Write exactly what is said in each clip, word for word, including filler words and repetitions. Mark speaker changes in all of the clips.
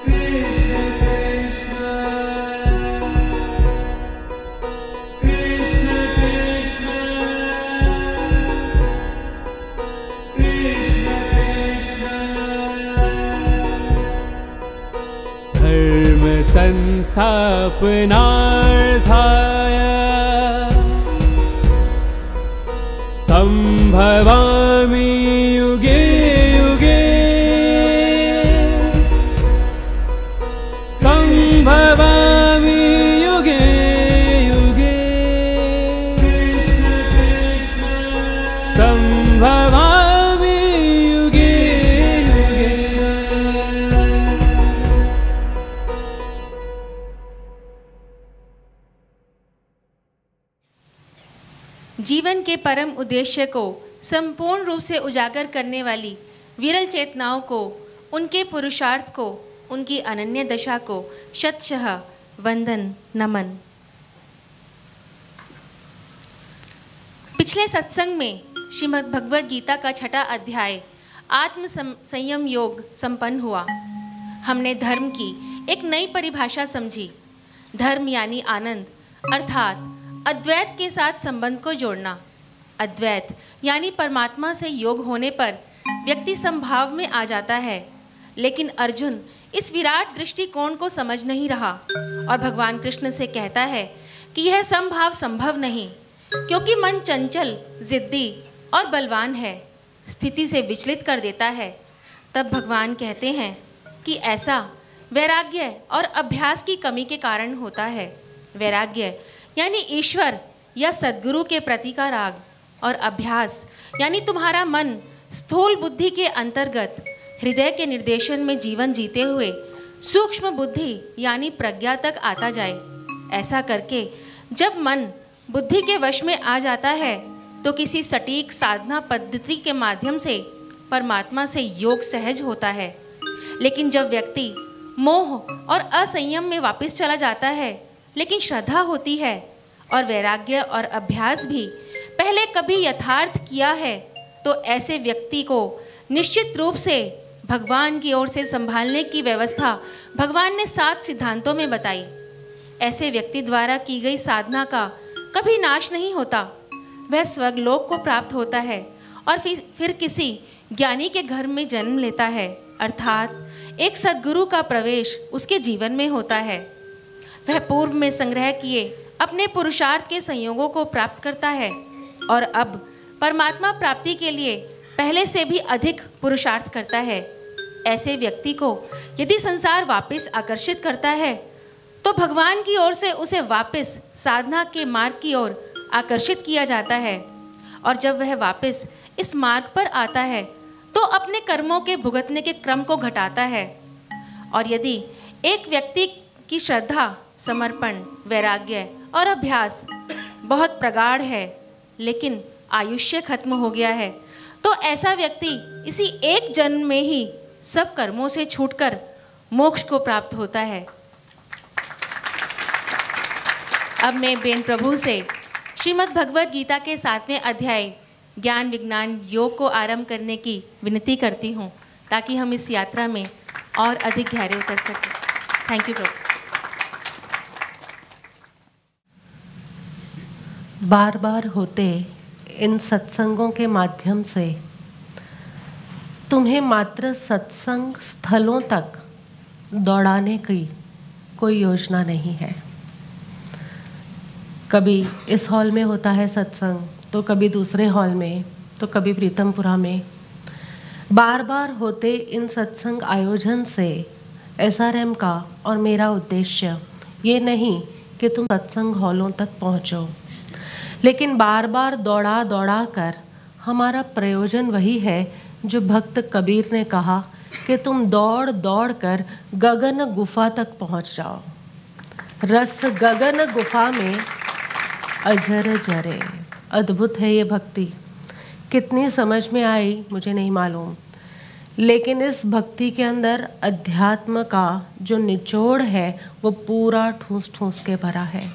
Speaker 1: संस्थापनार्थाय संभवामि युगे युगे संभवामि युगे युगे संभवामि युगे युगे।
Speaker 2: जीवन के परम उद्देश्य को संपूर्ण रूप से उजागर करने वाली विरल चेतनाओं को, उनके पुरुषार्थ को, उनकी अनन्य दशा को शतशः वंदन नमन। पिछले सत्संग में श्रीमद् भगवद गीता का छठा अध्याय आत्म संयम योग संपन्न हुआ। हमने धर्म की एक नई परिभाषा समझी। धर्म यानी आनंद, अर्थात अद्वैत के साथ संबंध को जोड़ना। अद्वैत यानी परमात्मा से योग होने पर व्यक्ति संभाव में आ जाता है। लेकिन अर्जुन इस विराट दृष्टिकोण को समझ नहीं रहा और भगवान कृष्ण से कहता है कि यह संभाव संभव नहीं, क्योंकि मन चंचल, जिद्दी और बलवान है, स्थिति से विचलित कर देता है। तब भगवान कहते हैं कि ऐसा वैराग्य और अभ्यास की कमी के कारण होता है। वैराग्य यानी ईश्वर या सद्गुरु के प्रति का राग, और अभ्यास यानी तुम्हारा मन स्थूल बुद्धि के अंतर्गत हृदय के निर्देशन में जीवन जीते हुए सूक्ष्म बुद्धि यानी प्रज्ञा तक आता जाए। ऐसा करके जब मन बुद्धि के वश में आ जाता है तो किसी सटीक साधना पद्धति के माध्यम से परमात्मा से योग सहज होता है। लेकिन जब व्यक्ति मोह और असंयम में वापस चला जाता है, लेकिन श्रद्धा होती है और वैराग्य और अभ्यास भी पहले कभी यथार्थ किया है, तो ऐसे व्यक्ति को निश्चित रूप से भगवान की ओर से संभालने की व्यवस्था भगवान ने सात सिद्धांतों में बताई। ऐसे व्यक्ति द्वारा की गई साधना का कभी नाश नहीं होता। वह स्वर्गलोक को प्राप्त होता है और फिर फिर किसी ज्ञानी के घर में जन्म लेता है, अर्थात एक सद्गुरु का प्रवेश उसके जीवन में होता है। वह पूर्व में संग्रह किए अपने पुरुषार्थ के संयोगों को प्राप्त करता है और अब परमात्मा प्राप्ति के लिए पहले से भी अधिक पुरुषार्थ करता है। ऐसे व्यक्ति को यदि संसार वापस आकर्षित करता है तो भगवान की ओर से उसे वापस साधना के मार्ग की ओर आकर्षित किया जाता है। और जब वह वापस इस मार्ग पर आता है तो अपने कर्मों के भुगतने के क्रम को घटाता है। और यदि एक व्यक्ति की श्रद्धा, समर्पण, वैराग्य और अभ्यास बहुत प्रगाढ़ है लेकिन आयुष्य खत्म हो गया है, तो ऐसा व्यक्ति इसी एक जन्म में ही सब कर्मों से छूटकर मोक्ष को प्राप्त होता है। अब मैं बेन प्रभु से श्रीमद् भगवद गीता के सातवें अध्याय ज्ञान विज्ञान योग को आरंभ करने की विनती करती हूँ, ताकि हम इस यात्रा में और अधिक गहरे उतर सकें। थैंक यू प्रभु।
Speaker 3: बार बार होते इन सत्संगों के माध्यम से तुम्हें मात्र सत्संग स्थलों तक दौड़ाने की कोई योजना नहीं है। कभी इस हॉल में होता है सत्संग, तो कभी दूसरे हॉल में, तो कभी प्रीतमपुरा में। बार बार होते इन सत्संग आयोजन से एस आर एम का और मेरा उद्देश्य ये नहीं कि तुम सत्संग हॉलों तक पहुँचो, लेकिन बार बार दौड़ा दौड़ा कर हमारा प्रयोजन वही है जो भक्त कबीर ने कहा कि तुम दौड़ दौड़ कर गगन गुफा तक पहुँच जाओ। रस गगन गुफा में अजर जरे। अद्भुत है ये भक्ति। कितनी समझ में आई मुझे नहीं मालूम, लेकिन इस भक्ति के अंदर अध्यात्म का जो निचोड़ है वो पूरा ठूस ठूस के भरा है।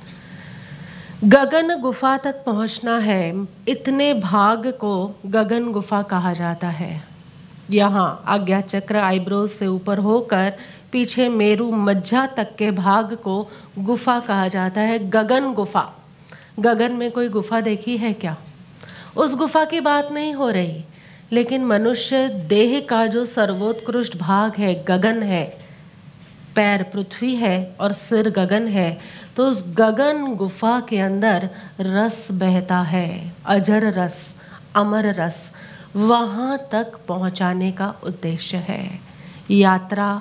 Speaker 3: गगन गुफा तक पहुंचना है, इतने भाग को गगन गुफा कहा जाता है। यहाँ आज्ञा चक्र आईब्रोज से ऊपर होकर पीछे मेरू मज्जा तक के भाग को गुफा कहा जाता है। गगन गुफा, गगन में कोई गुफा देखी है क्या? उस गुफा की बात नहीं हो रही, लेकिन मनुष्य देह का जो सर्वोत्कृष्ट भाग है गगन है, पैर पृथ्वी है और सिर गगन है, तो उस गगन गुफा के अंदर रस बहता है, अजर रस, अमर रस, वहाँ तक पहुँचाने का उद्देश्य है। यात्रा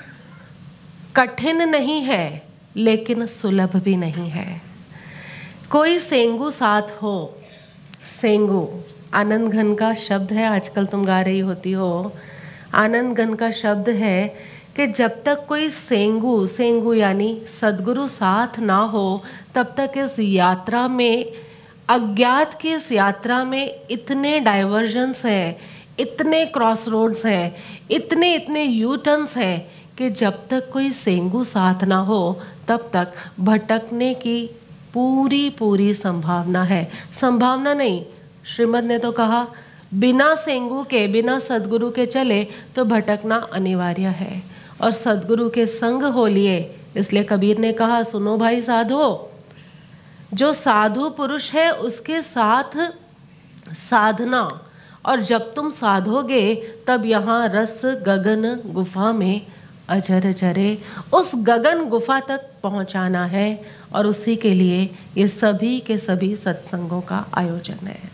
Speaker 3: कठिन नहीं है लेकिन सुलभ भी नहीं है। कोई सेंगू साथ हो, सेंगू आनंद घन का शब्द है, आजकल तुम गा रही होती हो, आनंद घन का शब्द है कि जब तक कोई सेंगू, सेंगू यानी सद्गुरु साथ ना हो, तब तक इस यात्रा में, अज्ञात की इस यात्रा में इतने डाइवर्जन्स हैं, इतने क्रॉस रोड्स हैं, इतने इतने यू टर्न्स हैं कि जब तक कोई सेंगू साथ ना हो तब तक भटकने की पूरी पूरी संभावना है। संभावना नहीं, श्रीमद् ने तो कहा बिना सेंगू के, बिना सद्गुरु के चले तो भटकना अनिवार्य है। और सद्गुरु के संग हो लिए, इसलिए कबीर ने कहा सुनो भाई साधो, जो साधु पुरुष है उसके साथ साधना, और जब तुम साधोगे तब यहाँ रस गगन गुफा में अजर जरे, उस गगन गुफा तक पहुँचाना है। और उसी के लिए ये सभी के सभी सत्संगों का आयोजन है।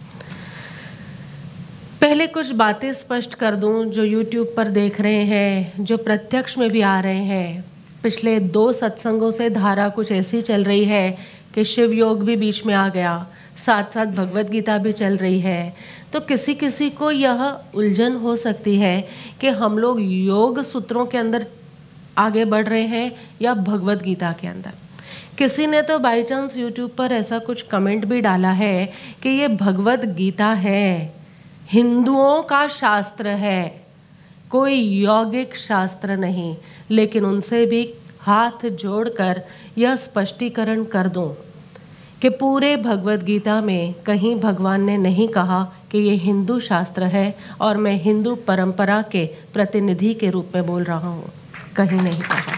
Speaker 3: पहले कुछ बातें स्पष्ट कर दूं, जो यूट्यूब पर देख रहे हैं, जो प्रत्यक्ष में भी आ रहे हैं। पिछले दो सत्संगों से धारा कुछ ऐसी चल रही है कि शिव योग भी बीच में आ गया, साथ साथ भगवत गीता भी चल रही है। तो किसी किसी को यह उलझन हो सकती है कि हम लोग योग सूत्रों के अंदर आगे बढ़ रहे हैं या भगवत गीता के अंदर। किसी ने तो बाई चांस यूट्यूब पर ऐसा कुछ कमेंट भी डाला है कि ये भगवत गीता है, हिंदुओं का शास्त्र है, कोई यौगिक शास्त्र नहीं। लेकिन उनसे भी हाथ जोड़कर यह स्पष्टीकरण कर दूं कि पूरे भगवत गीता में कहीं भगवान ने नहीं कहा कि ये हिंदू शास्त्र है और मैं हिंदू परंपरा के प्रतिनिधि के रूप में बोल रहा हूँ, कहीं नहीं कहा।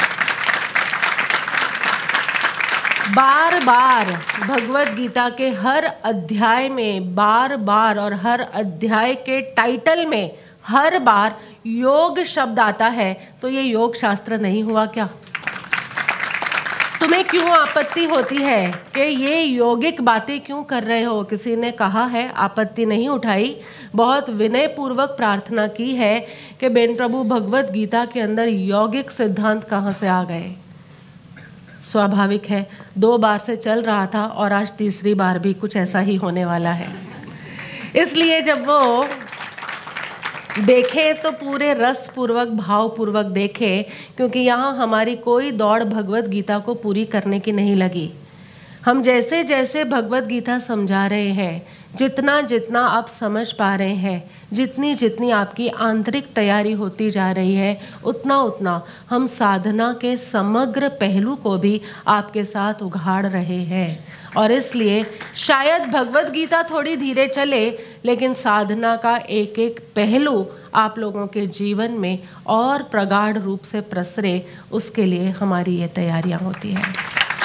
Speaker 3: बार बार भगवत गीता के हर अध्याय में, बार बार और हर अध्याय के टाइटल में हर बार योग शब्द आता है, तो ये योग शास्त्र नहीं हुआ क्या? तुम्हें क्यों आपत्ति होती है कि ये यौगिक बातें क्यों कर रहे हो? किसी ने कहा है, आपत्ति नहीं उठाई, बहुत विनय पूर्वक प्रार्थना की है कि बेन प्रभु भगवत गीता के अंदर यौगिक सिद्धांत कहाँ से आ गए। स्वाभाविक है, दो बार से चल रहा था और आज तीसरी बार भी कुछ ऐसा ही होने वाला है। इसलिए जब वो देखें तो पूरे रस पूर्वक, भाव पूर्वक देखें, क्योंकि यहाँ हमारी कोई दौड़ भगवत गीता को पूरी करने की नहीं लगी। हम जैसे जैसे भगवत गीता समझा रहे हैं, जितना जितना आप समझ पा रहे हैं, जितनी जितनी आपकी आंतरिक तैयारी होती जा रही है, उतना उतना हम साधना के समग्र पहलू को भी आपके साथ उघाड़ रहे हैं। और इसलिए शायद भगवत गीता थोड़ी धीरे चले, लेकिन साधना का एक एक पहलू आप लोगों के जीवन में और प्रगाढ़ रूप से प्रसरे, उसके लिए हमारी ये तैयारियां होती हैं।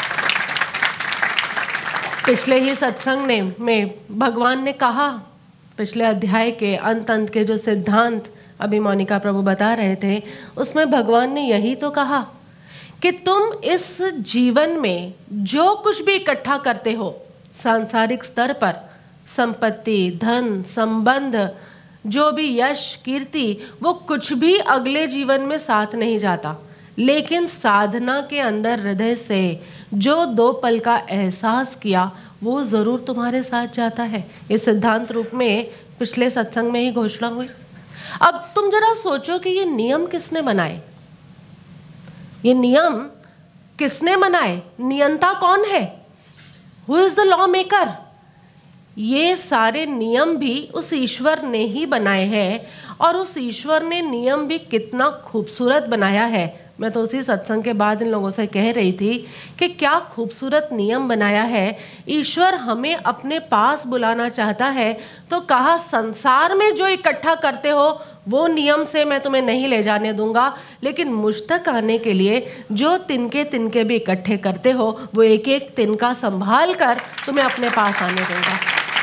Speaker 3: पिछले ही सत्संग ने में भगवान ने कहा, पिछले अध्याय के अंत अंत के जो सिद्धांत अभी मोनिका प्रभु बता रहे थे, उसमें भगवान ने यही तो कहा कि तुम इस जीवन में जो कुछ भी इकट्ठा करते हो सांसारिक स्तर पर, संपत्ति, धन, संबंध, जो भी यश, कीर्ति, वो कुछ भी अगले जीवन में साथ नहीं जाता। लेकिन साधना के अंदर हृदय से जो दो पल का एहसास किया, वो ज़रूर तुम्हारे साथ जाता है। इस सिद्धांत रूप में पिछले सत्संग में ही घोषणा हुई। अब तुम जरा सोचो कि ये नियम किसने बनाए? ये नियम किसने बनाए? नियंता कौन है? Who is the lawmaker? ये सारे नियम भी उस ईश्वर ने ही बनाए हैं। और उस ईश्वर ने नियम भी कितना खूबसूरत बनाया है। मैं तो उसी सत्संग के बाद इन लोगों से कह रही थी कि क्या खूबसूरत नियम बनाया है। ईश्वर हमें अपने पास बुलाना चाहता है, तो कहा संसार में जो इकट्ठा करते हो वो नियम से मैं तुम्हें नहीं ले जाने दूंगा, लेकिन मुझ तक आने के लिए जो तिनके तिनके भी इकट्ठे करते हो वो एक एक तिनका संभाल कर तुम्हें अपने पास आने दूंगा।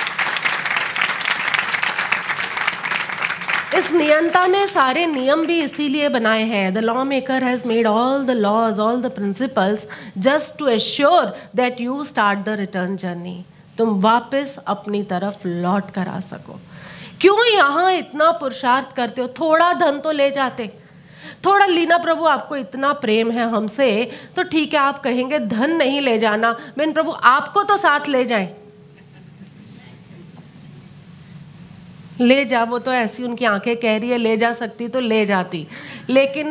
Speaker 3: इस नियंता ने सारे नियम भी इसीलिए बनाए हैं। The lawmaker has made all the laws, all the principles just to assure that you start the return journey. तुम वापस अपनी तरफ लौट कर आ सको। क्यों यहाँ इतना पुरुषार्थ करते हो? थोड़ा धन तो ले जाते, थोड़ा लीना प्रभु आपको इतना प्रेम है हमसे तो ठीक है, आप कहेंगे धन नहीं ले जाना, मैं प्रभु आपको तो साथ ले जाएं। ले जा, वो तो ऐसी उनकी आंखें कह रही है ले जा सकती तो ले जाती, लेकिन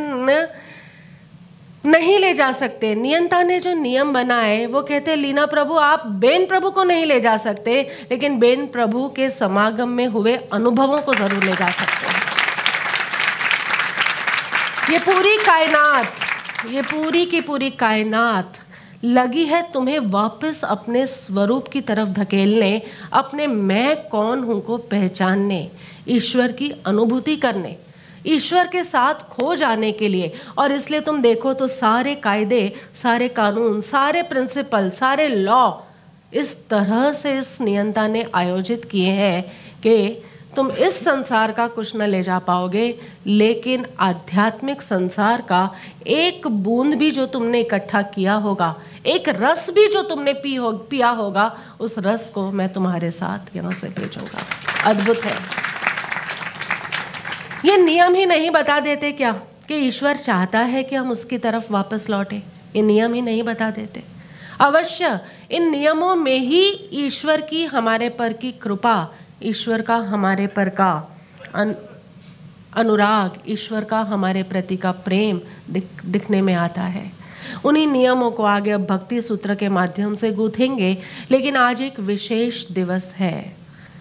Speaker 3: नहीं ले जा सकते। नियंता ने जो नियम बनाए वो कहते लीना प्रभु आप बेन प्रभु को नहीं ले जा सकते, लेकिन बेन प्रभु के समागम में हुए अनुभवों को जरूर ले जा सकते हैं। ये पूरी कायनात, ये पूरी की पूरी कायनात लगी है तुम्हें वापस अपने स्वरूप की तरफ धकेलने, अपने मैं कौन हूं को पहचानने, ईश्वर की अनुभूति करने, ईश्वर के साथ खो जाने के लिए। और इसलिए तुम देखो तो सारे कायदे, सारे कानून, सारे प्रिंसिपल, सारे लॉ इस तरह से इस नियंता ने आयोजित किए हैं कि तुम इस संसार का कुछ न ले जा पाओगे, लेकिन आध्यात्मिक संसार का एक बूंद भी जो तुमने इकट्ठा किया होगा, एक रस भी जो तुमने पी हो पिया होगा, उस रस को मैं तुम्हारे साथ यहाँ से भेजूंगा। अद्भुत है। ये नियम ही नहीं बता देते क्या कि ईश्वर चाहता है कि हम उसकी तरफ वापस लौटे? ये नियम ही नहीं बता देते? अवश्य इन नियमों में ही ईश्वर की हमारे पर की कृपा, ईश्वर का हमारे पर का अन, अनुराग, ईश्वर का हमारे प्रति का प्रेम दिख, दिखने में आता है। उन्हीं नियमों को आगे अब भक्ति सूत्र के माध्यम से गूंथेंगे, लेकिन आज एक विशेष दिवस है।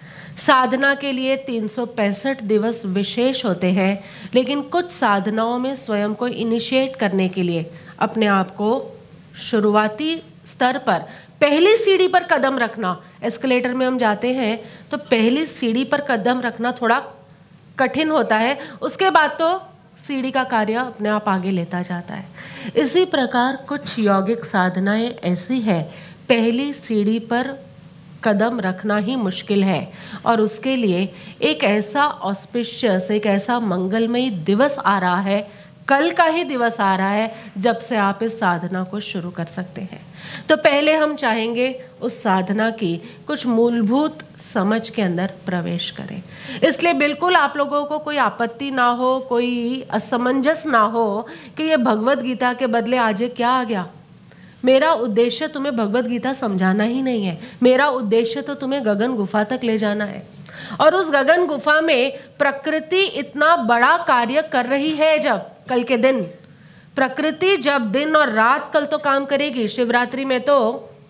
Speaker 3: साधना के लिए तीन सौ पैंसठ दिवस विशेष होते हैं, लेकिन कुछ साधनाओं में स्वयं को इनिशिएट करने के लिए, अपने आप को शुरुआती स्तर पर पहली सीढ़ी पर कदम रखना, एस्केलेटर में हम जाते हैं तो पहली सीढ़ी पर कदम रखना थोड़ा कठिन होता है, उसके बाद तो सीढ़ी का कार्य अपने आप आगे लेता जाता है। इसी प्रकार कुछ यौगिक साधनाएं ऐसी है, पहली सीढ़ी पर कदम रखना ही मुश्किल है, और उसके लिए एक ऐसा ऑस्पिशियस, एक ऐसा मंगलमयी दिवस आ रहा है, कल का ही दिवस आ रहा है जब से आप इस साधना को शुरू कर सकते हैं। तो पहले हम चाहेंगे उस साधना की कुछ मूलभूत समझ के अंदर प्रवेश करें। इसलिए बिल्कुल आप लोगों को कोई आपत्ति ना हो, कोई असमंजस ना हो कि ये भगवत गीता के बदले आज ये क्या आ गया। मेरा उद्देश्य तुम्हें भगवत गीता समझाना ही नहीं है, मेरा उद्देश्य तो तुम्हें गगन गुफा तक ले जाना है। और उस गगन गुफा में प्रकृति इतना बड़ा कार्य कर रही है। जब कल के दिन प्रकृति जब दिन और रात कल तो काम करेगी, शिवरात्रि में तो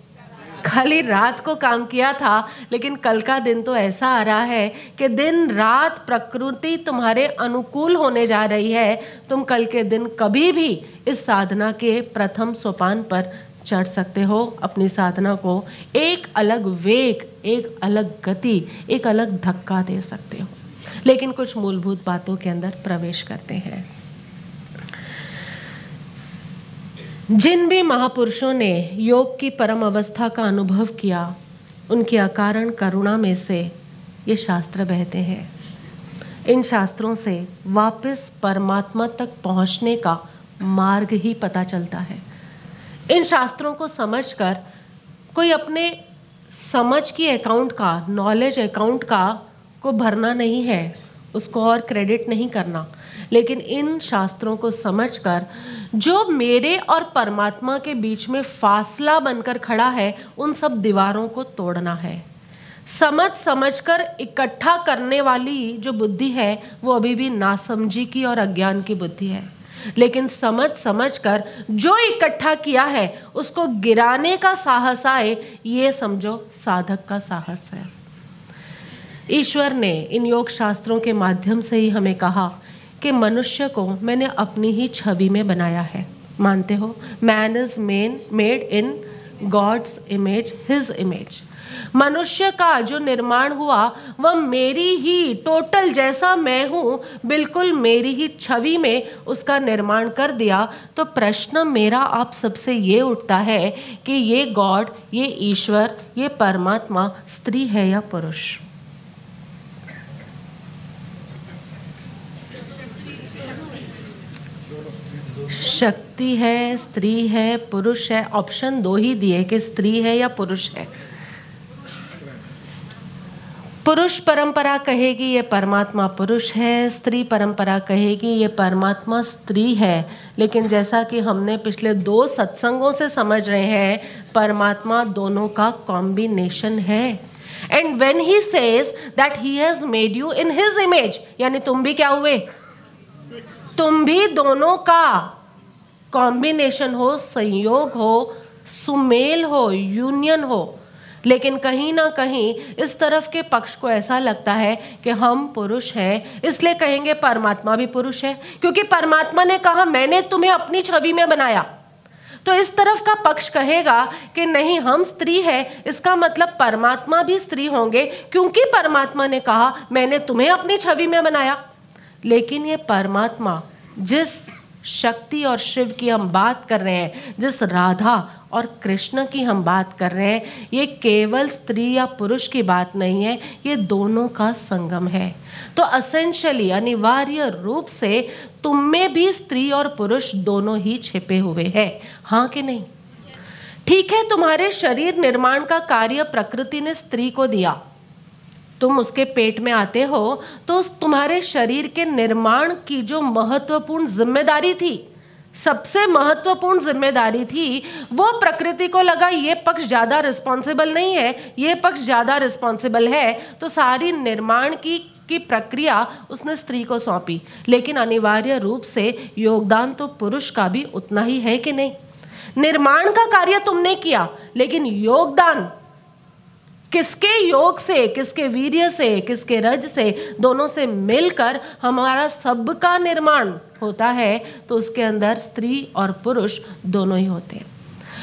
Speaker 3: खाली रात को काम किया था, लेकिन कल का दिन तो ऐसा आ रहा है कि दिन रात प्रकृति तुम्हारे अनुकूल होने जा रही है। तुम कल के दिन कभी भी इस साधना के प्रथम सोपान पर चढ़ सकते हो, अपनी साधना को एक अलग वेग, एक अलग गति, एक अलग धक्का दे सकते हो। लेकिन कुछ मूलभूत बातों के अंदर प्रवेश करते हैं। जिन भी महापुरुषों ने योग की परम अवस्था का अनुभव किया, उनकी अकारण करुणा में से ये शास्त्र बहते हैं। इन शास्त्रों से वापस परमात्मा तक पहुंचने का मार्ग ही पता चलता है। इन शास्त्रों को समझकर कोई अपने समझ की अकाउंट का, नॉलेज अकाउंट का को भरना नहीं है, उसको और क्रेडिट नहीं करना, लेकिन इन शास्त्रों को समझकर जो मेरे और परमात्मा के बीच में फासला बनकर खड़ा है, उन सब दीवारों को तोड़ना है। समझ समझकर इकट्ठा करने वाली जो बुद्धि है वो अभी भी नासमझी की और अज्ञान की बुद्धि है, लेकिन समझ समझकर जो इकट्ठा किया है उसको गिराने का साहस आए, ये समझो साधक का साहस है। ईश्वर ने इन योग शास्त्रों के माध्यम से ही हमें कहा कि मनुष्य को मैंने अपनी ही छवि में बनाया है। मानते हो? Man is men made in God's image, his image. मनुष्य का जो निर्माण हुआ वह मेरी ही टोटल, जैसा मैं हूँ बिल्कुल मेरी ही छवि में उसका निर्माण कर दिया। तो प्रश्न मेरा आप सबसे ये उठता है कि ये गॉड, ये ईश्वर, ये परमात्मा स्त्री है या पुरुष? शक्ति है, स्त्री है, पुरुष है। ऑप्शन दो ही दिए कि स्त्री है या पुरुष है। पुरुष परंपरा कहेगी ये परमात्मा पुरुष है, स्त्री परंपरा कहेगी ये परमात्मा स्त्री है। लेकिन जैसा कि हमने पिछले दो सत्संगों से समझ रहे हैं, परमात्मा दोनों का कॉम्बिनेशन है। And when he says that he has made you in his image, यानी तुम भी क्या हुए? तुम भी दोनों का कॉम्बिनेशन हो, संयोग हो, सुमेल हो, यूनियन हो। लेकिन कहीं ना कहीं इस तरफ के पक्ष को ऐसा लगता है कि हम पुरुष हैं, इसलिए कहेंगे परमात्मा भी पुरुष है, क्योंकि परमात्मा ने कहा मैंने तुम्हें अपनी छवि में बनाया। तो इस तरफ का पक्ष कहेगा कि नहीं, हम स्त्री है, इसका मतलब परमात्मा भी स्त्री होंगे, क्योंकि परमात्मा ने कहा मैंने तुम्हें अपनी छवि में बनाया। लेकिन ये परमात्मा, जिस शक्ति और शिव की हम बात कर रहे हैं, जिस राधा और कृष्ण की हम बात कर रहे हैं, ये केवल स्त्री या पुरुष की बात नहीं है, ये दोनों का संगम है। तो असेंशियली, अनिवार्य रूप से तुम में भी स्त्री और पुरुष दोनों ही छिपे हुए हैं। हाँ कि नहीं? ठीक है, तुम्हारे शरीर निर्माण का कार्य प्रकृति ने स्त्री को दिया। तुम उसके पेट में आते हो तो तुम्हारे शरीर के निर्माण की जो महत्वपूर्ण जिम्मेदारी थी, सबसे महत्वपूर्ण जिम्मेदारी थी, वो प्रकृति को लगा ये पक्ष ज्यादा रिस्पॉन्सिबल नहीं है, ये पक्ष ज्यादा रिस्पॉन्सिबल है, तो सारी निर्माण की की प्रक्रिया उसने स्त्री को सौंपी। लेकिन अनिवार्य रूप से योगदान तो पुरुष का भी उतना ही है कि नहीं? निर्माण का कार्य तुमने किया, लेकिन योगदान किसके योग से, किसके वीर्य से, किसके रज से, दोनों से मिलकर हमारा सबका निर्माण होता है। तो उसके अंदर स्त्री और पुरुष दोनों ही होते हैं।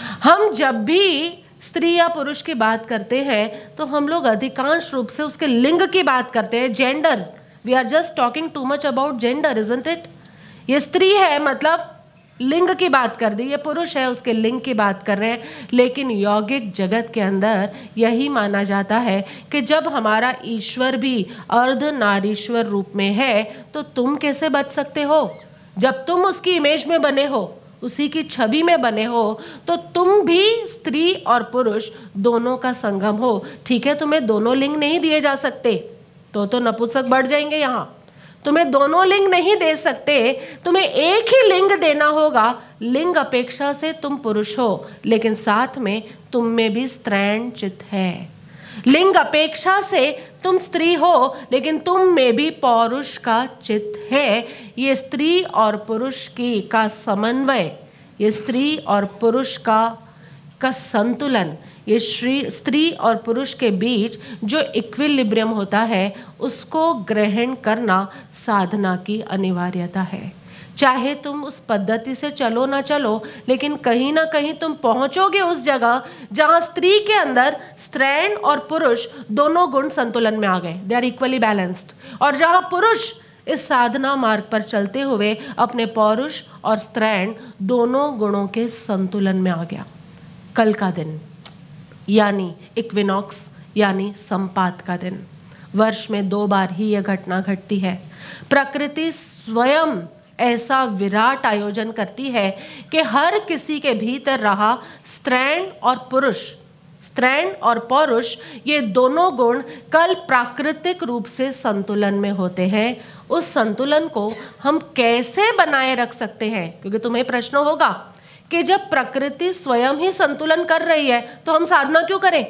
Speaker 3: हम जब भी स्त्री या पुरुष की बात करते हैं तो हम लोग अधिकांश रूप से उसके लिंग की बात करते हैं, gender. We are just talking too much about gender, isn't it? ये स्त्री है मतलब लिंग की बात कर दी, ये पुरुष है उसके लिंग की बात कर रहे हैं। लेकिन यौगिक जगत के अंदर यही माना जाता है कि जब हमारा ईश्वर भी अर्ध नारीश्वर रूप में है तो तुम कैसे बच सकते हो? जब तुम उसकी इमेज में बने हो, उसी की छवि में बने हो, तो तुम भी स्त्री और पुरुष दोनों का संगम हो। ठीक है, तुम्हें दोनों लिंग नहीं दिए जा सकते, तो तो नपुंसक बढ़ जाएंगे यहाँ। तुम्हें दोनों लिंग नहीं दे सकते, तुम्हें एक ही लिंग देना होगा। लिंग अपेक्षा से तुम पुरुष हो, लेकिन साथ में तुम में भी स्त्रैण चित्त है। लिंग अपेक्षा से तुम स्त्री हो, लेकिन तुम में भी पौरुष का चित्त है। ये स्त्री और पुरुष की का समन्वय, ये स्त्री और पुरुष का का संतुलन, ये श्री स्त्री और पुरुष के बीच जो इक्विलिब्रियम होता है, उसको ग्रहण करना साधना की अनिवार्यता है। चाहे तुम उस पद्धति से चलो ना चलो, लेकिन कहीं ना कहीं तुम पहुंचोगे उस जगह जहां स्त्री के अंदर स्त्रैण और पुरुष दोनों गुण संतुलन में आ गए, दे आर इक्वली बैलेंस्ड। और जहां पुरुष इस साधना मार्ग पर चलते हुए अपने पौरुष और स्त्रैण दोनों गुणों के संतुलन में आ गया। कल का दिन यानी इक्विनॉक्स यानी संपात का दिन, वर्ष में दो बार ही यह घटना घटती है। प्रकृति स्वयं ऐसा विराट आयोजन करती है कि हर किसी के भीतर रहा स्त्रैण और पुरुष, स्त्रैण और पौरुष, ये दोनों गुण कल प्राकृतिक रूप से संतुलन में होते हैं। उस संतुलन को हम कैसे बनाए रख सकते हैं? क्योंकि तुम्हें प्रश्न होगा कि जब प्रकृति स्वयं ही संतुलन कर रही है तो हम साधना क्यों करें?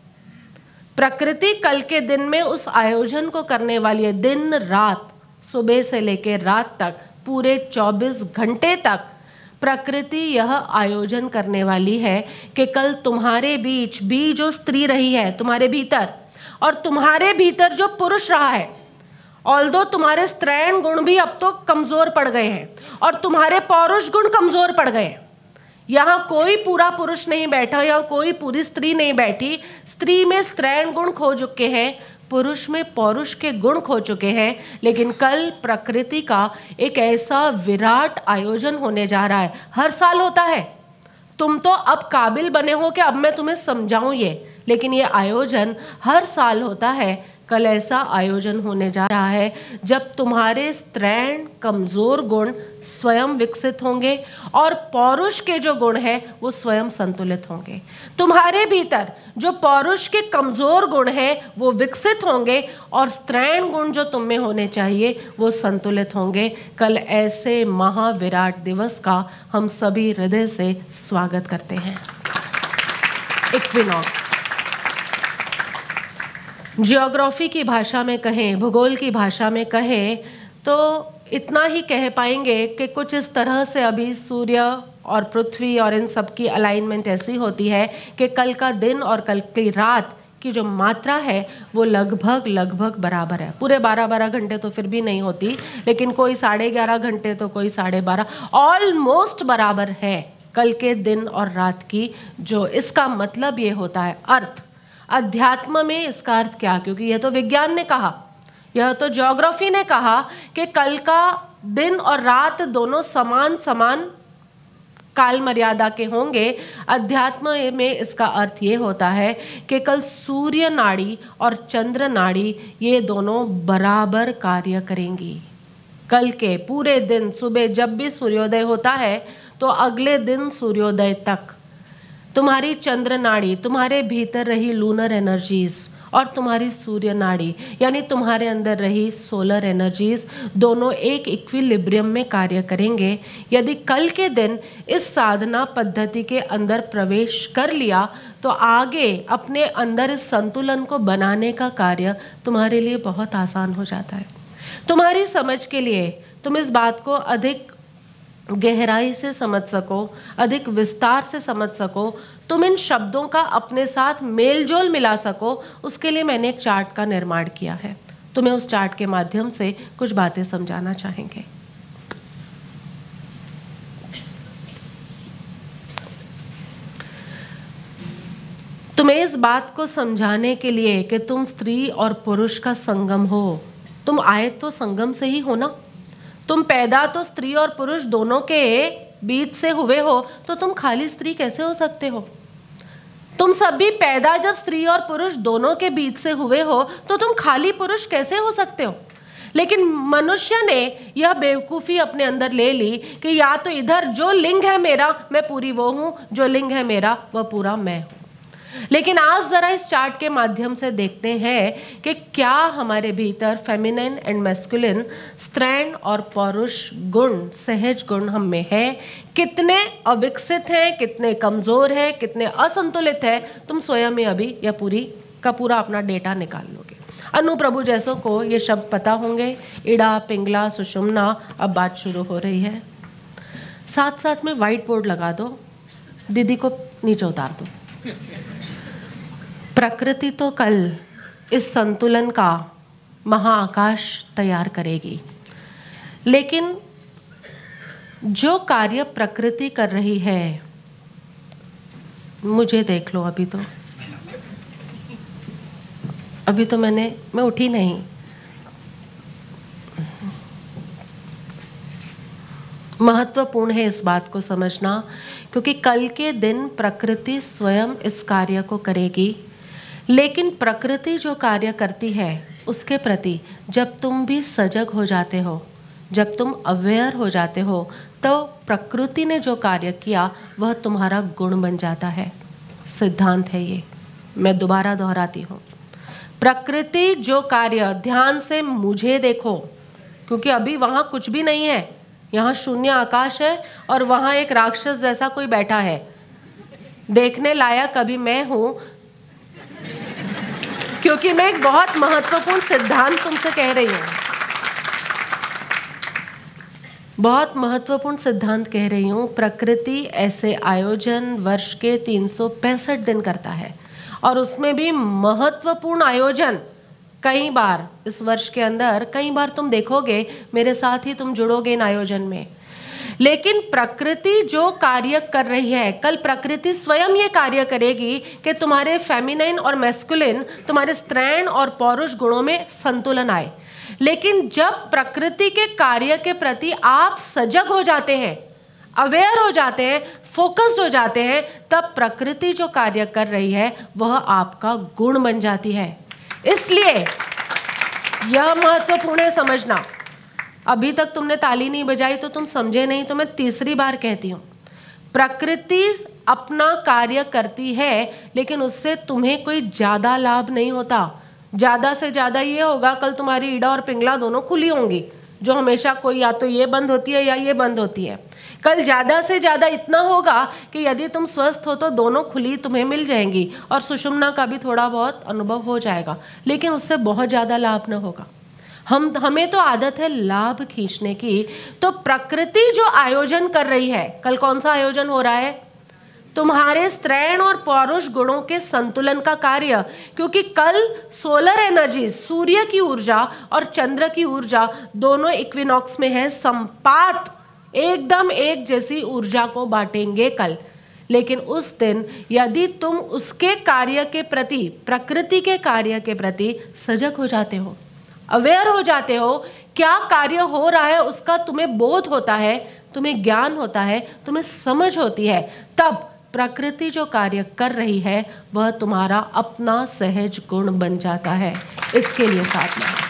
Speaker 3: प्रकृति कल के दिन में उस आयोजन को करने वाली है। दिन रात, सुबह से लेकर रात तक, पूरे चौबीस घंटे तक प्रकृति यह आयोजन करने वाली है कि कल तुम्हारे बीच भी जो स्त्री रही है तुम्हारे भीतर, और तुम्हारे भीतर जो पुरुष रहा है, ऑल्दो तुम्हारे स्त्रैण गुण भी अब तो कमजोर पड़ गए हैं और तुम्हारे पौरुष गुण कमजोर पड़ गए हैं। यहाँ कोई पूरा पुरुष नहीं बैठा, यहाँ कोई पूरी स्त्री नहीं बैठी। स्त्री में स्त्रैण गुण खो चुके हैं, पुरुष में पौरुष के गुण खो चुके हैं। लेकिन कल प्रकृति का एक ऐसा विराट आयोजन होने जा रहा है, हर साल होता है। तुम तो अब काबिल बने हो कि अब मैं तुम्हें समझाऊं ये, लेकिन ये आयोजन हर साल होता है। कल ऐसा आयोजन होने जा रहा है जब तुम्हारे स्त्रैण कमजोर गुण स्वयं विकसित होंगे और पौरुष के जो गुण हैं वो स्वयं संतुलित होंगे। तुम्हारे भीतर जो पौरुष के कमजोर गुण हैं वो विकसित होंगे और स्त्रैण गुण जो तुम में होने चाहिए वो संतुलित होंगे। कल ऐसे महाविराट दिवस का हम सभी हृदय से स्वागत करते हैं। इक्विनॉक्स, जियोग्राफी की भाषा में कहें, भूगोल की भाषा में कहें तो इतना ही कह पाएंगे कि कुछ इस तरह से अभी सूर्य और पृथ्वी और इन सब की अलाइनमेंट ऐसी होती है कि कल का दिन और कल की रात की जो मात्रा है वो लगभग लगभग बराबर है। पूरे बारह बारह घंटे तो फिर भी नहीं होती, लेकिन कोई साढ़े ग्यारह घंटे तो कोई साढ़े बारह, ऑलमोस्ट बराबर है कल के दिन और रात की। जो इसका मतलब ये होता है अर्थ, अध्यात्म में इसका अर्थ क्या, क्योंकि यह तो विज्ञान ने कहा, यह तो ज्योग्राफी ने कहा कि कल का दिन और रात दोनों समान समान काल मर्यादा के होंगे। अध्यात्म में इसका अर्थ ये होता है कि कल सूर्य नाड़ी और चंद्र नाड़ी ये दोनों बराबर कार्य करेंगी। कल के पूरे दिन सुबह जब भी सूर्योदय होता है तो अगले दिन सूर्योदय तक तुम्हारी चंद्र नाड़ी, तुम्हारे भीतर रही लूनर एनर्जीज और तुम्हारी सूर्य नाड़ी यानी तुम्हारे अंदर रही सोलर एनर्जीज दोनों एक इक्विलिब्रियम में कार्य करेंगे। यदि कल के दिन इस साधना पद्धति के अंदर प्रवेश कर लिया तो आगे अपने अंदर इस संतुलन को बनाने का कार्य तुम्हारे लिए बहुत आसान हो जाता है। तुम्हारी समझ के लिए तुम इस बात को अधिक गहराई से समझ सको, अधिक विस्तार से समझ सको, तुम इन शब्दों का अपने साथ मेलजोल मिला सको, उसके लिए मैंने एक चार्ट का निर्माण किया है। तुम्हें उस चार्ट के माध्यम से कुछ बातें समझाना चाहेंगे। तुम्हें इस बात को समझाने के लिए कि तुम स्त्री और पुरुष का संगम हो। तुम आए तो संगम से ही हो ना, तुम पैदा तो स्त्री और पुरुष दोनों के बीच से हुए हो, तो तुम खाली स्त्री कैसे हो सकते हो? तुम सभी पैदा जब स्त्री और पुरुष दोनों के बीच से हुए हो तो तुम खाली पुरुष कैसे हो सकते हो? लेकिन मनुष्य ने यह बेवकूफ़ी अपने अंदर ले ली कि या तो इधर जो लिंग है मेरा मैं पूरी वो हूँ, जो लिंग है मेरा वह पूरा मैं हूँ। लेकिन आज ज़रा इस चार्ट के माध्यम से देखते हैं कि क्या हमारे भीतर फेमिनिन एंड मैस्कुलिन स्त्रैण और पौरुष गुण, सहज गुण हम में है, कितने अविकसित हैं, कितने कमज़ोर हैं, कितने असंतुलित हैं। तुम स्वयं ही अभी यह पूरी का पूरा अपना डेटा निकाल लोगे। अनु प्रभु जैसों को ये शब्द पता होंगे, इड़ा, पिंगला, सुषुम्ना। अब बात शुरू हो रही है। साथ साथ में वाइट बोर्ड लगा दो, दीदी को नीचे उतार दो। प्रकृति तो कल इस संतुलन का महाआकाश तैयार करेगी, लेकिन जो कार्य प्रकृति कर रही है, मुझे देख लो, अभी तो अभी तो मैंने मैं उठी नहीं। महत्वपूर्ण है इस बात को समझना, क्योंकि कल के दिन प्रकृति स्वयं इस कार्य को करेगी। लेकिन प्रकृति जो कार्य करती है उसके प्रति जब तुम भी सजग हो जाते हो, जब तुम अवेयर हो जाते हो, तो प्रकृति ने जो कार्य किया वह तुम्हारा गुण बन जाता है। सिद्धांत है ये, मैं दोबारा दोहराती हूँ। प्रकृति जो कार्य, ध्यान से मुझे देखो, क्योंकि अभी वहाँ कुछ भी नहीं है, यहाँ शून्य आकाश है और वहाँ एक राक्षस जैसा कोई बैठा है। देखने लायक अभी मैं हूँ, क्योंकि मैं एक बहुत महत्वपूर्ण सिद्धांत तुमसे कह रही हूँ, बहुत महत्वपूर्ण सिद्धांत कह रही हूँ। प्रकृति ऐसे आयोजन वर्ष के तीन सौ पैंसठ दिन करता है, और उसमें भी महत्वपूर्ण आयोजन कई बार इस वर्ष के अंदर, कई बार तुम देखोगे, मेरे साथ ही तुम जुड़ोगे इन आयोजन में। लेकिन प्रकृति जो कार्य कर रही है, कल प्रकृति स्वयं ये कार्य करेगी कि तुम्हारे फेमिनाइन और मैस्कुलिन, तुम्हारे स्त्रैण और पौरुष गुणों में संतुलन आए। लेकिन जब प्रकृति के कार्य के प्रति आप सजग हो जाते हैं, अवेयर हो जाते हैं, फोकस्ड हो जाते हैं, तब प्रकृति जो कार्य कर रही है वह आपका गुण बन जाती है। इसलिए यह महत्वपूर्ण है समझना। अभी तक तुमने ताली नहीं बजाई तो तुम समझे नहीं, तो मैं तीसरी बार कहती हूँ, प्रकृति अपना कार्य करती है लेकिन उससे तुम्हें कोई ज़्यादा लाभ नहीं होता। ज़्यादा से ज़्यादा ये होगा कल तुम्हारी ईड़ा और पिंगला दोनों खुली होंगी, जो हमेशा कोई या तो ये बंद होती है या ये बंद होती है। कल ज़्यादा से ज़्यादा इतना होगा कि यदि तुम स्वस्थ हो तो दोनों खुली तुम्हें मिल जाएंगी और सुषुम्ना का भी थोड़ा बहुत अनुभव हो जाएगा, लेकिन उससे बहुत ज़्यादा लाभ न होगा। हम हमें तो आदत है लाभ खींचने की। तो प्रकृति जो आयोजन कर रही है, कल कौन सा आयोजन हो रहा है? तुम्हारे स्त्रैण और पौरुष गुणों के संतुलन का कार्य। क्योंकि कल सोलर एनर्जी, सूर्य की ऊर्जा और चंद्र की ऊर्जा दोनों इक्विनॉक्स में है, संपात, एकदम एक जैसी ऊर्जा को बांटेंगे कल। लेकिन उस दिन यदि तुम उसके कार्य के प्रति, प्रकृति के कार्य के प्रति सजग हो जाते हो, अवेयर हो जाते हो, क्या कार्य हो रहा है उसका तुम्हें बोध होता है, तुम्हें ज्ञान होता है, तुम्हें समझ होती है, तब प्रकृति जो कार्य कर रही है वह तुम्हारा अपना सहज गुण बन जाता है। इसके लिए साधना है।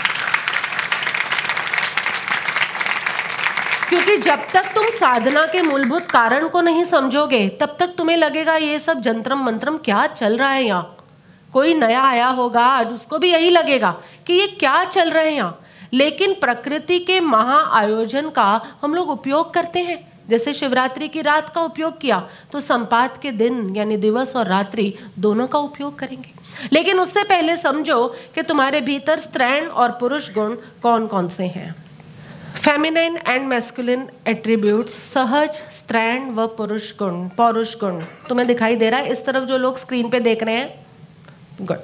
Speaker 3: क्योंकि जब तक तुम साधना के मूलभूत कारण को नहीं समझोगे तब तक तुम्हें लगेगा ये सब जंत्रम मंत्रम क्या चल रहा है यहाँ। कोई नया आया होगा आज, उसको भी यही लगेगा कि ये क्या चल रहा है यहाँ। लेकिन प्रकृति के महा आयोजन का हम लोग उपयोग करते हैं। जैसे शिवरात्रि की रात का उपयोग किया तो संपात के दिन यानी दिवस और रात्रि दोनों का उपयोग करेंगे। लेकिन उससे पहले समझो कि तुम्हारे भीतर स्त्रैण और पुरुष गुण कौन कौन से हैं। फेमिनाइन एंड मैस्कुलिन एट्रीब्यूट्स, सहज, स्त्रैण व पुरुष गुण, पौरुष गुण तुम्हें दिखाई दे रहा है इस तरफ जो लोग स्क्रीन पे देख रहे हैं? गुड।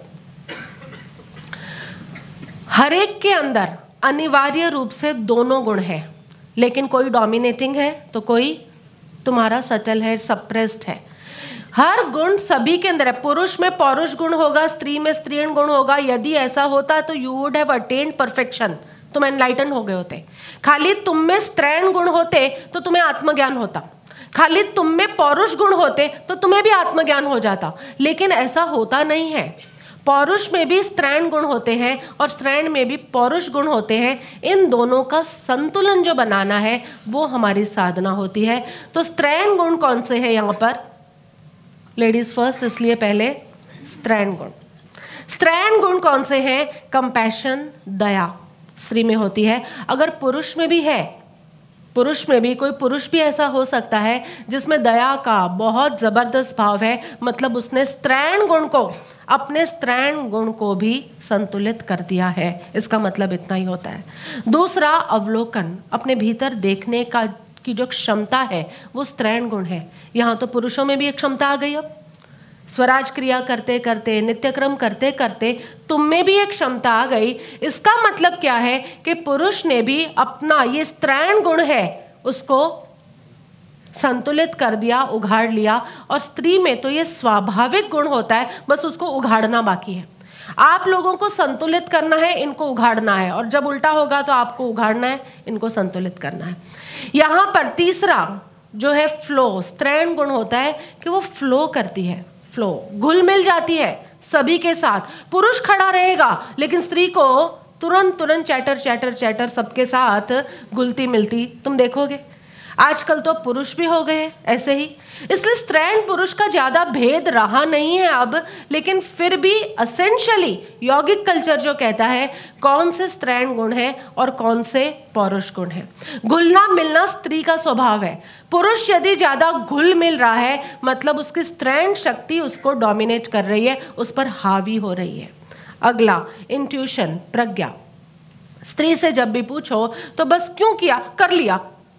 Speaker 3: हर एक के अंदर अनिवार्य रूप से दोनों गुण हैं, लेकिन कोई डोमिनेटिंग है तो कोई तुम्हारा सटल है, सप्रेस्ड है। हर गुण सभी के अंदर है। पुरुष में पौरुष गुण होगा, स्त्री में स्त्रीण गुण होगा। यदि ऐसा होता तो you would have attained perfection, तुम एनलाइटन हो गए होते। खाली तुम में स्त्रैण गुण होते तो तुम्हें आत्मज्ञान होता, खाली तुम में पौरुष गुण होते तो तुम्हें भी आत्मज्ञान हो जाता। लेकिन ऐसा होता नहीं है। पौरुष में भी स्त्रैण गुण होते हैं और स्त्रैण में भी पौरुष गुण होते हैं। इन दोनों का संतुलन जो बनाना है वो हमारी साधना होती है। तो स्त्रैण गुण कौन से हैं यहाँ पर? लेडीज फर्स्ट, इसलिए पहले स्त्रैण गुण। स्त्रैण गुण कौन से हैं? कंपैशन, दया स्त्री में होती है। अगर पुरुष में भी है, पुरुष में भी कोई पुरुष भी ऐसा हो सकता है जिसमें दया का बहुत जबरदस्त भाव है, मतलब उसने स्त्रैण गुण को, अपने स्त्रैण गुण को भी संतुलित कर दिया है। इसका मतलब इतना ही होता है। दूसरा, अवलोकन, अपने भीतर देखने का की जो क्षमता है वो स्त्रैण गुण है। यहाँ तो पुरुषों में भी एक क्षमता आ गई। अब स्वराज क्रिया करते करते, नित्यक्रम करते करते तुम में भी एक क्षमता आ गई। इसका मतलब क्या है कि पुरुष ने भी अपना ये स्त्रैण गुण है उसको संतुलित कर दिया, उघाड़ लिया। और स्त्री में तो ये स्वाभाविक गुण होता है, बस उसको उघाड़ना बाकी है। आप लोगों को संतुलित करना है, इनको उघाड़ना है, और जब उल्टा होगा तो आपको उघाड़ना है, इनको संतुलित करना है। यहाँ पर तीसरा जो है फ्लो, स्त्रैण गुण होता है कि वो फ्लो करती है, फ्लो, घुल मिल जाती है सभी के साथ। पुरुष खड़ा रहेगा लेकिन स्त्री को तुरंत तुरंत चैटर चैटर चैटर सबके साथ घुलती मिलती तुम देखोगे। आजकल तो पुरुष भी हो गए ऐसे ही। इसलिए स्त्रैण पुरुष का ज्यादा भेद रहा नहीं है अब, लेकिन फिर भी एसेंशियली यौगिक कल्चर जो कहता है कौन से स्त्रैण गुण है और कौन से पौरुष गुण है। घुलना मिलना स्त्री का स्वभाव है। पुरुष यदि ज्यादा घुल मिल रहा है मतलब उसकी स्त्रैण शक्ति उसको डोमिनेट कर रही है, उस पर हावी हो रही है। अगला, इंट्यूशन, प्रज्ञा। स्त्री से जब भी पूछो तो बस क्यों किया, कर लिया,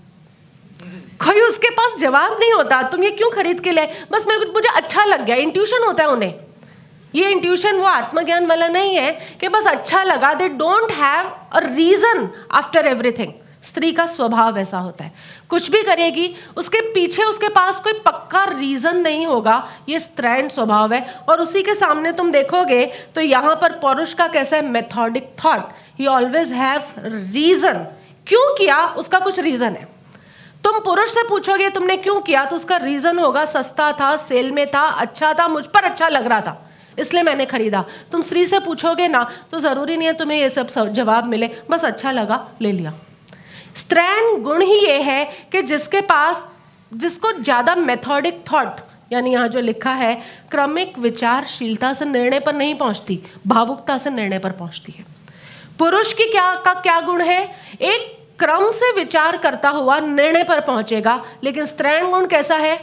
Speaker 3: कोई उसके पास जवाब नहीं होता। तुम ये क्यों खरीद के ले, बस मेरे को, मुझे अच्छा लग गया। इंट्यूशन होता है उन्हें। ये इंट्यूशन वो आत्मज्ञान वाला नहीं है कि बस अच्छा लगा। They don't have a reason after everything. स्त्री का स्वभाव ऐसा होता है, कुछ भी करेगी उसके पीछे उसके पास कोई पक्का रीजन नहीं होगा, ये स्त्रैण स्वभाव है। और उसी के सामने तुम देखोगे तो यहाँ पर पुरुष का कैसा है, methodic thought, he always have reason, क्यों किया उसका कुछ रीजन है। तुम पुरुष से पूछोगे तुमने क्यों किया, तो उसका रीजन होगा सस्ता था, सेल में था, अच्छा था, मुझ पर अच्छा लग रहा था इसलिए मैंने खरीदा। तुम स्त्री से पूछोगे ना तो जरूरी नहीं है तुम्हें ये सब जवाब मिले, बस अच्छा लगा ले लिया। स्त्रैण गुण ही ये है कि जिसके पास, जिसको ज्यादा मेथोडिक थॉट, यानी यहाँ जो लिखा है क्रमिक विचारशीलता से निर्णय पर नहीं पहुंचती, भावुकता से निर्णय पर पहुंचती है। पुरुष की क्या का क्या गुण है, एक क्रम से विचार करता हुआ निर्णय पर पहुंचेगा, लेकिन स्त्रैण गुण कैसा है,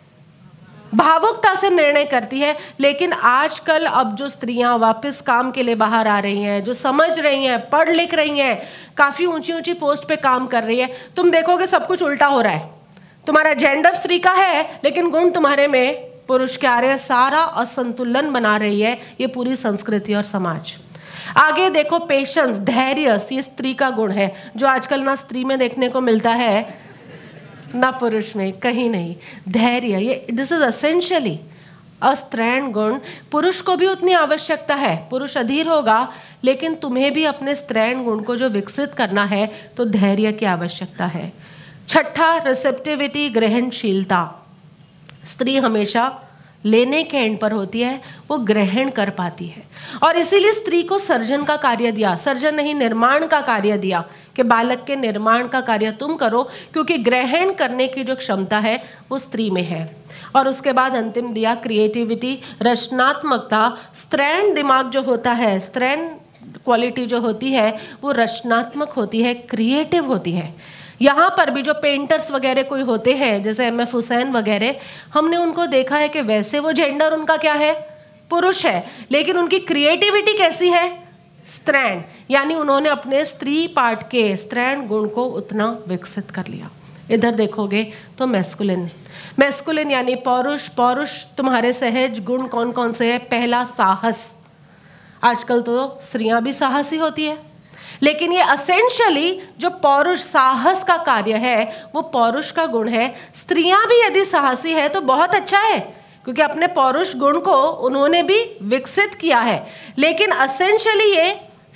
Speaker 3: भावुकता से निर्णय करती है। लेकिन आजकल अब जो स्त्रियां वापस काम के लिए बाहर आ रही हैं, जो समझ रही हैं, पढ़ लिख रही हैं, काफी ऊंची ऊंची पोस्ट पे काम कर रही है, तुम देखोगे सब कुछ उल्टा हो रहा है। तुम्हारा जेंडर स्त्री का है लेकिन गुण तुम्हारे में पुरुष के आ रहे हैं, सारा असंतुलन बना रही है ये पूरी संस्कृति और समाज। आगे देखो पेशेंस, धैर्य, ये स्त्री का गुण है जो आजकल ना स्त्री में देखने को मिलता है ना पुरुष में, कहीं नहीं। धैर्य, ये दिस इज एसेंशियली अ स्त्रैण गुण। पुरुष को भी उतनी आवश्यकता है, पुरुष अधीर होगा, लेकिन तुम्हें भी अपने स्त्रैण गुण को जो विकसित करना है तो धैर्य की आवश्यकता है। छठा, रिसेप्टिविटी, ग्रहणशीलता। स्त्री हमेशा लेने के एंड पर होती है, वो ग्रहण कर पाती है। और इसीलिए स्त्री को सर्जन का कार्य दिया, सर्जन नहीं निर्माण का कार्य दिया, कि बालक के निर्माण का कार्य तुम करो, क्योंकि ग्रहण करने की जो क्षमता है वो स्त्री में है। और उसके बाद अंतिम दिया क्रिएटिविटी, रचनात्मकता। स्त्रैण दिमाग जो होता है, स्त्रैण क्वालिटी जो होती है वो रचनात्मक होती है, क्रिएटिव होती है। यहाँ पर भी जो पेंटर्स वगैरह कोई होते हैं जैसे एम एफ हुसैन वगैरह, हमने उनको देखा है कि वैसे वो जेंडर उनका क्या है, पुरुष है, लेकिन उनकी क्रिएटिविटी कैसी है, स्त्रैण, यानी उन्होंने अपने स्त्री पार्ट के स्त्रैण गुण को उतना विकसित कर लिया। इधर देखोगे तो मैस्कुलिन, मैस्कुलिन यानी पौरुष। पौरुष तुम्हारे सहज गुण कौन कौन से हैं, पहला साहस। आजकल तो स्त्रियां भी साहसी होती है, लेकिन ये असेंशियली जो पौरुष साहस का कार्य है वो पौरुष का गुण है। स्त्रियां भी यदि साहसी है तो बहुत अच्छा है, क्योंकि अपने पौरुष गुण को उन्होंने भी विकसित किया है, लेकिन असेंशियली ये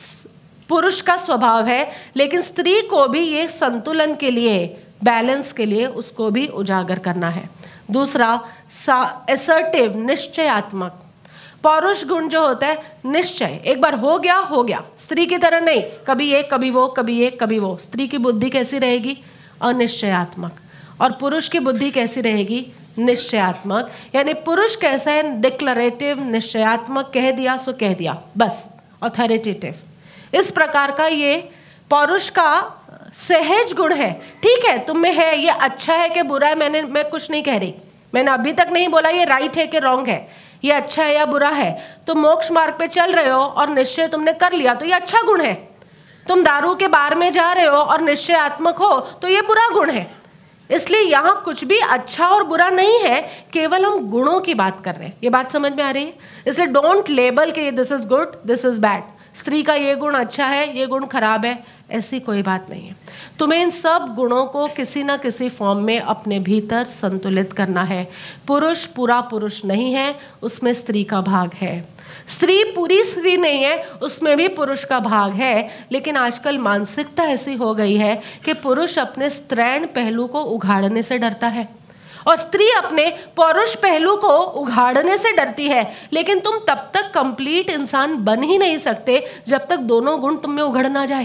Speaker 3: पुरुष का स्वभाव है। लेकिन स्त्री को भी ये संतुलन के लिए, बैलेंस के लिए उसको भी उजागर करना है। दूसरा, असर्टिव, निश्चयात्मक। पौरुष गुण जो होता है निश्चय, एक बार हो गया हो गया, स्त्री की तरह नहीं कभी ये कभी वो, कभी ये कभी वो। स्त्री की बुद्धि कैसी रहेगी, अनिश्चयात्मक, और पुरुष की बुद्धि कैसी रहेगी, निश्चयात्मक। यानी पुरुष कैसा है, डिक्लरेटिव, निश्चयात्मक, कह दिया सो कह दिया, बस अथॉरिटेटिव। इस प्रकार का ये पौरुष का सहज गुण है। ठीक है, तुम में है, ये अच्छा है कि बुरा है, मैंने मैं कुछ नहीं कह रही, मैंने अभी तक नहीं बोला ये राइट है कि रॉन्ग है, ये अच्छा है या बुरा है। तुम मोक्ष मार्ग पे चल रहे हो और निश्चय तुमने कर लिया तो ये अच्छा गुण है। तुम दारू के बार में जा रहे हो और निश्चयात्मक हो तो ये बुरा गुण है। इसलिए यहाँ कुछ भी अच्छा और बुरा नहीं है, केवल हम गुणों की बात कर रहे हैं। ये बात समझ में आ रही है? इसलिए डोंट लेबल के this is good, this is bad, स्त्री का ये गुण अच्छा है, ये गुण खराब है, ऐसी कोई बात नहीं है। तुम्हें इन सब गुणों को किसी ना किसी फॉर्म में अपने भीतर संतुलित करना है। पुरुष पूरा पुरुष नहीं है, उसमें स्त्री का भाग है। स्त्री पूरी स्त्री नहीं है, उसमें भी पुरुष का भाग है। लेकिन आजकल मानसिकता ऐसी हो गई है कि पुरुष अपने स्त्रैण पहलू को उघाड़ने से डरता है और स्त्री अपने पौरुष पहलू को उघाड़ने से डरती है। लेकिन तुम तब तक कंप्लीट इंसान बन ही नहीं सकते जब तक दोनों गुण तुम में उघड़ ना जाए।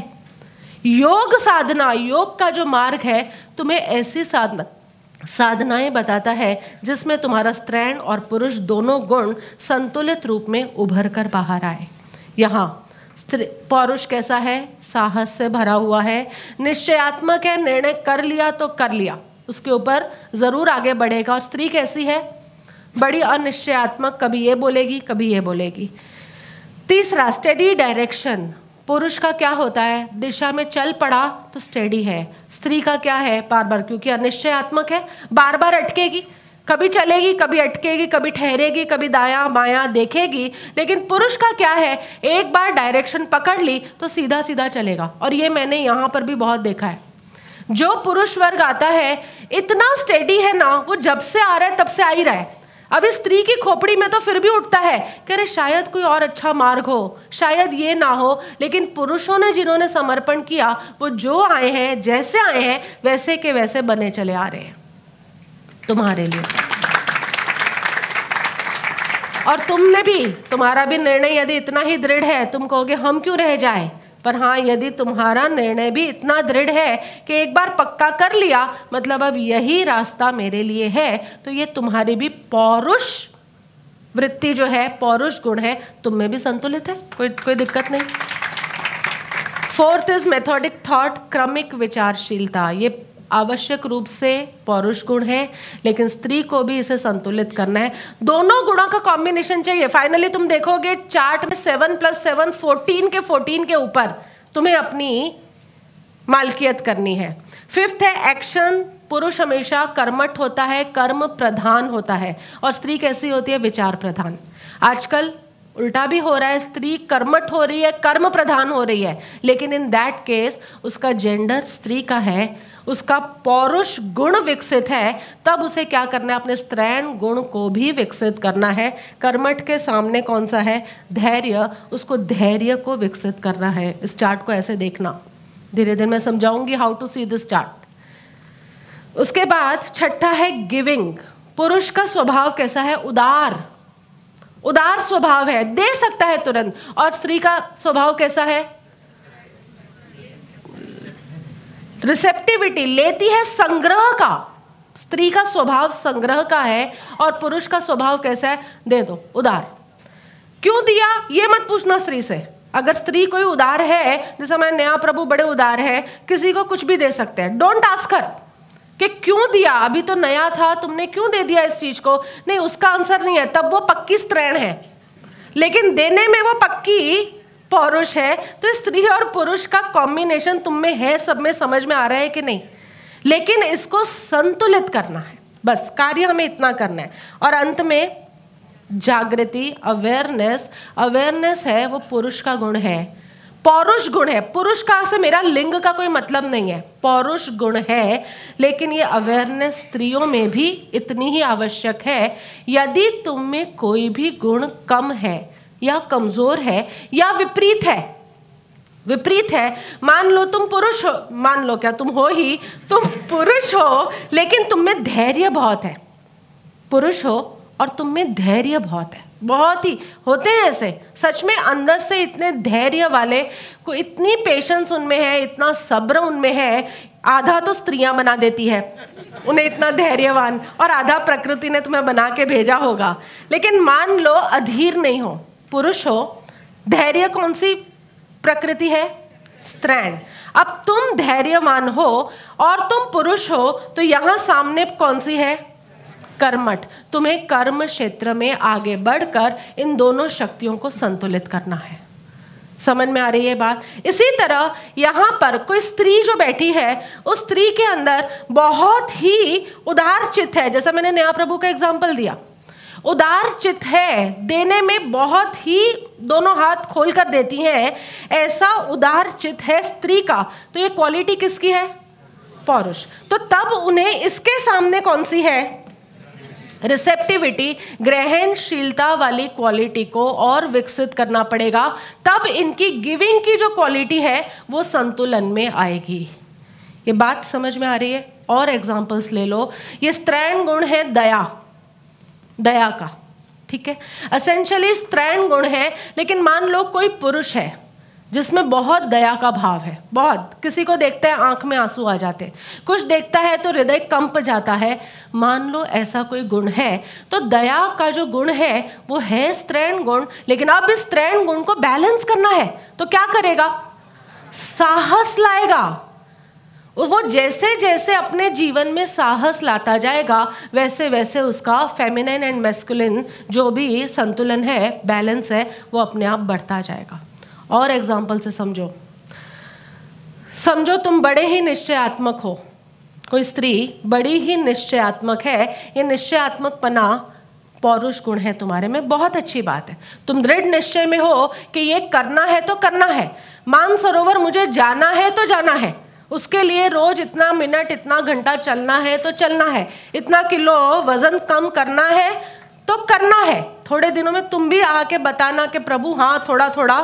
Speaker 3: योग साधना, योग का जो मार्ग है तुम्हें ऐसी साधना साधनाएं बताता है जिसमें तुम्हारा स्त्रैण और पुरुष दोनों गुण संतुलित रूप में उभर कर बाहर आए। यहाँ पौरुष कैसा है, साहस से भरा हुआ है, निश्चयात्मक है, निर्णय कर लिया तो कर लिया, उसके ऊपर जरूर आगे बढ़ेगा। और स्त्री कैसी है, बड़ी अनिश्चयात्मक, कभी ये बोलेगी कभी ये बोलेगी। तीसरा, स्टेडी डायरेक्शन। पुरुष का क्या होता है, दिशा में चल पड़ा तो स्टेडी है। स्त्री का क्या है, बार बार, क्योंकि अनिश्चयात्मक है, बार बार अटकेगी, कभी चलेगी कभी अटकेगी, कभी ठहरेगी, कभी दायां बायां देखेगी। लेकिन पुरुष का क्या है, एक बार डायरेक्शन पकड़ ली तो सीधा सीधा चलेगा। और ये मैंने यहाँ पर भी बहुत देखा है जो पुरुष वर्ग आता है इतना स्टेडी है ना, वो जब से आ रहा है तब से आ ही रहा है। अब इस स्त्री की खोपड़ी में तो फिर भी उठता है कि अरे शायद कोई और अच्छा मार्ग हो, शायद ये ना हो। लेकिन पुरुषों ने जिन्होंने समर्पण किया, वो जो आए हैं, जैसे आए हैं, वैसे के वैसे बने चले आ रहे हैं तुम्हारे लिए। और तुमने भी, तुम्हारा भी निर्णय यदि इतना ही दृढ़ है, तुम कहोगे हम क्यों रह जाए। पर हाँ, यदि तुम्हारा निर्णय भी इतना दृढ़ है कि एक बार पक्का कर लिया, मतलब अब यही रास्ता मेरे लिए है, तो ये तुम्हारी भी पौरुष वृत्ति जो है, पौरुष गुण है, तुम में भी संतुलित है, कोई कोई दिक्कत नहीं। फोर्थ इज मेथोडिक थॉट, क्रमिक विचारशीलता। ये आवश्यक रूप से पौरुष गुण है, लेकिन स्त्री को भी इसे संतुलित करना है। दोनों गुणों का कॉम्बिनेशन चाहिए। फाइनली तुम देखोगे चार्ट में सेवन प्लस सेवन फोर्टीन के फोर्टीन के ऊपर तुम्हें अपनी मालकियत करनी है। फिफ्थ है एक्शन। पुरुष हमेशा कर्मठ होता है, कर्म प्रधान होता है, और स्त्री कैसी होती है, विचार प्रधान। आजकल उल्टा भी हो रहा है, स्त्री कर्मठ हो रही है, कर्म प्रधान हो रही है, लेकिन इन दैट केस उसका जेंडर स्त्री का है, उसका पौरुष गुण विकसित है, तब उसे क्या करना है, अपने स्त्रैण गुण को भी विकसित करना है। कर्मठ के सामने कौन सा है, धैर्य, उसको धैर्य को विकसित करना है। इस चार्ट को ऐसे देखना, धीरे धीरे मैं समझाऊंगी how to see this chart. उसके बाद छठा है गिविंग। पुरुष का स्वभाव कैसा है, उदार, उदार स्वभाव है, दे सकता है तुरंत। और स्त्री का स्वभाव कैसा है, रिसेप्टिविटी, लेती है संग्रह का। स्त्री का स्वभाव संग्रह का है, और पुरुष का स्वभाव कैसा है, दे दो, उदार। क्यों दिया ये मत पूछना स्त्री से। अगर स्त्री कोई उदार है, जैसे हमारे नया प्रभु बड़े उदार है, किसी को कुछ भी दे सकते हैं, डोंट आस्क हर कि क्यों दिया, अभी तो नया था, तुमने क्यों दे दिया इस चीज को। नहीं, उसका आंसर नहीं है, तब वो पक्की स्त्रैण है, लेकिन देने में वो पक्की पौरुष है। तो स्त्री और पुरुष का कॉम्बिनेशन तुम में है, सब में समझ में आ रहा है कि नहीं, लेकिन इसको संतुलित करना है, बस कार्य हमें इतना करना है। और अंत में जागृति, अवेयरनेस। अवेयरनेस है वो पुरुष का गुण है, पौरुष गुण है। पुरुष का से मेरा लिंग का कोई मतलब नहीं है, पौरुष गुण है, लेकिन ये अवेयरनेस स्त्रियों में भी इतनी ही आवश्यक है। यदि तुम में कोई भी गुण कम है या कमजोर है या विपरीत है, विपरीत है, मान लो तुम पुरुष हो, मान लो क्या तुम हो ही, तुम पुरुष हो लेकिन तुम में धैर्य बहुत है, पुरुष हो और तुम में धैर्य बहुत है, बहुत ही होते हैं ऐसे, सच में अंदर से इतने धैर्य वाले, को इतनी पेशेंस उनमें है, इतना सब्र उनमें है। आधा तो स्त्रियां बना देती है उन्हें इतना धैर्यवान, और आधा प्रकृति ने तुम्हें बना के भेजा होगा। लेकिन मान लो अधीर नहीं हो, पुरुष हो, धैर्य कौन सी प्रकृति है, स्त्रैण। अब तुम धैर्यवान हो और तुम पुरुष हो, तो यहां सामने कौन सी है, कर्मठ। तुम्हें कर्म क्षेत्र में आगे बढ़कर इन दोनों शक्तियों को संतुलित करना है। समझ में आ रही है बात। इसी तरह यहां पर कोई स्त्री जो बैठी है, उस स्त्री के अंदर बहुत ही उदार चित्त है, जैसा मैंने नया प्रभु का एग्जाम्पल दिया, उदार चित्त है, देने में बहुत ही दोनों हाथ खोल कर देती हैं, ऐसा उदार चित्त है स्त्री का। तो ये क्वालिटी किसकी है, पौरुष। तो तब उन्हें इसके सामने कौन सी है, रिसेप्टिविटी, ग्रहणशीलता वाली क्वालिटी को और विकसित करना पड़ेगा। तब इनकी गिविंग की जो क्वालिटी है वो संतुलन में आएगी। ये बात समझ में आ रही है। और एग्जांपल्स ले लो। ये स्त्रैण गुण है दया, दया का, ठीक है, एसेंशियली स्त्रैण गुण है। लेकिन मान लो कोई पुरुष है जिसमें बहुत दया का भाव है, बहुत, किसी को देखता है आंख में आंसू आ जाते, कुछ देखता है तो हृदय कंप जाता है, मान लो ऐसा कोई गुण है, तो दया का जो गुण है वो है स्त्रैण गुण। लेकिन अब इस स्त्रैण गुण को बैलेंस करना है, तो क्या करेगा, साहस लाएगा। वो जैसे जैसे अपने जीवन में साहस लाता जाएगा, वैसे वैसे उसका फेमिनिन एंड मैस्कुलिन जो भी संतुलन है, बैलेंस है, वो अपने आप बढ़ता जाएगा। और एग्जाम्पल से समझो, समझो तुम बड़े ही निश्चयात्मक हो, कोई स्त्री बड़ी ही निश्चयात्मक है, ये निश्चयात्मकपना पौरुष गुण है तुम्हारे में, बहुत अच्छी बात है। तुम दृढ़ निश्चय में हो कि ये करना है तो करना है, मानसरोवर मुझे जाना है तो जाना है, उसके लिए रोज इतना मिनट इतना घंटा चलना है तो चलना है, इतना किलो वजन कम करना है तो करना है। थोड़े दिनों में तुम भी आके बताना कि प्रभु हाँ थोड़ा थोड़ा,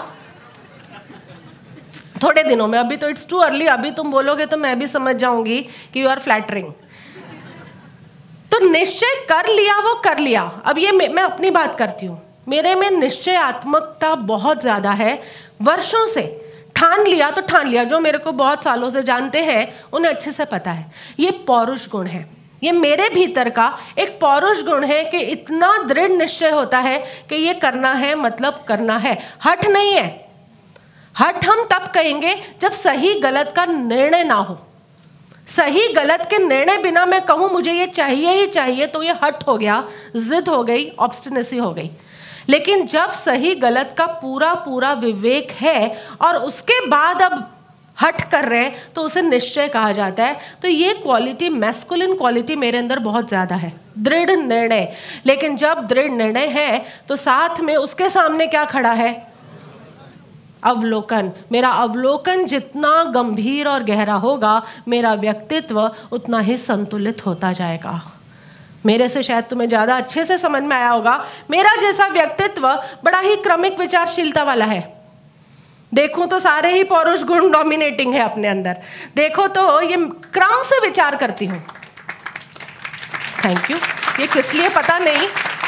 Speaker 3: थोड़े दिनों में, अभी तो इट्स टू अर्ली, अभी तुम बोलोगे तो मैं भी समझ जाऊंगी कि यू आर फ्लैटरिंग। तो निश्चय कर लिया वो कर लिया। अब ये मैं, मैं अपनी बात करती हूँ, मेरे में निश्चयात्मकता बहुत ज्यादा है, वर्षों से ठान लिया तो ठान लिया। जो मेरे को बहुत सालों से जानते हैं उन्हें अच्छे से पता है, ये पौरुष गुण है, ये मेरे भीतर का एक पौरुष गुण है कि इतना दृढ़ निश्चय होता है कि ये करना है मतलब करना है, हठ नहीं है। हठ हम तब कहेंगे जब सही गलत का निर्णय ना हो। सही गलत के निर्णय बिना मैं कहूं मुझे ये चाहिए ही चाहिए तो ये हठ हो गया, जिद हो गई, ऑब्स्टिनेसी हो गई। लेकिन जब सही गलत का पूरा पूरा विवेक है और उसके बाद अब हट कर रहे हैं तो उसे निश्चय कहा जाता है। तो ये क्वालिटी, मैस्कुलिन क्वालिटी मेरे अंदर बहुत ज्यादा है, दृढ़ निर्णय। लेकिन जब दृढ़ निर्णय है तो साथ में उसके सामने क्या खड़ा है? अवलोकन। मेरा अवलोकन जितना गंभीर और गहरा होगा, मेरा व्यक्तित्व उतना ही संतुलित होता जाएगा। मेरे से शायद तुम्हें ज्यादा अच्छे से समझ में आया होगा, मेरा जैसा व्यक्तित्व बड़ा ही क्रमिक विचारशीलता वाला है। देखो तो सारे ही पौरुष गुण डोमिनेटिंग है अपने अंदर, देखो तो ये क्रम से विचार करती हूँ। Thank you. ये किस लिए पता नहीं,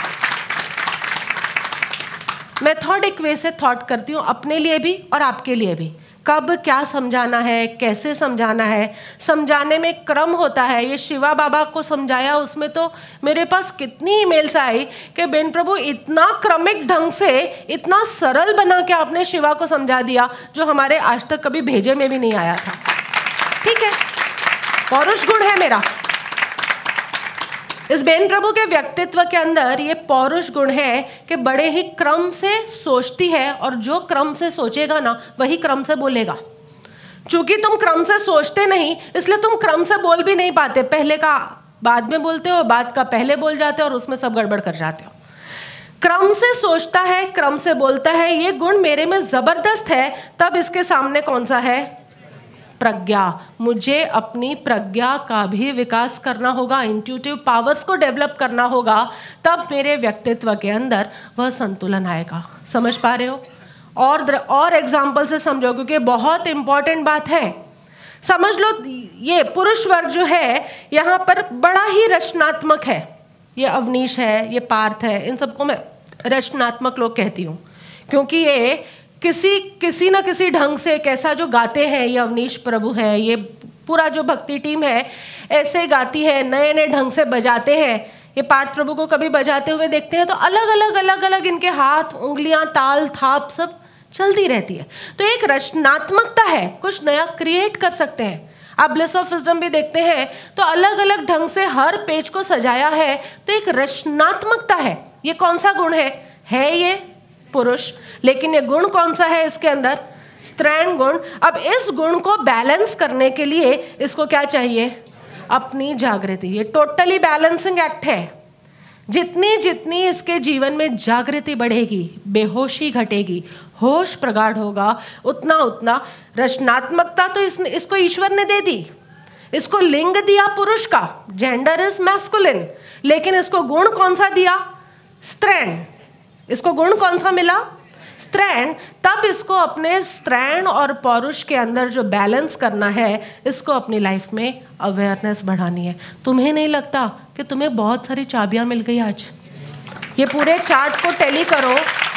Speaker 3: मेथोडिक वे से थॉट करती हूँ, अपने लिए भी और आपके लिए भी। कब क्या समझाना है, कैसे समझाना है, समझाने में क्रम होता है। ये शिवा बाबा को समझाया, उसमें तो मेरे पास कितनी ईमेल्स आई कि बेन प्रभु इतना क्रमिक ढंग से, इतना सरल बना के आपने शिवा को समझा दिया जो हमारे आज तक कभी भेजे में भी नहीं आया था। ठीक है, पौरुष गुण है मेरा। इस बेन प्रभु के व्यक्तित्व के अंदर ये पौरुष गुण है कि बड़े ही क्रम से सोचती है, और जो क्रम से सोचेगा ना वही क्रम से बोलेगा। चूंकि तुम क्रम से सोचते नहीं, इसलिए तुम क्रम से बोल भी नहीं पाते। पहले का बाद में बोलते हो, बाद का पहले बोल जाते हो और उसमें सब गड़बड़ कर जाते हो। क्रम से सोचता है, क्रम से बोलता है, ये गुण मेरे में जबरदस्त है। तब इसके सामने कौन सा है? प्रज्ञा। मुझे अपनी प्रज्ञा का भी विकास करना होगा, इंट्यूटिव पावर्स को डेवलप करना होगा, तब मेरे व्यक्तित्व के अंदर वह संतुलन आएगा। समझ पा रहे हो? और और एग्जाम्पल से समझो, क्योंकि बहुत इंपॉर्टेंट बात है। समझ लो, ये पुरुष वर्ग जो है यहाँ पर बड़ा ही रचनात्मक है। ये अवनीश है, ये पार्थ है, इन सबको मैं रचनात्मक लोग कहती हूँ, क्योंकि ये किसी किसी ना किसी ढंग से कैसा जो गाते हैं। ये अवनीश प्रभु है, ये पूरा जो भक्ति टीम है ऐसे गाती है, नए नए ढंग से बजाते हैं। ये पार्थ प्रभु को कभी बजाते हुए देखते हैं तो अलग अलग अलग अलग इनके हाथ, उंगलियां, ताल, थाप सब चलती रहती है। तो एक रचनात्मकता है, कुछ नया क्रिएट कर सकते हैं। आप ब्लिस ऑफ विजडम भी देखते हैं तो अलग अलग ढंग से हर पेज को सजाया है, तो एक रचनात्मकता है। ये कौन सा गुण है? है ये पुरुष। लेकिन ये गुण कौन सा है इसके अंदर? स्त्रैण गुण। अब इस गुण को बैलेंस करने के लिए इसको क्या चाहिए? अपनी जागृति। ये टोटली बैलेंसिंग एक्ट है। जितनी जितनी इसके जीवन में जागृति बढ़ेगी, बेहोशी घटेगी, होश प्रगाढ़ होगा, उतना उतना रचनात्मकता तो इसने इसको ईश्वर ने दे दी। इसको लिंग दिया पुरुष का, जेंडर इज मैस्कुलिन, लेकिन इसको गुण कौन सा दिया? स्त्रैण। इसको गुण कौन सा मिला? स्त्रैण। तब इसको अपने स्त्रैण और पौरुष के अंदर जो बैलेंस करना है, इसको अपनी लाइफ में अवेयरनेस बढ़ानी है। तुम्हें नहीं लगता कि तुम्हें बहुत सारी चाबियां मिल गई आज? ये पूरे चार्ट को टैली करो,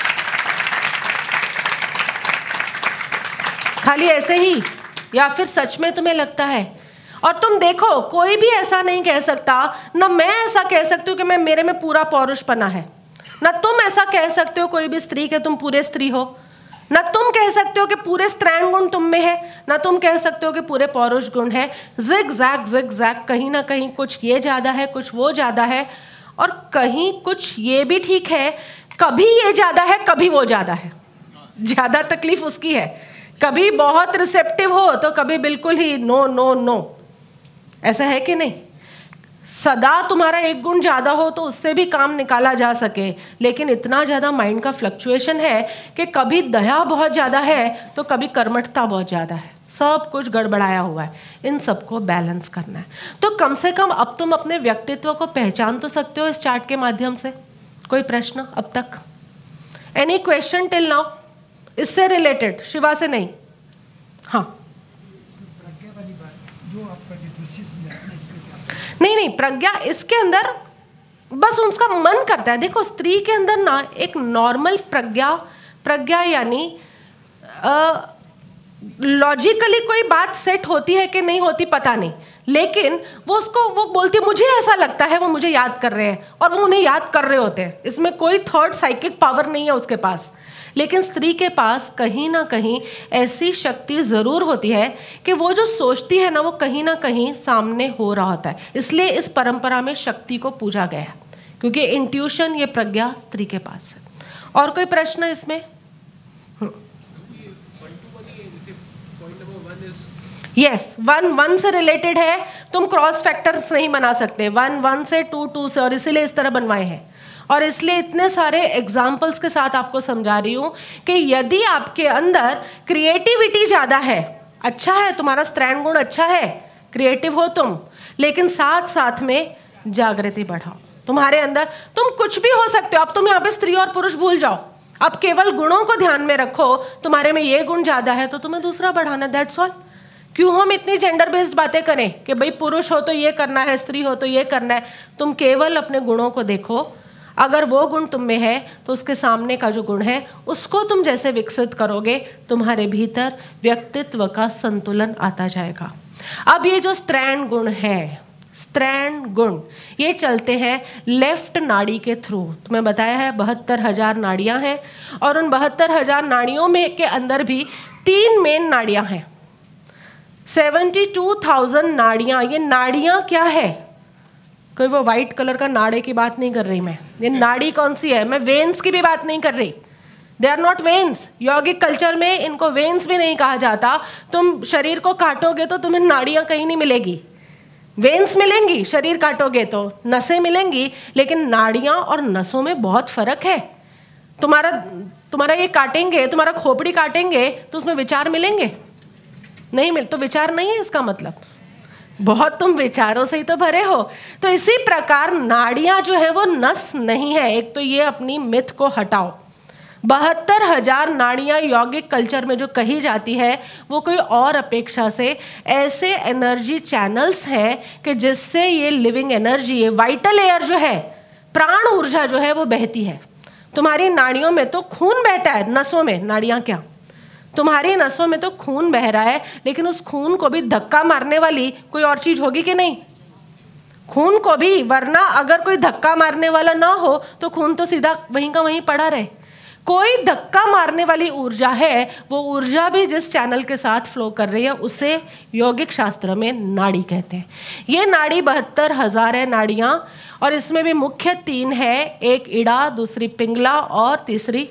Speaker 3: खाली ऐसे ही, या फिर सच में तुम्हें लगता है? और तुम देखो, कोई भी ऐसा नहीं कह सकता, ना मैं ऐसा कह सकती हूँ कि मैं मेरे में पूरा पौरुषपना है, ना तुम ऐसा कह सकते हो कोई भी स्त्री के तुम पूरे स्त्री हो, ना तुम कह सकते हो कि पूरे स्त्रैण गुण तुम में है, ना तुम कह सकते हो कि पूरे पौरुष गुण है। जिग जैग जिग जैग, कहीं ना कहीं कुछ ये ज्यादा है, कुछ वो ज्यादा है, और कहीं कुछ ये भी ठीक है, कभी ये ज्यादा है, कभी वो ज्यादा है। ज्यादा तकलीफ उसकी है, कभी बहुत रिसेप्टिव हो तो कभी बिल्कुल ही नो नो नो। ऐसा है कि नहीं? सदा तुम्हारा एक गुण ज्यादा हो तो उससे भी काम निकाला जा सके, लेकिन इतना ज्यादा माइंड का फ्लक्चुएशन है कि कभी दया बहुत ज्यादा है तो कभी कर्मठता बहुत ज्यादा है। सब कुछ गड़बड़ाया हुआ है, इन सबको बैलेंस करना है। तो कम से कम अब तुम अपने व्यक्तित्व को पहचान तो सकते हो इस चार्ट के माध्यम से। कोई प्रश्न अब तक? एनी क्वेश्चन टिल नाउ इससे रिलेटेड? शिवा से नहीं? हाँ नहीं नहीं, प्रज्ञा इसके अंदर बस उसका मन करता है। देखो स्त्री के अंदर ना एक नॉर्मल प्रज्ञा, प्रज्ञा यानी लॉजिकली कोई बात सेट होती है कि नहीं होती पता नहीं, लेकिन वो उसको वो बोलती है मुझे ऐसा लगता है वो मुझे याद कर रहे हैं, और वो उन्हें याद कर रहे होते हैं। इसमें कोई थर्ड साइकिक पावर नहीं है उसके पास। लेकिन स्त्री के पास कहीं ना कहीं ऐसी शक्ति ज़रूर होती है कि वो जो सोचती है ना वो कहीं ना कहीं सामने हो रहा होता है। इसलिए इस परंपरा में शक्ति को पूजा गया है, क्योंकि इंट्यूशन, ये प्रज्ञा स्त्री के पास है। और कोई प्रश्न इसमें? यस, वन वन से रिलेटेड है, तुम क्रॉस फैक्टर्स नहीं बना सकते, वन वन से, टू टू से, और इसीलिए इस तरह बनवाए हैं। और इसलिए इतने सारे एग्जाम्पल्स के साथ आपको समझा रही हूँ कि यदि आपके अंदर क्रिएटिविटी ज़्यादा है, अच्छा है, तुम्हारा स्त्रैण गुण अच्छा है, क्रिएटिव हो तुम, लेकिन साथ साथ में जागृति बढ़ाओ तुम्हारे अंदर। तुम कुछ भी हो सकते हो। अब तुम यहाँ पे स्त्री और पुरुष भूल जाओ, अब केवल गुणों को ध्यान में रखो। तुम्हारे में ये गुण ज़्यादा है तो तुम्हें दूसरा बढ़ाना, दैट्स ऑल। क्यों हम इतनी जेंडर बेस्ड बातें करें कि भाई पुरुष हो तो ये करना है, स्त्री हो तो ये करना है? तुम केवल अपने गुणों को देखो। अगर वो गुण तुम में है तो उसके सामने का जो गुण है उसको तुम जैसे विकसित करोगे, तुम्हारे भीतर व्यक्तित्व का संतुलन आता जाएगा। अब ये जो स्त्रैण गुण है, स्त्रैण गुण, ये चलते हैं लेफ्ट नाड़ी के थ्रू। तुम्हें बताया है बहत्तर हजार नाड़ियां हैं, और उन बहत्तर हजार नाड़ियों में के अंदर भी तीन मेन नाड़ियां हैं, सेवेंटी टू थाउजेंड नाड़ियां। ये नाड़ियां क्या है? कोई वो वाइट कलर का नाड़े की बात नहीं कर रही मैं। ये नाड़ी कौन सी है? मैं वेन्स की भी बात नहीं कर रही। They are not veins. यौगिक कल्चर में इनको वेन्स भी नहीं कहा जाता। तुम शरीर को काटोगे तो तुम्हें नाड़ियां कहीं नहीं मिलेगी। वेन्स मिलेंगी, शरीर काटोगे तो नसें मिलेंगी, लेकिन नाड़ियां और नसों में बहुत फर्क है। तुम्हारा तुम्हारा ये काटेंगे, तुम्हारा खोपड़ी काटेंगे तो उसमें विचार मिलेंगे? नहीं मिल, तो विचार नहीं है इसका मतलब। बहुत तुम विचारों से ही तो भरे हो। तो इसी प्रकार नाड़ियां जो है वो नस नहीं है। एक तो ये अपनी मिथ को हटाओ। बहत्तर हजार नाड़ियां यौगिक कल्चर में जो कही जाती है वो कोई और अपेक्षा से ऐसे एनर्जी चैनल्स हैं कि जिससे ये लिविंग एनर्जी, ये वाइटल एयर जो है, प्राण ऊर्जा जो है वो बहती है। तुम्हारी नाड़ियों में तो खून बहता है, नसों में, नाड़ियां क्या, तुम्हारी नसों में तो खून बह रहा है, लेकिन उस खून को भी धक्का मारने वाली कोई और चीज होगी कि नहीं? खून को भी, वरना अगर कोई धक्का मारने वाला ना हो तो खून तो सीधा वहीं का वहीं पड़ा रहे। कोई धक्का मारने वाली ऊर्जा है, वो ऊर्जा भी जिस चैनल के साथ फ्लो कर रही है उसे यौगिक शास्त्र में नाड़ी कहते हैं। ये नाड़ी बहत्तर हजार है नाड़ियां, और इसमें भी मुख्य तीन है, एक इड़ा, दूसरी पिंगला और तीसरी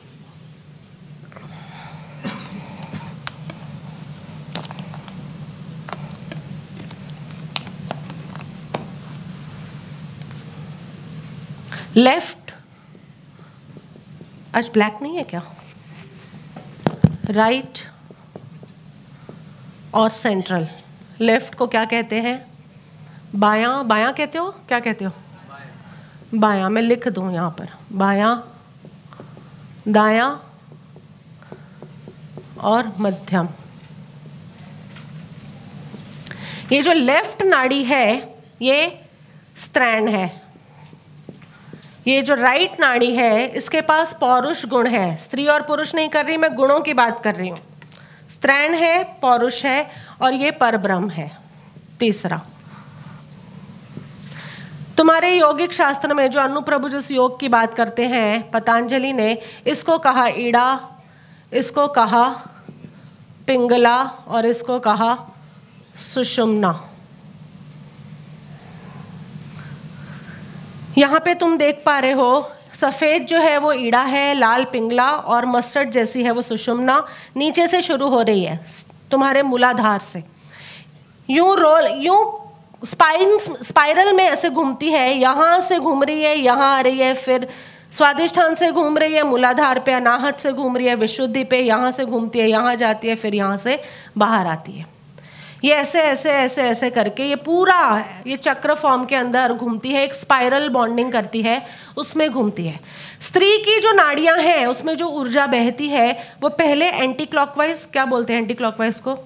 Speaker 3: लेफ्ट। आज ब्लैक नहीं है क्या? राइट और सेंट्रल। लेफ्ट को क्या कहते हैं? बायां। बायां कहते हो? क्या कहते हो? बायां। मैं लिख दूं यहां पर, बायां, दायां और मध्यम। ये जो लेफ्ट नाड़ी है ये स्त्रैण है। ये जो राइट नाड़ी है इसके पास पौरुष गुण है। स्त्री और पुरुष नहीं कर रही मैं, गुणों की बात कर रही हूँ। स्त्रैण है, पौरुष है, और ये परब्रह्म है तीसरा। तुम्हारे यौगिक शास्त्र में जो अनुप्रभु जिस योग की बात करते हैं, पतंजलि ने इसको कहा ईड़ा, इसको कहा पिंगला और इसको कहा सुषुम्ना। यहाँ पे तुम देख पा रहे हो सफ़ेद जो है वो ईड़ा है, लाल पिंगला और मस्टर्ड जैसी है वो सुषुम्ना। नीचे से शुरू हो रही है तुम्हारे मूलाधार से, यूं रोल, यूं स्पाइन स्पाइरल में ऐसे घूमती है, यहाँ से घूम रही है, यहाँ आ रही है, फिर स्वादिष्ठान से घूम रही है, मूलाधार पे, अनाहत से घूम रही है, विशुद्धि पे, यहाँ से घूमती है, यहाँ जाती है, फिर यहाँ से बाहर आती है। ये ऐसे ऐसे ऐसे ऐसे करके ये पूरा ये चक्र फॉर्म के अंदर घूमती है, एक स्पाइरल बॉन्डिंग करती है, उसमें घूमती है। स्त्री की जो नाड़ियां हैं उसमें जो ऊर्जा बहती है वो पहले एंटी क्लॉकवाइज, क्या बोलते हैं एंटी क्लॉकवाइज को,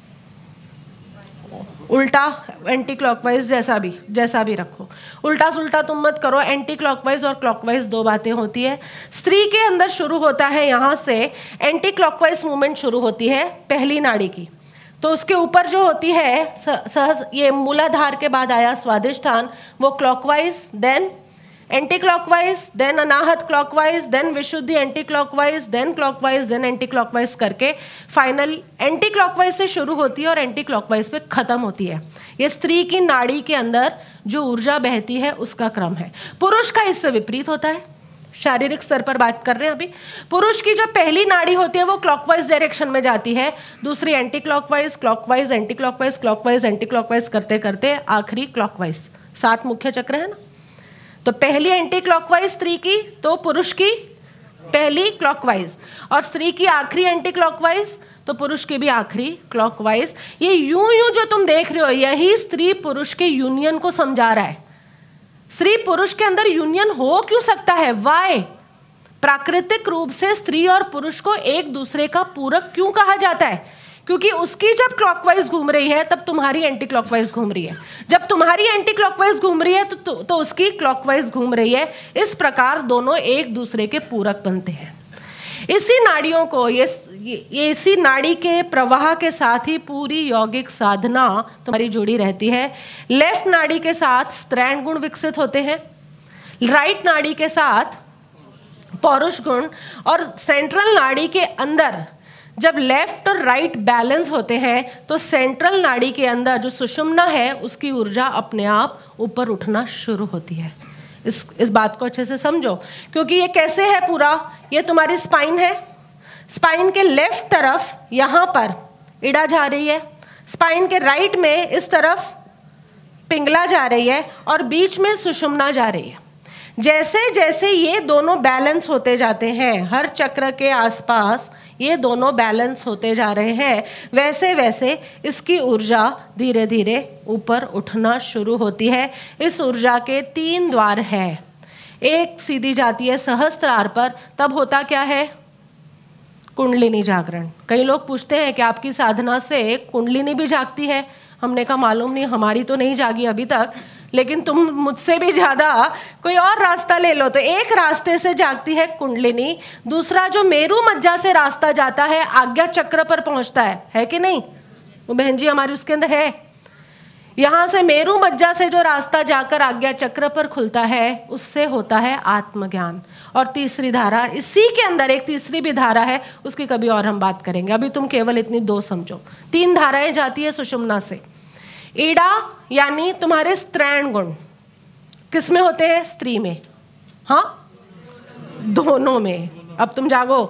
Speaker 3: उल्टा एंटी क्लॉकवाइज, जैसा भी जैसा भी रखो, उल्टा सुल्टा तुम मत करो। एंटी क्लॉकवाइज और क्लॉकवाइज दो बातें होती है। स्त्री के अंदर शुरू होता है, यहाँ से एंटी क्लॉकवाइज मूवमेंट शुरू होती है पहली नाड़ी की, तो उसके ऊपर जो होती है सहस, ये मूलाधार के बाद आया स्वादिष्ठान, वो clockwise, then anti clockwise, then Anahata clockwise, then Vishuddhi anti clockwise, then clockwise, then anti clockwise करके फाइनल एंटी क्लॉकवाइज से शुरू होती है और एंटी क्लॉकवाइज पे खत्म होती है। ये स्त्री की नाड़ी के अंदर जो ऊर्जा बहती है उसका क्रम है। पुरुष का इससे विपरीत होता है, शारीरिक स्तर पर बात कर रहे हैं अभी। पुरुष की जो पहली नाड़ी होती है वो क्लॉकवाइज डायरेक्शन में जाती है, दूसरी anti clockwise, clockwise anti clockwise, clockwise anti clockwise करते करते आखिरी क्लॉकवाइज। सात मुख्य चक्र है ना, तो पहली एंटी क्लॉकवाइज स्त्री की, तो पुरुष की पहली क्लॉकवाइज, और स्त्री की आखिरी एंटी क्लॉकवाइज, तो पुरुष की भी आखिरी क्लॉकवाइज। ये यूं यूं जो तुम देख रहे हो यही स्त्री पुरुष के यूनियन को समझा रहा है। स्त्री पुरुष के अंदर यूनियन हो क्यों सकता है, वाई? प्राकृतिक रूप से स्त्री और पुरुष को एक दूसरे का पूरक क्यों कहा जाता है? क्योंकि उसकी जब क्लॉकवाइज घूम रही है तब तुम्हारी एंटी क्लॉकवाइज घूम रही है, जब तुम्हारी एंटी क्लॉकवाइज घूम रही है तो, तो, तो उसकी क्लॉकवाइज घूम रही है। इस प्रकार दोनों एक दूसरे के पूरक बनते हैं। इसी नाड़ियों को ये, ये, ये इसी नाड़ी के प्रवाह के साथ ही पूरी यौगिक साधना तुम्हारी जुड़ी रहती है। लेफ्ट नाड़ी के साथ स्त्रैण गुण विकसित होते हैं, राइट नाड़ी के साथ पौरुष गुण, और सेंट्रल नाड़ी के अंदर जब लेफ्ट और राइट बैलेंस होते हैं तो सेंट्रल नाड़ी के अंदर जो सुषुम्ना है उसकी ऊर्जा अपने आप ऊपर उठना शुरू होती है। इस इस बात को अच्छे से समझो, क्योंकि ये कैसे है पूरा, ये तुम्हारी स्पाइन है, स्पाइन के लेफ्ट तरफ यहाँ पर इड़ा जा रही है, स्पाइन के राइट में इस तरफ पिंगला जा रही है, और बीच में सुषुम्ना जा रही है। जैसे जैसे ये दोनों बैलेंस होते जाते हैं, हर चक्र के आसपास ये दोनों बैलेंस होते जा रहे हैं, वैसे वैसे इसकी ऊर्जा धीरे धीरे ऊपर उठना शुरू होती है। इस ऊर्जा के तीन द्वार हैं, एक सीधी जाती है सहस्त्रार पर, तब होता क्या है, कुंडलिनी जागरण। कई लोग पूछते हैं कि आपकी साधना से कुंडलिनी भी जागती है? हमने कहा मालूम नहीं, हमारी तो नहीं जागी अभी तक, लेकिन तुम मुझसे भी ज़्यादा कोई और रास्ता ले लो। तो एक रास्ते से जागती है कुंडलिनी, दूसरा जो मेरु मज्जा से रास्ता जाता है आज्ञा चक्र पर पहुंचता है, है कि नहीं? वो बहन जी हमारी उसके अंदर है। यहाँ से मेरु मज्जा से जो रास्ता जाकर आज्ञा चक्र पर खुलता है उससे होता है आत्मज्ञान। और तीसरी धारा इसी के अंदर, एक तीसरी भी धारा है, उसकी कभी और हम बात करेंगे, अभी तुम केवल इतनी दो समझो। तीन धाराएं जाती है सुषुम्ना से। ईड़ा यानी तुम्हारे स्त्रैण गुण किस में होते हैं? स्त्री में, हाँ दोनों में। अब तुम जागो।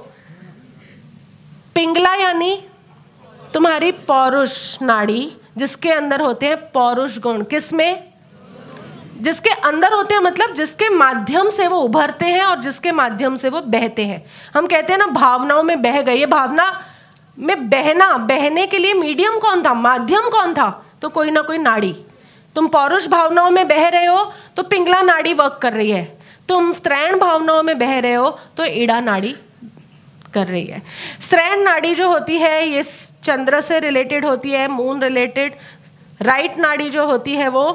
Speaker 3: पिंगला यानी तुम्हारी पौरुष नाड़ी, जिसके अंदर होते हैं पौरुष गुण। किस में? जिसके अंदर होते हैं, मतलब जिसके माध्यम से वो उभरते हैं और जिसके माध्यम से वो बहते हैं। हम कहते हैं ना भावनाओं में बह गए। ये भावना में बहना, बहने के लिए मीडियम कौन था, माध्यम कौन था? तो कोई ना कोई नाड़ी। तुम पौरुष भावनाओं में बह रहे हो तो पिंगला नाड़ी वर्क कर रही है, तुम स्त्रैण भावनाओं में बह रहे हो तो ईड़ा नाड़ी कर रही है। स्त्रैण नाड़ी जो होती है ये चंद्र से रिलेटेड होती है, मून रिलेटेड। राइट नाड़ी जो होती है वो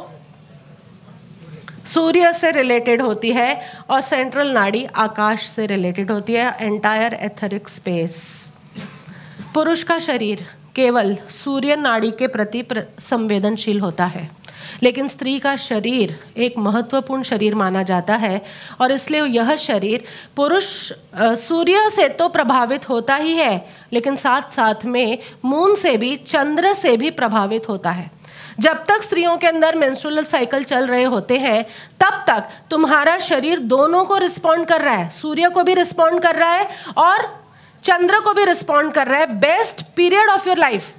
Speaker 3: सूर्य से रिलेटेड होती है, और सेंट्रल नाड़ी आकाश से रिलेटेड होती है, एंटायर एथरिक स्पेस। पुरुष का शरीर केवल सूर्य नाड़ी के प्रति संवेदनशील होता है, लेकिन स्त्री का शरीर एक महत्वपूर्ण शरीर माना जाता है, और इसलिए यह शरीर पुरुष सूर्य से तो प्रभावित होता ही है, लेकिन साथ साथ में मून से भी, चंद्र से भी प्रभावित होता है। जब तक स्त्रियों के अंदर मेंस्ट्रुअल साइकिल चल रहे होते हैं तब तक तुम्हारा शरीर दोनों को रिस्पॉन्ड कर रहा है, सूर्य को भी रिस्पॉन्ड कर रहा है और चंद्र को भी रिस्पॉन्ड कर रहा है। Best period of your life.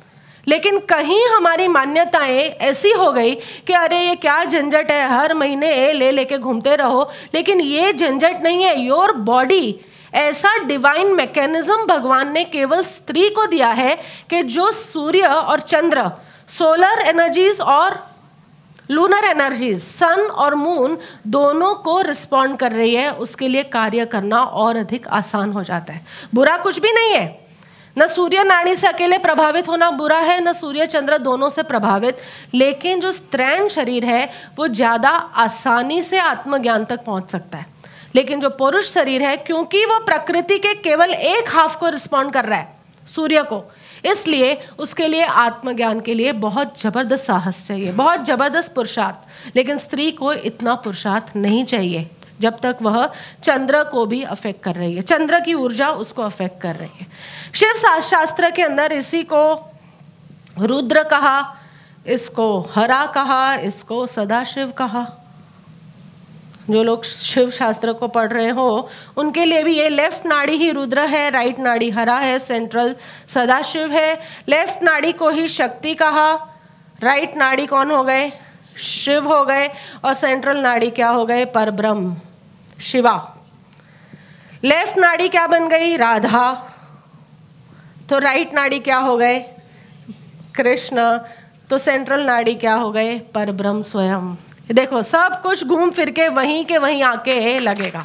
Speaker 3: लेकिन कहीं हमारी मान्यताएं ऐसी हो गई कि अरे ये क्या झंझट है, हर महीने ले लेके घूमते रहो। लेकिन ये झंझट नहीं है। योर बॉडी ऐसा डिवाइन मैकेनिज्म भगवान ने केवल स्त्री को दिया है कि जो सूर्य और चंद्र, सोलर एनर्जीज और लूनर एनर्जीज, सन और मून दोनों को रिस्पॉन्ड कर रही है, उसके लिए कार्य करना और अधिक आसान हो जाता है। बुरा कुछ भी नहीं है। न सूर्य नाड़ी से अकेले प्रभावित होना बुरा है, न सूर्य चंद्र दोनों से प्रभावित। लेकिन जो स्त्रैण शरीर है वो ज़्यादा आसानी से आत्मज्ञान तक पहुंच सकता है। लेकिन जो पुरुष शरीर है, क्योंकि वो प्रकृति के केवल एक हाफ को रिस्पॉन्ड कर रहा है, सूर्य को, इसलिए उसके लिए आत्मज्ञान के लिए बहुत जबरदस्त साहस चाहिए, बहुत जबरदस्त पुरुषार्थ। लेकिन स्त्री को इतना पुरुषार्थ नहीं चाहिए जब तक वह चंद्र को भी अफेक्ट कर रही है, चंद्र की ऊर्जा उसको अफेक्ट कर रही है। शिव शास्त्र के अंदर इसी को रुद्र कहा, इसको हरा कहा, इसको सदाशिव कहा। जो लोग शिव शास्त्र को पढ़ रहे हो उनके लिए भी ये लेफ्ट नाड़ी ही रुद्र है, राइट नाड़ी हरा है, सेंट्रल सदाशिव है। लेफ्ट नाड़ी को ही शक्ति कहा, राइट नाड़ी कौन हो गए? शिव हो गए, और सेंट्रल नाड़ी क्या हो गए? परब्रह्म, शिवा। लेफ्ट नाड़ी क्या बन गई? राधा। तो राइट नाड़ी क्या हो गए? कृष्ण। तो सेंट्रल नाड़ी क्या हो गए? परब्रह्म स्वयं। देखो सब कुछ घूम फिर के वहीं के वहीं आके लगेगा।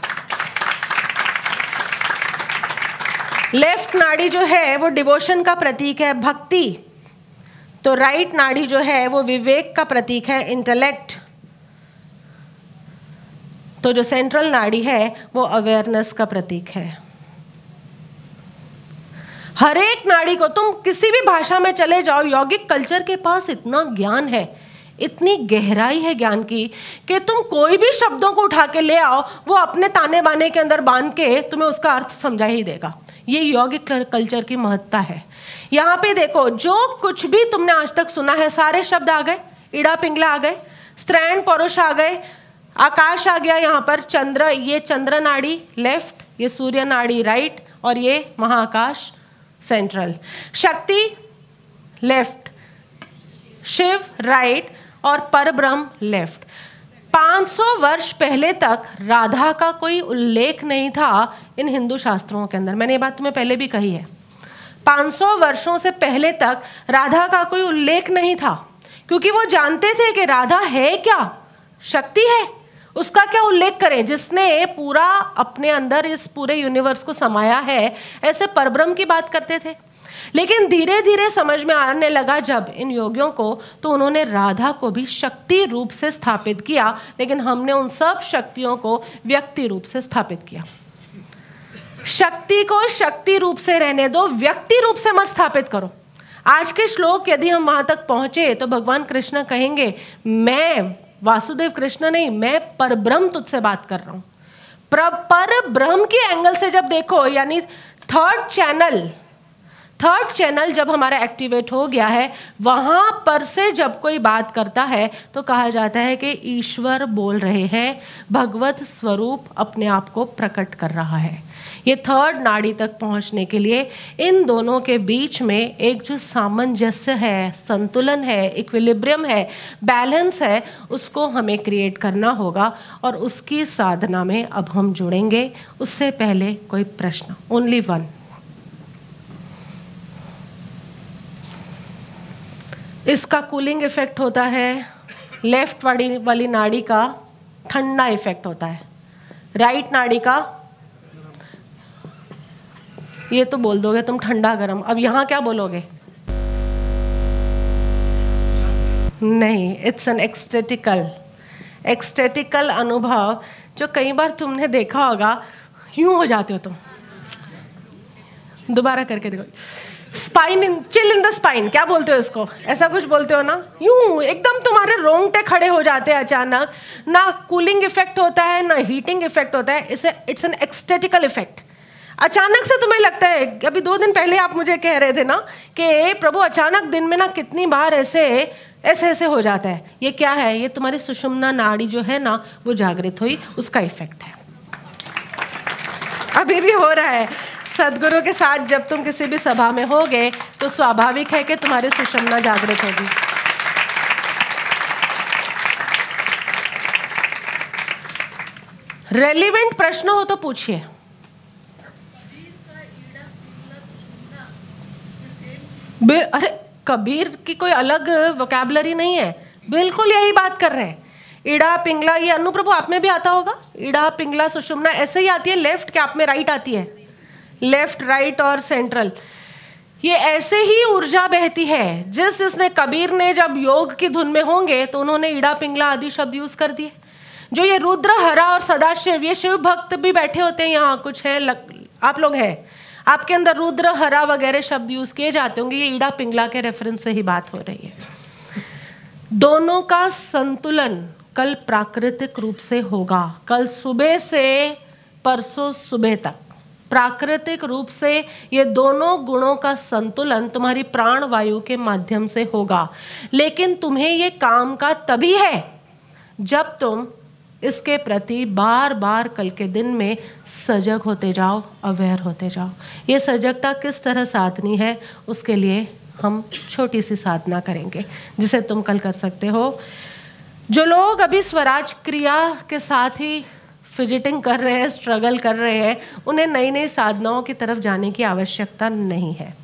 Speaker 3: लेफ्ट नाड़ी जो है वो डिवोशन का प्रतीक है, भक्ति। तो राइट नाड़ी जो है वो विवेक का प्रतीक है, इंटेलेक्ट। तो जो सेंट्रल नाड़ी है वो अवेयरनेस का प्रतीक है। हर एक नाड़ी को तुम किसी भी भाषा में चले जाओ, यौगिक कल्चर के पास इतना ज्ञान है, इतनी गहराई है ज्ञान की कि तुम कोई भी शब्दों को उठा के ले आओ, वो अपने ताने बाने के अंदर बांध के तुम्हें उसका अर्थ समझा ही देगा। ये यौगिक कल्चर की महत्ता है। यहाँ पे देखो, जो कुछ भी तुमने आज तक सुना है, सारे शब्द आ गए, इड़ा पिंगला आ गए, स्त्रैण पुरुष आ गए, आकाश आ गया, यहाँ पर चंद्र, ये चंद्र नाड़ी लेफ्ट, ये सूर्य नाड़ी राइट, और ये महाआकाश central. Shakti left, Shiva right, और परब्रह्म लेफ्ट। पाँच सौ वर्ष पहले तक राधा का कोई उल्लेख नहीं था इन हिंदू शास्त्रों के अंदर। मैंने ये बात तुम्हें पहले भी कही है। पाँच सौ वर्षों से पहले तक राधा का कोई उल्लेख नहीं था, क्योंकि वो जानते थे कि राधा है क्या? शक्ति है। उसका क्या उल्लेख करें जिसने पूरा अपने अंदर इस पूरे यूनिवर्स को समाया है? ऐसे परब्रह्म की बात करते थे। लेकिन धीरे धीरे समझ में आने लगा जब इन योगियों को, तो उन्होंने राधा को भी शक्ति रूप से स्थापित किया। लेकिन हमने उन सब शक्तियों को व्यक्ति रूप से स्थापित किया। शक्ति को शक्ति रूप से रहने दो, व्यक्ति रूप से मत स्थापित करो। आज के श्लोक यदि हम वहां तक पहुंचे तो भगवान कृष्ण कहेंगे, मैं वासुदेव कृष्ण नहीं, मैं परब्रह्म तुझसे बात कर रहा हूं। पर ब्रह्म के एंगल से जब देखो, यानी थर्ड चैनल थर्ड चैनल जब हमारा एक्टिवेट हो गया है, वहाँ पर से जब कोई बात करता है तो कहा जाता है कि ईश्वर बोल रहे हैं, भगवत स्वरूप अपने आप को प्रकट कर रहा है। ये थर्ड नाड़ी तक पहुँचने के लिए इन दोनों के बीच में एक जो सामंजस्य है, संतुलन है, इक्विलिब्रियम है, बैलेंस है, उसको हमें क्रिएट करना होगा। और उसकी साधना में अब हम जुड़ेंगे। उससे पहले कोई प्रश्न? Only one. इसका कूलिंग इफेक्ट होता है, लेफ्ट वाली वाली नाड़ी का ठंडा इफेक्ट होता है, राइट नाड़ी का, ये तो बोल दोगे तुम ठंडा गरम। अब यहाँ क्या बोलोगे? नहीं, इट्स एन एक्सटेटिकल एक्सटेटिकल अनुभव, जो कई बार तुमने देखा होगा, यूं हो जाते हो तुम। दोबारा करके देखो। Spine in chill in the spine, क्या बोलते हो इसको? ऐसा कुछ बोलते हो ना? यूं एकदम तुम्हारे रोंगटे खड़े हो जाते हैं अचानक। ना कूलिंग इफेक्ट होता है, ना हीटिंग इफेक्ट होता है, इसे इट्स एन एक्सटेटिकल इफेक्ट। अचानक से तुम्हें लगता है, अभी दो दिन पहले आप मुझे कह रहे थे ना कि प्रभु अचानक दिन में ना कितनी बार ऐसे ऐसे ऐसे हो जाता है। ये क्या है? ये तुम्हारी सुषुम्ना नाड़ी जो है ना वो जागृत हुई, उसका इफेक्ट है। अभी भी हो रहा है। सदगुरु के साथ जब तुम किसी भी सभा में होगे तो स्वाभाविक है कि तुम्हारी सुषुम्ना जागृत होगी। रेलिवेंट प्रश्न हो तो पूछिए। अरे कबीर की कोई अलग वोकैबुलरी नहीं है, बिल्कुल यही बात कर रहे हैं। ईड़ा पिंगला, ये अनु प्रभु आप में भी आता होगा, ईड़ा पिंगला सुषुम्ना ऐसे ही आती है। लेफ्ट क्या आप में राइट आती है? लेफ्ट, राइट और सेंट्रल, ये ऐसे ही ऊर्जा बहती है। जिस जिसने कबीर ने जब योग की धुन में होंगे तो उन्होंने ईड़ा पिंगला आदि शब्द यूज कर दिए। जो ये रुद्र, हरा और सदाशिव, ये शिव भक्त भी बैठे होते हैं यहाँ, कुछ है लग, आप लोग हैं, आपके अंदर रुद्र, हरा वगैरह शब्द यूज किए जाते होंगे। ये ईड़ा पिंगला के रेफरेंस से ही बात हो रही है। दोनों का संतुलन कल प्राकृतिक रूप से होगा। कल सुबह से परसों सुबह तक प्राकृतिक रूप से ये दोनों गुणों का संतुलन तुम्हारी प्राण वायु के माध्यम से होगा। लेकिन तुम्हें ये काम का तभी है जब तुम इसके प्रति बार बार कल के दिन में सजग होते जाओ, अवेयर होते जाओ। ये सजगता किस तरह साधनी है, उसके लिए हम छोटी सी साधना करेंगे जिसे तुम कल कर सकते हो। जो लोग अभी स्वराज क्रिया के साथ ही फिजिटिंग कर रहे हैं, स्ट्रगल कर रहे हैं, उन्हें नई नई साधनाओं की तरफ जाने की आवश्यकता नहीं है।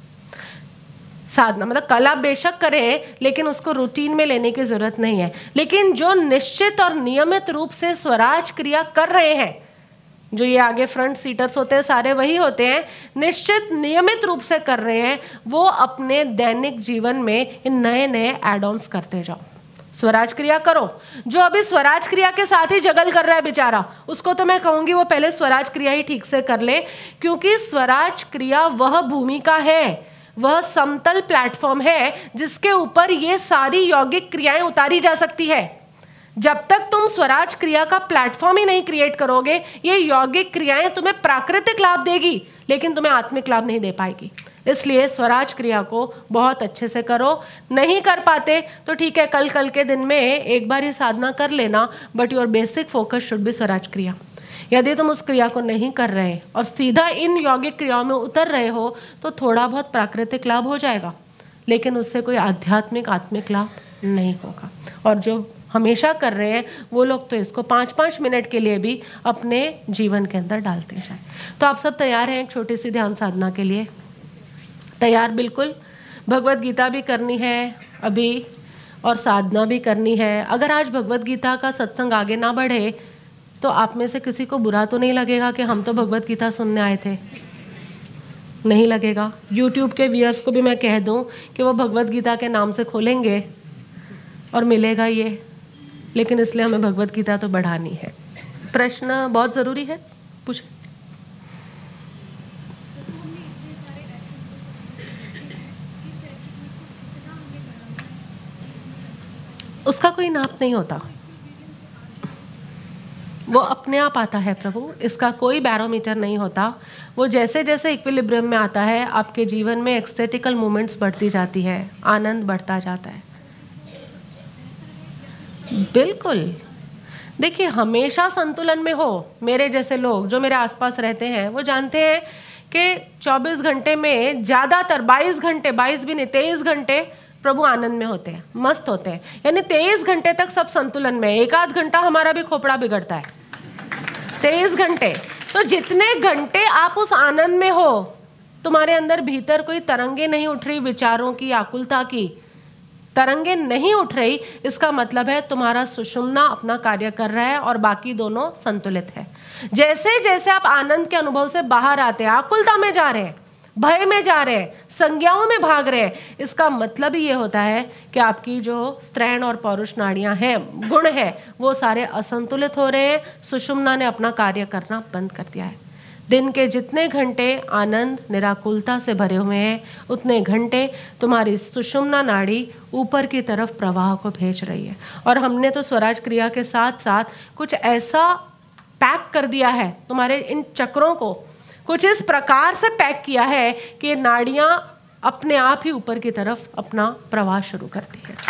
Speaker 3: साधना मतलब कल आप बेशक करें, लेकिन उसको रूटीन में लेने की जरूरत नहीं है। लेकिन जो निश्चित और नियमित रूप से स्वराज क्रिया कर रहे हैं, जो ये आगे फ्रंट सीटर्स होते हैं सारे वही होते हैं, निश्चित नियमित रूप से कर रहे हैं, वो अपने दैनिक जीवन में इन नए नए एड ऑन्स करते जाओ। स्वराज क्रिया करो। जो अभी स्वराज क्रिया के साथ ही जगल कर रहा है बेचारा, उसको तो मैं कहूंगी वो पहले स्वराज क्रिया ही ठीक से कर ले, क्योंकि स्वराज क्रिया वह भूमिका है, वह समतल प्लेटफॉर्म है जिसके ऊपर ये सारी यौगिक क्रियाएं उतारी जा सकती है। जब तक तुम स्वराज क्रिया का प्लेटफॉर्म ही नहीं क्रिएट करोगे, ये यौगिक क्रियाएं तुम्हें प्राकृतिक लाभ देगी लेकिन तुम्हें आत्मिक लाभ नहीं दे पाएगी। इसलिए स्वराज क्रिया को बहुत अच्छे से करो। नहीं कर पाते तो ठीक है, कल कल के दिन में एक बार ये साधना कर लेना, but your basic focus should be Swaraj क्रिया। यदि तुम उस क्रिया को नहीं कर रहे और सीधा इन यौगिक क्रियाओं में उतर रहे हो तो थोड़ा बहुत प्राकृतिक लाभ हो जाएगा, लेकिन उससे कोई आध्यात्मिक आत्मिक लाभ नहीं होगा। और जो हमेशा कर रहे हैं वो लोग तो इसको पाँच पाँच मिनट के लिए भी अपने जीवन के अंदर डालते जाए। तो आप सब तैयार हैं एक छोटी सी ध्यान साधना के लिए? तैयार बिल्कुल। भगवत गीता भी करनी है अभी और साधना भी करनी है। अगर आज भगवत गीता का सत्संग आगे ना बढ़े तो आप में से किसी को बुरा तो नहीं लगेगा कि हम तो भगवत गीता सुनने आए थे? नहीं लगेगा। यूट्यूब के व्यूअर्स को भी मैं कह दूं कि वो भगवत गीता के नाम से खोलेंगे और मिलेगा ये, लेकिन इसलिए हमें भगवत गीता तो बढ़ानी है। प्रश्न बहुत ज़रूरी है, पूछ। उसका कोई नाप नहीं होता, वो अपने आप आता है प्रभु। इसका कोई बैरोमीटर नहीं होता। वो जैसे जैसे इक्विलिब्रियम में आता है आपके जीवन में एक्सटेटिकल मूवमेंट्स बढ़ती जाती है, आनंद बढ़ता जाता है। बिल्कुल। देखिए, हमेशा संतुलन में हो। मेरे जैसे लोग जो मेरे आसपास रहते हैं वो जानते हैं कि चौबीस घंटे में ज़्यादातर बाईस घंटे, बाईस भी नहीं तेईस घंटे प्रभु आनंद में होते हैं, मस्त होते हैं। यानी तेईस घंटे तक सब संतुलन में। एक आध घंटा हमारा भी खोपड़ा बिगड़ता है, तेईस घंटे। तो जितने घंटे आप उस आनंद में हो, तुम्हारे अंदर भीतर कोई तरंगे नहीं उठ रही, विचारों की, आकुलता की तरंगे नहीं उठ रही, इसका मतलब है तुम्हारा सुषुम्ना अपना कार्य कर रहा है और बाकी दोनों संतुलित है। जैसे जैसे आप आनंद के अनुभव से बाहर आते हैं, आकुलता में जा रहे हैं, भय में जा रहे हैं, संज्ञाओं में भाग रहे हैं, इसका मतलब ही ये होता है कि आपकी जो स्त्रैण और पौरुष नाड़ियां हैं, गुण है, वो सारे असंतुलित हो रहे हैं। सुषुम्ना ने अपना कार्य करना बंद कर दिया है। दिन के जितने घंटे आनंद निराकुलता से भरे हुए हैं, उतने घंटे तुम्हारी सुषुम्ना नाड़ी ऊपर की तरफ प्रवाह को भेज रही है। और हमने तो स्वराज क्रिया के साथ साथ कुछ ऐसा पैक कर दिया है, तुम्हारे इन चक्रों को कुछ इस प्रकार से पैक किया है कि नाड़ियां अपने आप ही ऊपर की तरफ अपना प्रवाह शुरू करती है।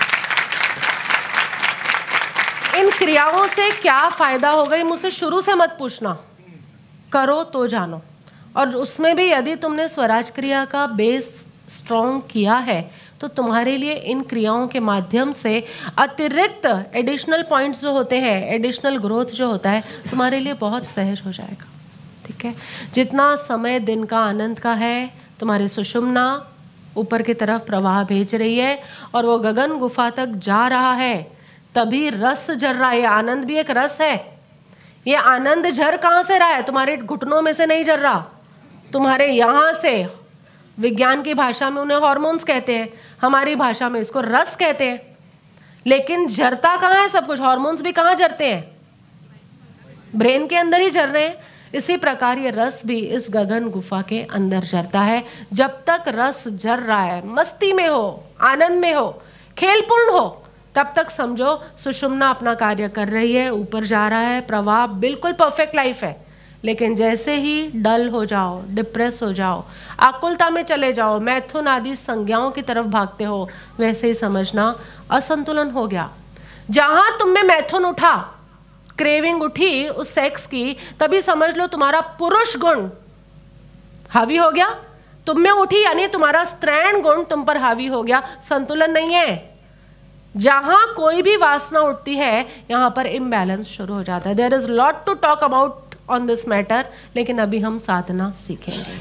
Speaker 3: इन क्रियाओं से क्या फायदा होगा ये मुझसे शुरू से मत पूछना, करो तो जानो। और उसमें भी यदि तुमने स्वराज क्रिया का बेस स्ट्रॉन्ग किया है तो तुम्हारे लिए इन क्रियाओं के माध्यम से अतिरिक्त एडिशनल पॉइंट्स जो होते हैं, एडिशनल ग्रोथ जो होता है, तुम्हारे लिए बहुत सहज हो जाएगा। ठीक है, जितना समय दिन का आनंद का है, तुम्हारी सुषुम्ना ऊपर की तरफ प्रवाह भेज रही है और वो गगन गुफा तक जा रहा है, तभी रस झर रहा है। ये आनंद भी एक रस है। ये आनंद झर कहाँ से रहा है? तुम्हारे घुटनों में से नहीं झर रहा, तुम्हारे यहाँ से। विज्ञान की भाषा में उन्हें हार्मोन्स कहते हैं, हमारी भाषा में इसको रस कहते हैं। लेकिन झरता कहाँ है सब कुछ? हार्मोन्स भी कहाँ झरते हैं? ब्रेन के अंदर ही झर रहे हैं। इसी प्रकार ये रस भी इस गगन गुफा के अंदर झरता है। जब तक रस झर रहा है, मस्ती में हो, आनंद में हो, खेलपूर्ण हो, तब तक समझो सुषुम्ना अपना कार्य कर रही है, ऊपर जा रहा है, प्रवाह बिल्कुल परफेक्ट लाइफ है। लेकिन जैसे ही डल हो जाओ, डिप्रेस हो जाओ, आकुलता में चले जाओ, मैथुन आदि संज्ञाओं की तरफ भागते हो, वैसे ही समझना असंतुलन हो गया। जहां तुम में मैथुन उठा, क्रेविंग उठी उस सेक्स की, तभी समझ लो तुम्हारा पुरुष गुण हावी हो गया। तुम में उठी यानी तुम्हारा स्त्रैण गुण तुम पर हावी हो गया। संतुलन नहीं है। जहां कोई भी वासना उठती है, यहां पर इम्बैलेंस शुरू हो जाता है। There is lot to talk about on this matter, लेकिन अभी हम साधना सीखेंगे।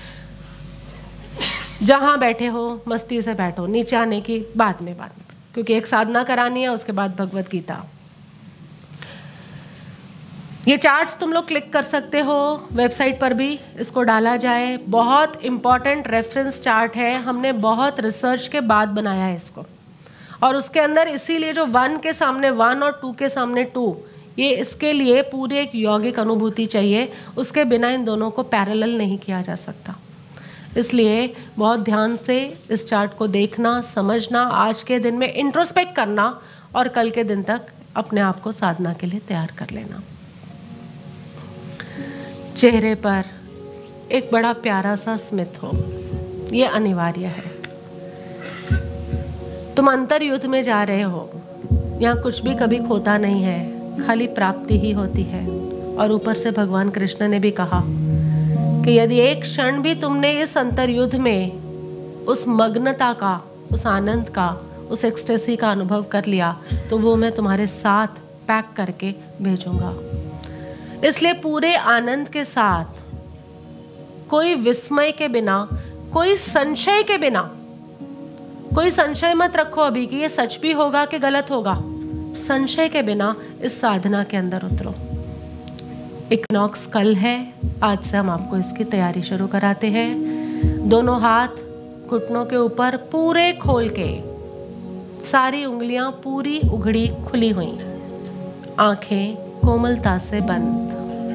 Speaker 3: जहां बैठे हो मस्ती से बैठो, नीचे आने की बाद में बात में, क्योंकि एक साधना करानी है, उसके बाद भगवत गीता। ये चार्ट्स तुम लोग क्लिक कर सकते हो, वेबसाइट पर भी इसको डाला जाए। बहुत इंपॉर्टेंट रेफरेंस चार्ट है, हमने बहुत रिसर्च के बाद बनाया है इसको। और उसके अंदर इसीलिए जो वन के सामने वन और टू के सामने टू, ये इसके लिए पूरी एक यौगिक अनुभूति चाहिए। उसके बिना इन दोनों को पैरेलल नहीं किया जा सकता। इसलिए बहुत ध्यान से इस चार्ट को देखना, समझना, आज के दिन में इंट्रोस्पेक्ट करना और कल के दिन तक अपने आप को साधना के लिए तैयार कर लेना। चेहरे पर एक बड़ा प्यारा सा स्मित हो, ये अनिवार्य है। तुम अंतर युद्ध में जा रहे हो, यहाँ कुछ भी कभी खोता नहीं है, खाली प्राप्ति ही होती है। और ऊपर से भगवान कृष्ण ने भी कहा कि यदि एक क्षण भी तुमने इस अंतर युद्ध में उस मग्नता का, उस आनंद का, उस एक्सटेसी का अनुभव कर लिया, तो वो मैं तुम्हारे साथ पैक करके भेजूंगा। इसलिए पूरे आनंद के साथ, कोई विस्मय के बिना, कोई संशय के बिना, कोई संशय मत रखो अभी कि ये सच भी होगा कि गलत होगा। संशय के बिना इस साधना के अंदर उतरो। इक्विनॉक्स कल है, आज से हम आपको इसकी तैयारी शुरू कराते हैं। दोनों हाथ घुटनों के ऊपर पूरे खोल के, सारी उंगलियां पूरी उघड़ी खुली हुई, आंखें कोमलता से बंद।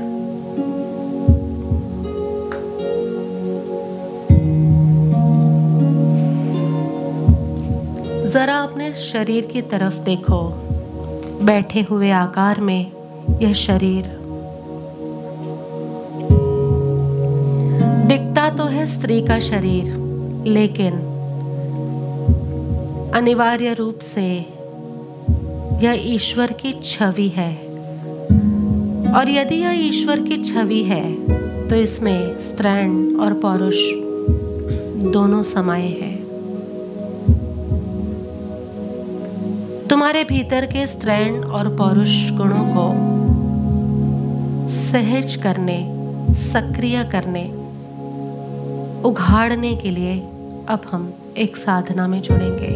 Speaker 3: जरा अपने शरीर की तरफ देखो। बैठे हुए आकार में यह शरीर दिखता तो है स्त्री का शरीर, लेकिन अनिवार्य रूप से यह ईश्वर की छवि है। और यदि यह ईश्वर की छवि है तो इसमें स्त्रैण और पौरुष दोनों समाये हैं। तुम्हारे भीतर के स्त्रैण और पौरुष गुणों को सहज करने, सक्रिय करने, उघाड़ने के लिए अब हम एक साधना में जुड़ेंगे।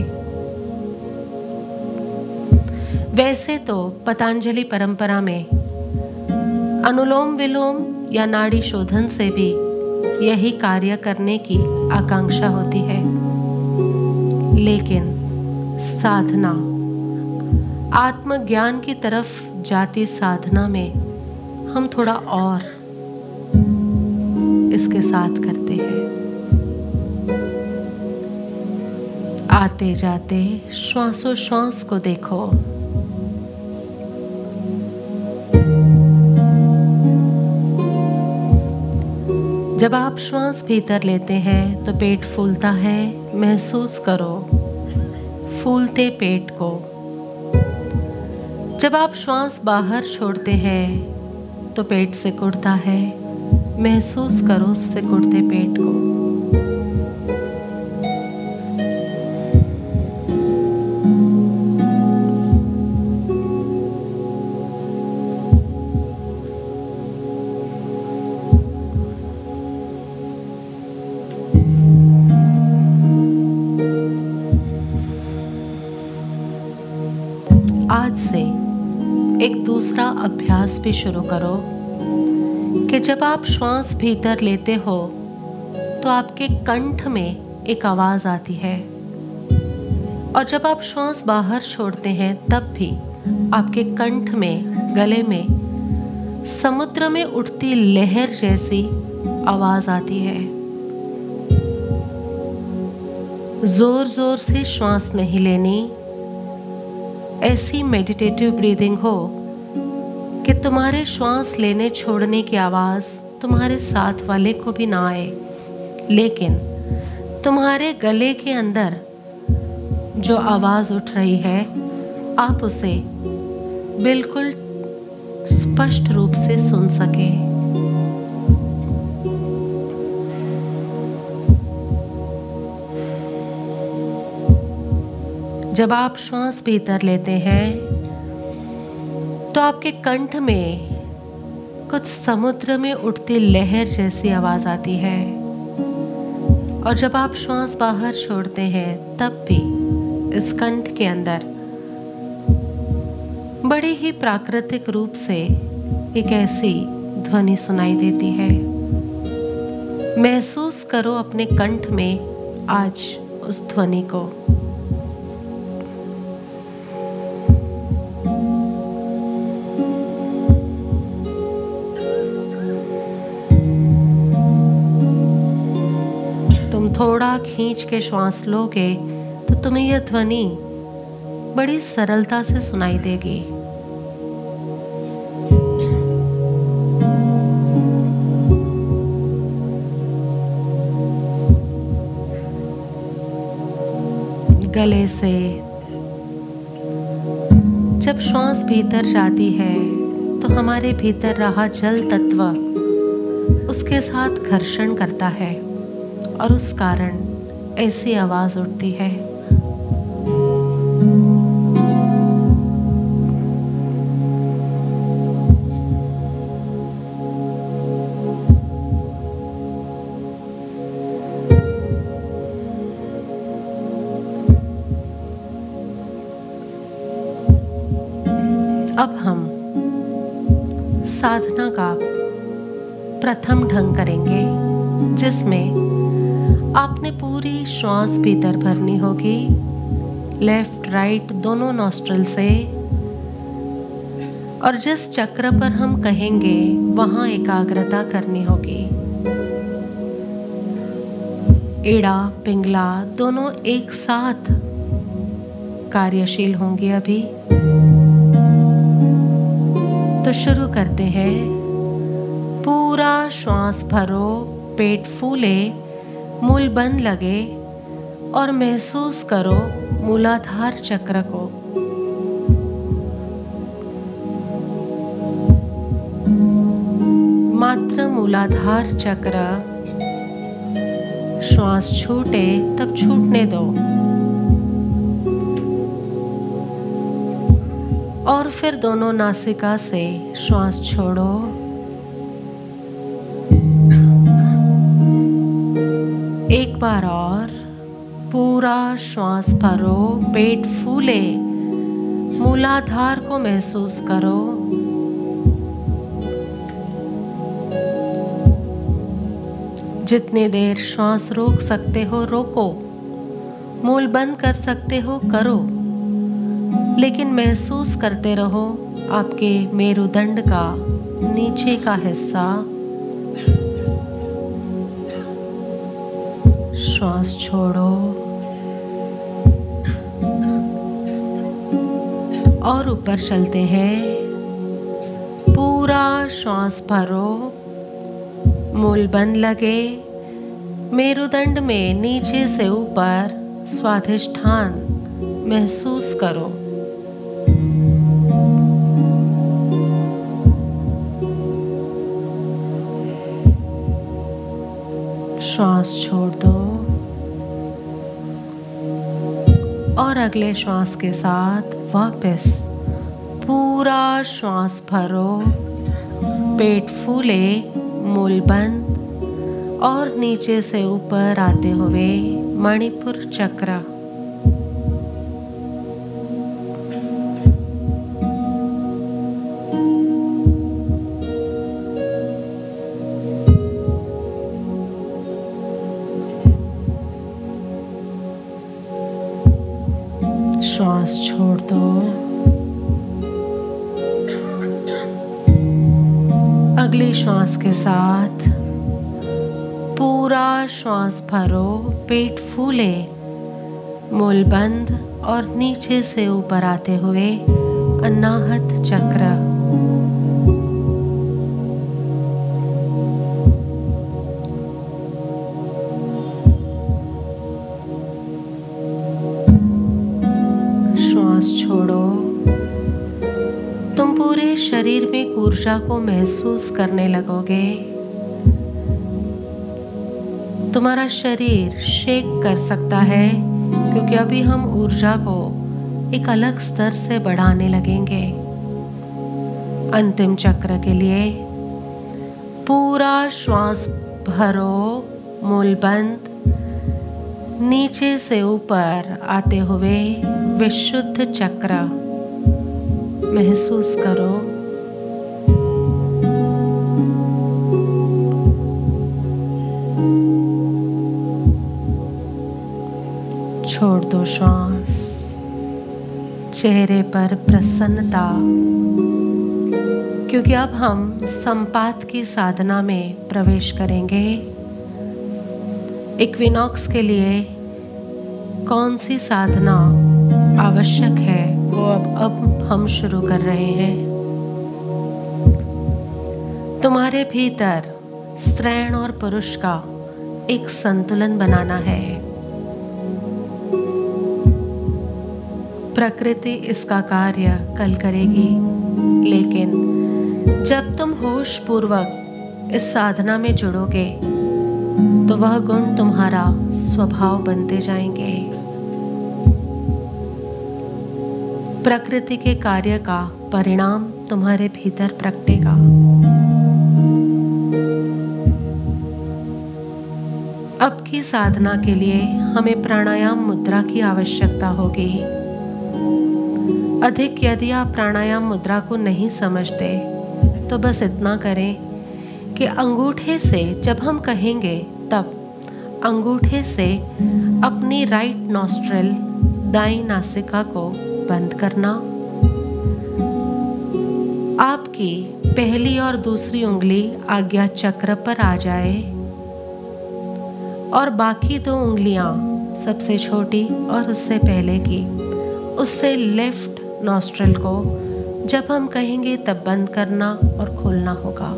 Speaker 3: वैसे तो पतंजलि परंपरा में अनुलोम विलोम या नाड़ी शोधन से भी यही कार्य करने की आकांक्षा होती है, लेकिन साधना, आत्मज्ञान की तरफ जाती साधना में हम थोड़ा और इसके साथ करते हैं। आते जाते श्वासोश्वास को देखो। जब आप श्वास भीतर लेते हैं तो पेट फूलता है, महसूस करो फूलते पेट को। जब आप श्वास बाहर छोड़ते हैं तो पेट सिकुड़ता है, महसूस करो सिकुड़ते पेट को। एक दूसरा अभ्यास भी शुरू करो कि जब आप श्वास भीतर लेते हो तो आपके कंठ में एक आवाज आती है, और जब आप श्वास बाहर छोड़ते हैं तब भी आपके कंठ में, गले में समुद्र में उठती लहर जैसी आवाज आती है। जोर जोर से श्वास नहीं लेनी, ऐसी मेडिटेटिव ब्रीदिंग हो कि तुम्हारे श्वास लेने छोड़ने की आवाज तुम्हारे साथ वाले को भी ना आए, लेकिन तुम्हारे गले के अंदर जो आवाज उठ रही है आप उसे बिल्कुल स्पष्ट रूप से सुन सके। जब आप श्वास भीतर लेते हैं तो आपके कंठ में कुछ समुद्र में उठती लहर जैसी आवाज आती है, और जब आप श्वास बाहर छोड़ते हैं तब भी इस कंठ के अंदर बड़े ही प्राकृतिक रूप से एक ऐसी ध्वनि सुनाई देती है। महसूस करो अपने कंठ में आज उस ध्वनि को। तुम थोड़ा खींच के श्वास लोगे तो तुम्हें यह ध्वनि बड़ी सरलता से सुनाई देगी। गले से जब श्वास भीतर जाती है तो हमारे भीतर रहा जल तत्व उसके साथ घर्षण करता है और उस कारण ऐसी आवाज उठती है। अब हम साधना का प्रथम ढंग करेंगे, जिसमें आपने पूरी श्वास भीतर भरनी होगी, लेफ्ट राइट दोनों नॉस्ट्रल से, और जिस चक्र पर हम कहेंगे वहां एकाग्रता करनी होगी। एड़ा पिंगला दोनों एक साथ कार्यशील होंगे अभी। तो शुरू करते हैं। पूरा श्वास भरो, पेट फूले, मूल बंद लगे और महसूस करो मूलाधार चक्र को। मात्र मूलाधार चक्र। श्वास छूटे तब छूटने दो और फिर दोनों नासिका से श्वास छोड़ो। एक बार और पूरा श्वास भरो, पेट फूले, मूलाधार को महसूस करो। जितनी देर श्वास रोक सकते हो रोको, मूल बंद कर सकते हो करो, लेकिन महसूस करते रहो आपके मेरुदंड का नीचे का हिस्सा। श्वास छोड़ो और ऊपर चलते हैं। पूरा श्वास भरो, मूल बंद लगे, मेरुदंड में नीचे से ऊपर स्वाधिष्ठान महसूस करो। श्वास छोड़ दो और अगले श्वास के साथ वापस पूरा श्वास भरो, पेट फूले, मूल बंद और नीचे से ऊपर आते हुए मणिपुर चक्र। श्वास छोड़ दो। अगली श्वास के साथ पूरा श्वास भरो, पेट फूले, मूल बंद और नीचे से ऊपर आते हुए अनाहत चक्र। श्वास छोड़ो। तुम पूरे शरीर में ऊर्जा को महसूस करने लगोगे। तुम्हारा शरीर शेक कर सकता है क्योंकि अभी हम ऊर्जा को एक अलग स्तर से बढ़ाने लगेंगे। अंतिम चक्र के लिए पूरा श्वास भरो, मूल बंद, नीचे से ऊपर आते हुए विशुद्ध चक्र महसूस करो। छोड़ दो श्वास। चेहरे पर प्रसन्नता, क्योंकि अब हम संपात की साधना में प्रवेश करेंगे। इक्विनॉक्स के लिए कौन सी साधना आवश्यक है वो अब अब हम शुरू कर रहे हैं। तुम्हारे भीतर स्त्रैण और पुरुष का एक संतुलन बनाना है। प्रकृति इसका कार्य कल करेगी, लेकिन जब तुम होश पूर्वक इस साधना में जुड़ोगे तो वह गुण तुम्हारा स्वभाव बनते जाएंगे। प्रकृति के कार्य का परिणाम तुम्हारे भीतर प्रकटेगा। अब की साधना के लिए हमें प्राणायाम मुद्रा की आवश्यकता होगी। अधिक यदि आप प्राणायाम मुद्रा को नहीं समझते तो बस इतना करें कि अंगूठे से जब हम कहेंगे तब अंगूठे से अपनी राइट नॉस्ट्रिल, दाईं नासिका को बंद करना। आपकी पहली और दूसरी उंगली आज्ञा चक्र पर आ जाए और बाकी दो उंगलियां सबसे छोटी और उससे पहले की, उससे लेफ्ट नॉस्ट्रिल को जब हम कहेंगे तब बंद करना और खोलना होगा।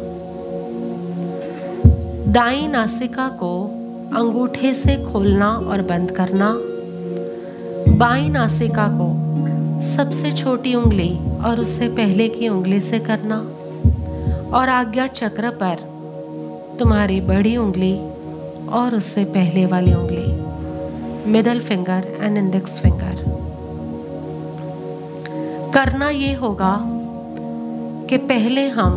Speaker 3: दाईं नासिका को अंगूठे से खोलना और बंद करना। बाईं नासिका को सबसे छोटी उंगली और उससे पहले की उंगली से करना और आज्ञा चक्र पर तुम्हारी बड़ी उंगली और उससे पहले वाली उंगली, middle finger and index finger. करना ये होगा कि पहले हम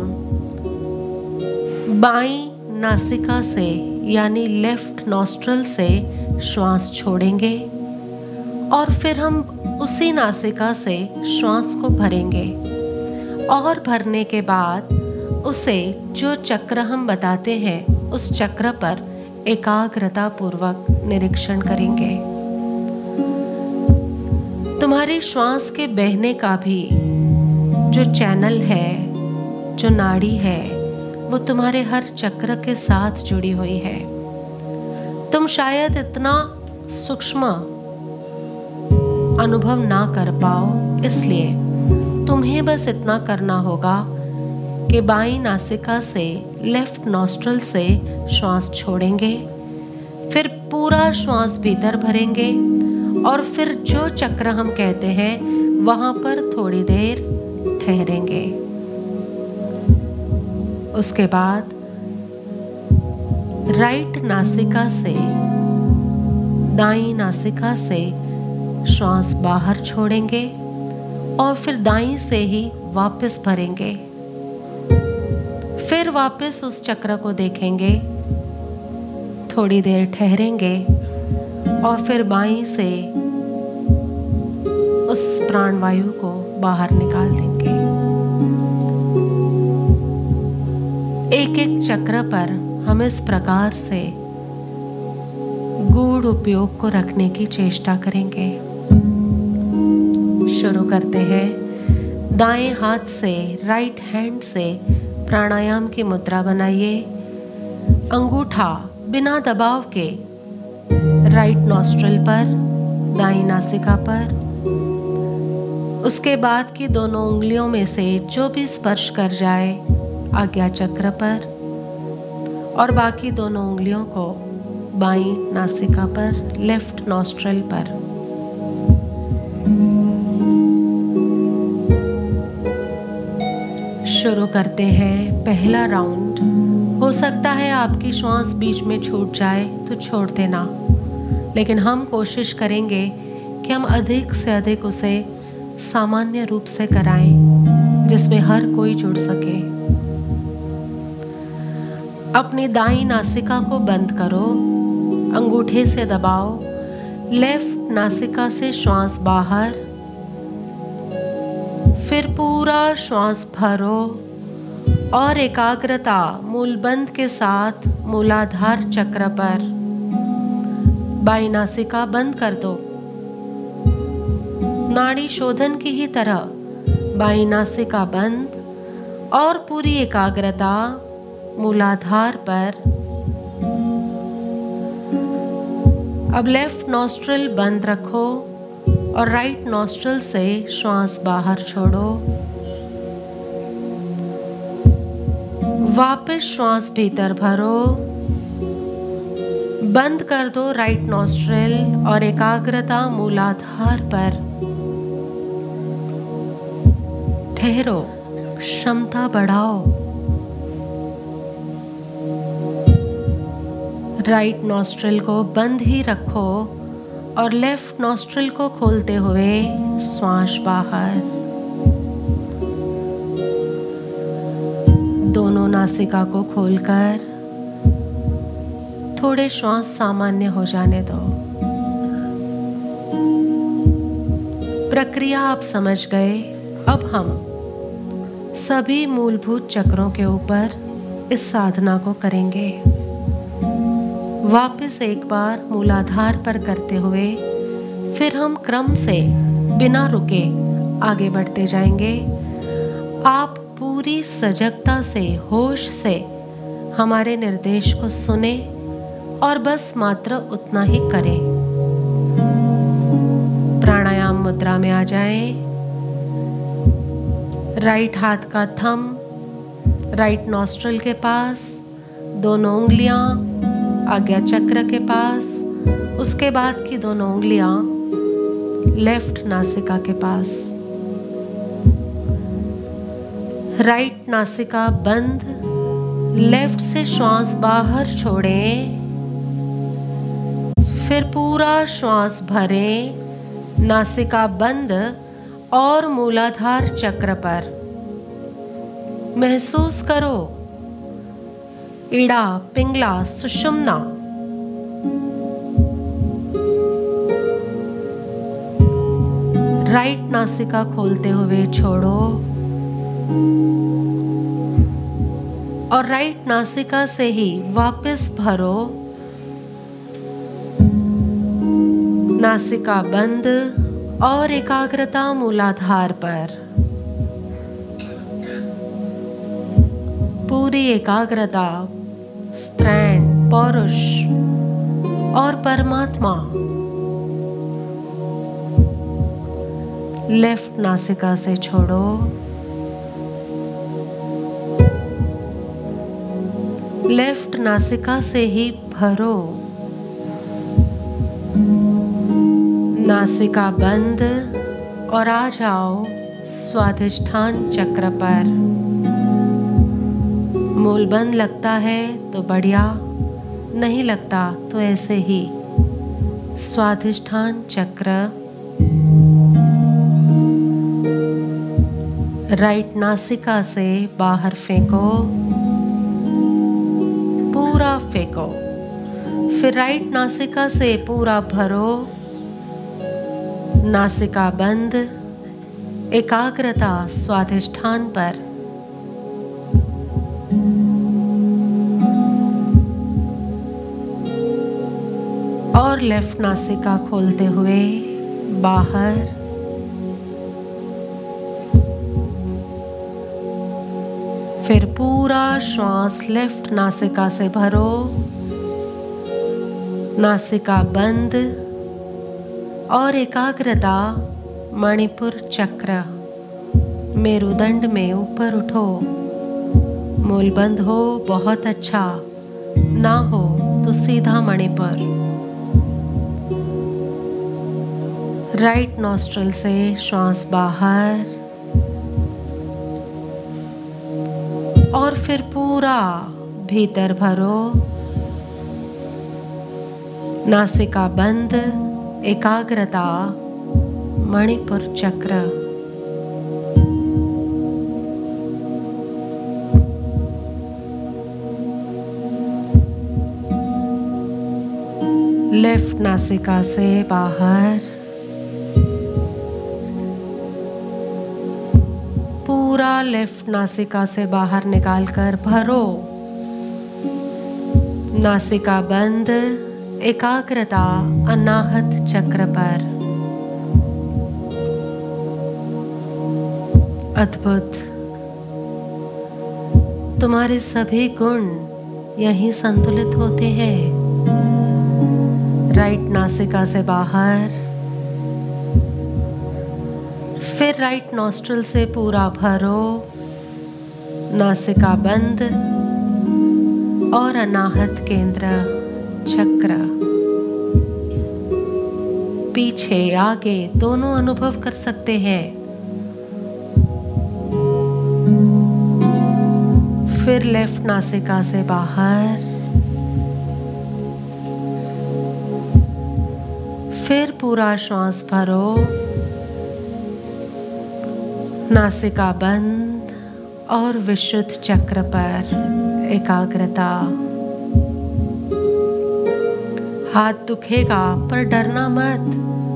Speaker 3: बाईं नासिका से यानी लेफ्ट नॉस्ट्रल से श्वास छोड़ेंगे और फिर हम उसी नासिका से श्वास को भरेंगे और भरने के बाद उसे जो चक्र हम बताते हैं उस चक्र पर एकाग्रता पूर्वक निरीक्षण करेंगे। तुम्हारे श्वास के बहने का भी जो चैनल है, जो नाड़ी है, वो तुम्हारे हर चक्र के साथ जुड़ी हुई है। तुम शायद इतना सूक्ष्म अनुभव ना कर पाओ, इसलिए तुम्हें बस इतना करना होगा कि बाईं नासिका से लेफ्ट नॉस्ट्रल से श्वास छोड़ेंगे, फिर पूरा श्वास भीतर भरेंगे और फिर जो चक्र हम कहते हैं वहां पर थोड़ी देर ठहरेंगे। उसके बाद राइट नासिका से दाईं नासिका से श्वास बाहर छोड़ेंगे और फिर दाईं से ही वापस भरेंगे। फिर वापस उस चक्र को देखेंगे, थोड़ी देर ठहरेंगे और फिर बाईं से उस प्राणवायु को बाहर निकाल देंगे। एक एक चक्र पर हम इस प्रकार से गूढ़ उपयोग को रखने की चेष्टा करेंगे। शुरू करते हैं। दाएं हाथ से, राइट हैंड से प्राणायाम की मुद्रा बनाइए। अंगूठा बिना दबाव के राइट नॉस्ट्रिल पर, दाईं नासिका पर। उसके बाद की दोनों उंगलियों में से जो भी स्पर्श कर जाए आज्ञा चक्र पर, और बाकी दोनों उंगलियों को बाईं नासिका पर, लेफ्ट नॉस्ट्रिल पर। शुरू करते हैं पहला राउंड। हो सकता है आपकी श्वास बीच में छूट जाए तो छोड़ देना, लेकिन हम कोशिश करेंगे कि हम अधिक से अधिक उसे सामान्य रूप से कराएं, जिसमें हर कोई जुड़ सके। अपनी दाईं नासिका को बंद करो, अंगूठे से दबाओ, लेफ्ट नासिका से श्वास बाहर, फिर पूरा श्वास भरो और एकाग्रता मूलबंध के साथ मूलाधार चक्र पर। बाईं नासिका बंद कर दो। नाड़ी शोधन की ही तरह बाईं नासिका बंद और पूरी एकाग्रता मूलाधार पर। अब लेफ्ट नॉस्ट्रिल बंद रखो और राइट नॉस्ट्रिल से श्वास बाहर छोड़ो। वापस श्वास भीतर भरो, बंद कर दो राइट नॉस्ट्रिल और एकाग्रता मूलाधार पर। ठहरो, क्षमता बढ़ाओ। राइट नॉस्ट्रिल को बंद ही रखो और लेफ्ट नॉस्ट्रिल को खोलते हुए श्वास बाहर। दोनों नासिका को खोलकर थोड़े श्वास सामान्य हो जाने दो। प्रक्रिया आप समझ गए। अब हम सभी मूलभूत चक्रों के ऊपर इस साधना को करेंगे। वापस एक बार मूलाधार पर करते हुए फिर हम क्रम से बिना रुके आगे बढ़ते जाएंगे। आप पूरी सजगता से, होश से हमारे निर्देश को सुने और बस मात्र उतना ही करें। प्राणायाम मुद्रा में आ जाएं। राइट हाथ का थंब राइट नॉस्ट्रिल के पास, दोनों उंगलियां आज्ञा चक्र के पास, उसके बाद की दोनों उंगलियां लेफ्ट नासिका के पास। राइट नासिका बंद, लेफ्ट से श्वास बाहर छोड़ें, फिर पूरा श्वास भरें, नासिका बंद और मूलाधार चक्र पर। महसूस करो इड़ा, पिंगला, सुषुम्ना। राइट नासिका खोलते हुए छोड़ो और राइट नासिका से ही वापस भरो। नासिका बंद और एकाग्रता मूलाधार पर। पूरी एकाग्रता स्त्रैण, पौरुष और परमात्मा। लेफ्ट नासिका से छोड़ो। लेफ्ट नासिका से ही भरो। नासिका बंद और आ जाओ स्वाधिष्ठान चक्र पर। मूल बंद लगता है तो बढ़िया, नहीं लगता तो ऐसे ही। स्वाधिष्ठान चक्र। राइट नासिका से बाहर फेंको, पूरा फेंको। फिर राइट नासिका से पूरा भरो। नासिका बंद, एकाग्रता स्वाधिष्ठान पर। और लेफ्ट नासिका खोलते हुए बाहर। फिर पूरा श्वास लेफ्ट नासिका से भरो, नासिका बंद और एकाग्रता मणिपुर चक्र, मेरुदंड में ऊपर उठो। मूल बंद हो बहुत अच्छा, ना हो तो सीधा मणिपुर। राइट नॉस्ट्रल से श्वास बाहर और फिर पूरा भीतर भरो, नासिका बंद, एकाग्रता मणिपुर चक्र। लेफ्ट नासिका से बाहर, पूरा लेफ्ट नासिका से बाहर निकालकर भरो, नासिका बंद, एकाग्रता अनाहत चक्र पर। अद्भुत, तुम्हारे सभी गुण यहीं संतुलित होते हैं। राइट नासिका से बाहर, फिर राइट नॉस्ट्रल से पूरा भरो, नासिका बंद और अनाहत केंद्र चक्र। पीछे आगे दोनों अनुभव कर सकते हैं। फिर लेफ्ट नासिका से बाहर, फिर पूरा श्वास भरो, नासिका बंद और विशुद्ध चक्र पर एकाग्रता। हाथ दुखेगा पर डरना मत,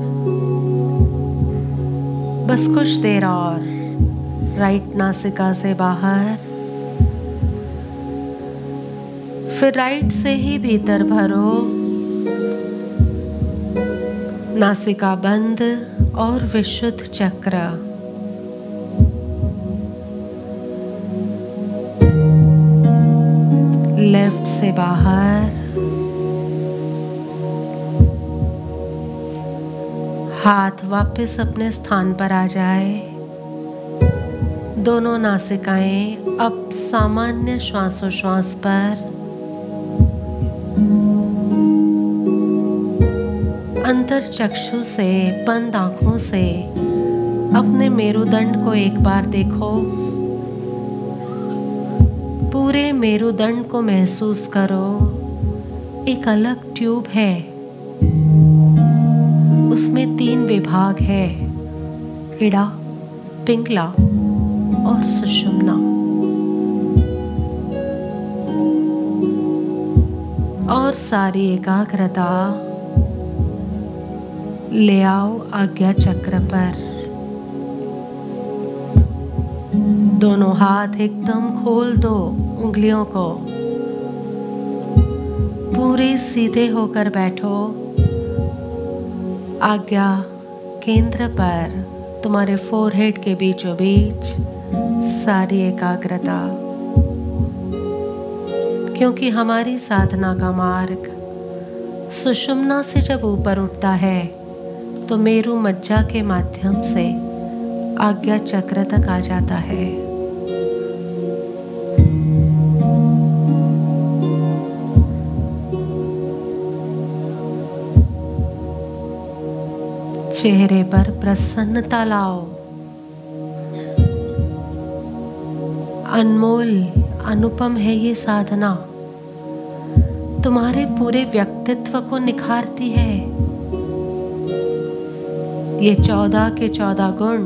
Speaker 3: बस कुछ देर और। राइट नासिका से बाहर, फिर राइट से ही भीतर भरो, नासिका बंद और विशुद्ध चक्र। लेफ्ट से बाहर, हाथ वापस अपने स्थान पर आ जाए। दोनों नासिकाएं अब सामान्य श्वासोश्वास पर। अंतर चक्षु से बंद आंखों से अपने मेरुदंड को एक बार देखो। पूरे मेरुदंड को महसूस करो। एक अलग ट्यूब है, उसमें तीन विभाग है, इड़ा, पिंगला और सुषुम्ना। और सारी एकाग्रता ले आओ आज्ञा चक्र पर। दोनों हाथ एकदम खोल दो, उंगलियों को पूरे सीधे होकर बैठो। आज्ञा केंद्र पर तुम्हारे फोरहेड के बीचों बीच सारी एकाग्रता, क्योंकि हमारी साधना का मार्ग सुषुम्ना से जब ऊपर उठता है तो मेरु मज्जा के माध्यम से आज्ञा चक्र तक आ जाता है। चेहरे पर प्रसन्नता लाओ। अनमोल अनुपम है ये साधना, तुम्हारे पूरे व्यक्तित्व को निखारती है। ये चौदह के चौदह गुण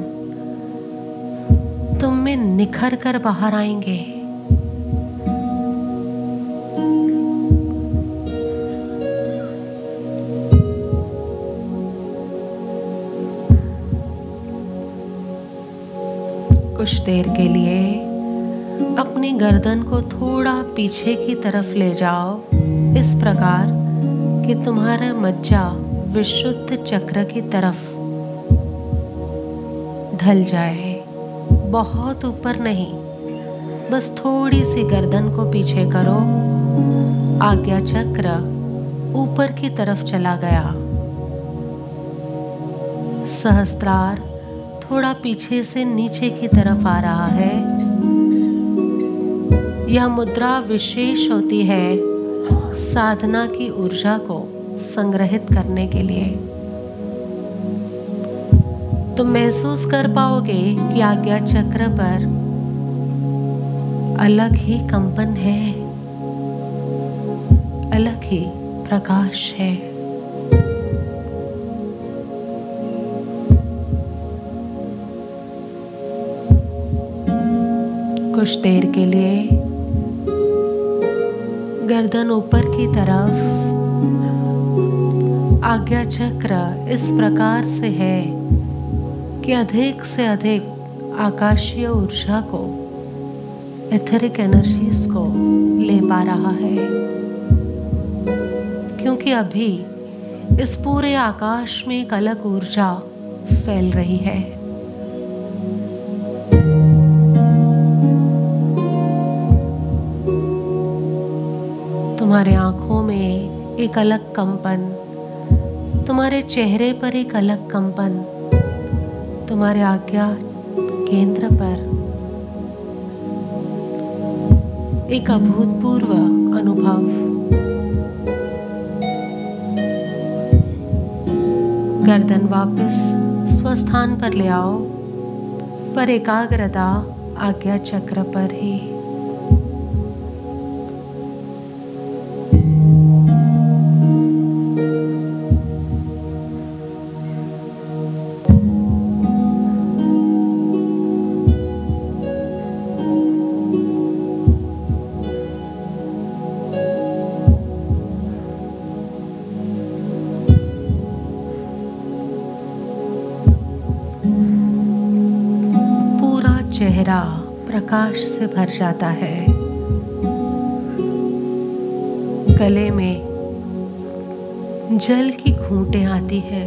Speaker 3: तुम में निखर कर बाहर आएंगे। कुछ देर के लिए अपनी गर्दन को थोड़ा पीछे की तरफ ले जाओ, इस प्रकार कि तुम्हारा मज्जा विशुद्ध चक्र की तरफ ढल जाए। बहुत ऊपर नहीं, बस थोड़ी सी गर्दन को पीछे करो। आज्ञा चक्र ऊपर की तरफ चला गया। सहस्त्रार थोड़ा पीछे से नीचे की तरफ आ रहा है। यह मुद्रा विशेष होती है साधना की ऊर्जा को संग्रहित करने के लिए। तुम महसूस कर पाओगे कि आज्ञा चक्र पर अलग ही कंपन है, अलग ही प्रकाश है। कुछ देर के लिए गर्दन ऊपर की तरफ। आज्ञा चक्र इस प्रकार से है कि अधिक से अधिक आकाशीय ऊर्जा को, एथरिक एनर्जीज को ले पा रहा है, क्योंकि अभी इस पूरे आकाश में एक अलग ऊर्जा फैल रही है। तुम्हारे आंखों में एक अलग कंपन, तुम्हारे चेहरे पर एक अलग कंपन, तुम्हारे आज्ञा केंद्र पर एक अभूतपूर्व अनुभव। गर्दन वापस स्वस्थान पर ले आओ, पर एकाग्रता आज्ञा चक्र पर ही। चेहरा प्रकाश से भर जाता है। गले में जल की घूंटें आती है।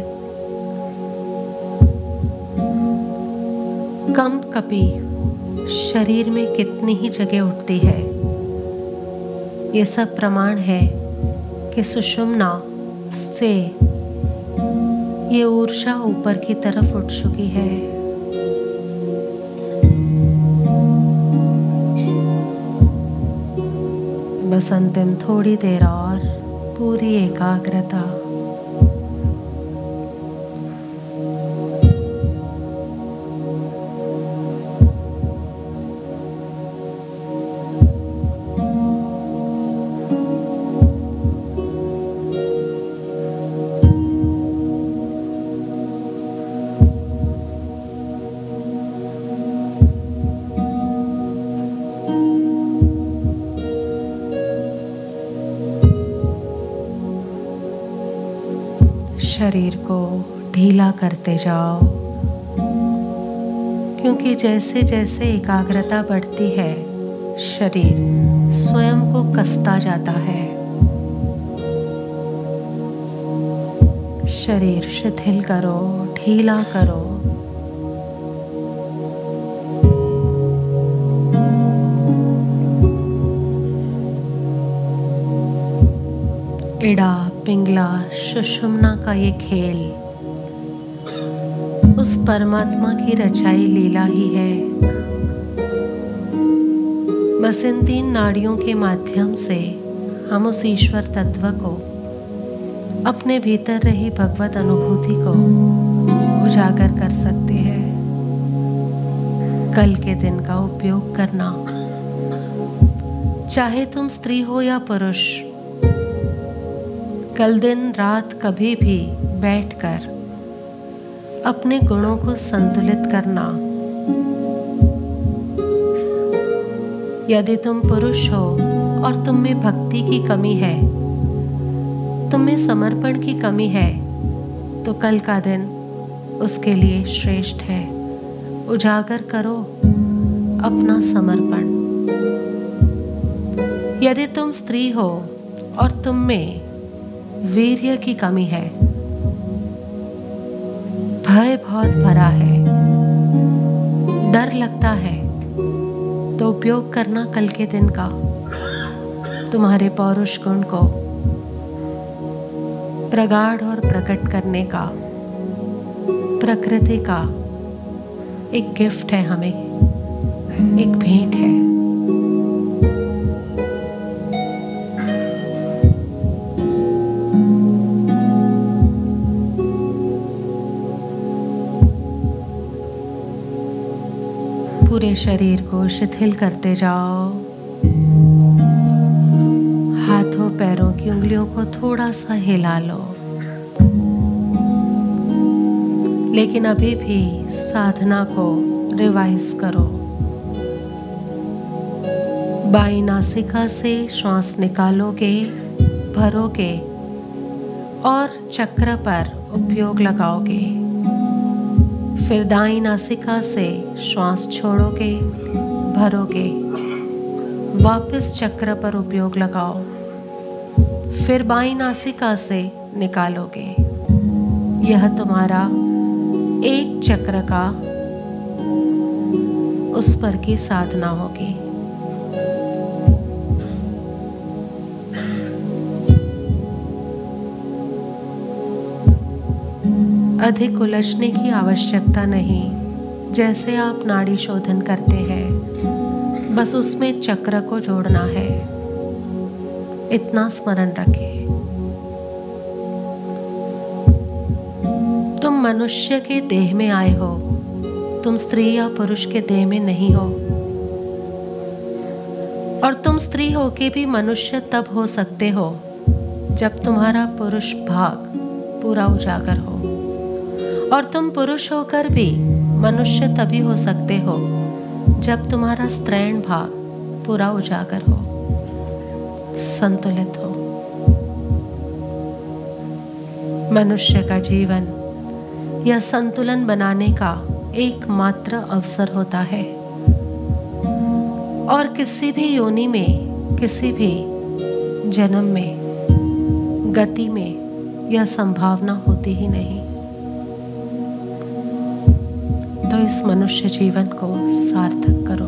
Speaker 3: कंप कपी शरीर में कितनी ही जगह उठती है। ये सब प्रमाण है कि सुषुम्ना से ये ऊर्जा ऊपर की तरफ उठ चुकी है। बस अंतिम थोड़ी देर और पूरी एकाग्रता। शरीर को ढीला करते जाओ, क्योंकि जैसे जैसे एकाग्रता बढ़ती है शरीर स्वयं को कसता जाता है। शरीर शिथिल करो, ढीला करो। इड़ा पिंगला सुषुम्ना का ये खेल उस परमात्मा की रचाई लीला ही है। बस इन तीन नाड़ियों के माध्यम से हम उस ईश्वर तत्व को, अपने भीतर रही भगवत अनुभूति को उजागर कर सकते हैं। कल के दिन का उपयोग करना, चाहे तुम स्त्री हो या पुरुष, कल दिन रात कभी भी बैठकर अपने गुणों को संतुलित करना। यदि तुम पुरुष हो और तुम में भक्ति की कमी है, तुम में समर्पण की कमी है, तो कल का दिन उसके लिए श्रेष्ठ है। उजागर करो अपना समर्पण। यदि तुम स्त्री हो और तुम में वीर्य की कमी है, भय बहुत भरा है, डर लगता है, तो उपयोग करना कल के दिन का, तुम्हारे पौरुष गुण को प्रगाढ़ और प्रकट करने का। प्रकृति का एक गिफ्ट है, हमें एक भेंट है। पूरे शरीर को शिथिल करते जाओ। हाथों पैरों की उंगलियों को थोड़ा सा हिला लो, लेकिन अभी भी साधना को रिवाइज करो। बाईं नासिका से श्वास निकालोगे, भरोगे और चक्र पर उपयोग लगाओगे। फिर दाईं नासिका से श्वास छोड़ोगे, भरोगे, वापस चक्र पर उपयोग लगाओ। फिर बाईं नासिका से निकालोगे। यह तुम्हारा एक चक्र का उस पर की साधना होगी। अधिक उलझने की आवश्यकता नहीं। जैसे आप नाड़ी शोधन करते हैं, बस उसमें चक्र को जोड़ना है, इतना स्मरण रखें। तुम मनुष्य के देह में आए हो, तुम स्त्री या पुरुष के देह में नहीं हो। और तुम स्त्री होके भी मनुष्य तब हो सकते हो जब तुम्हारा पुरुष भाग पूरा उजागर हो, और तुम पुरुष होकर भी मनुष्य तभी हो सकते हो जब तुम्हारा स्त्रैण भाग पूरा उजागर हो, संतुलित हो। मनुष्य का जीवन यह संतुलन बनाने का एकमात्र अवसर होता है, और किसी भी योनि में, किसी भी जन्म में, गति में यह संभावना होती ही नहीं। तो इस मनुष्य जीवन को सार्थक करो।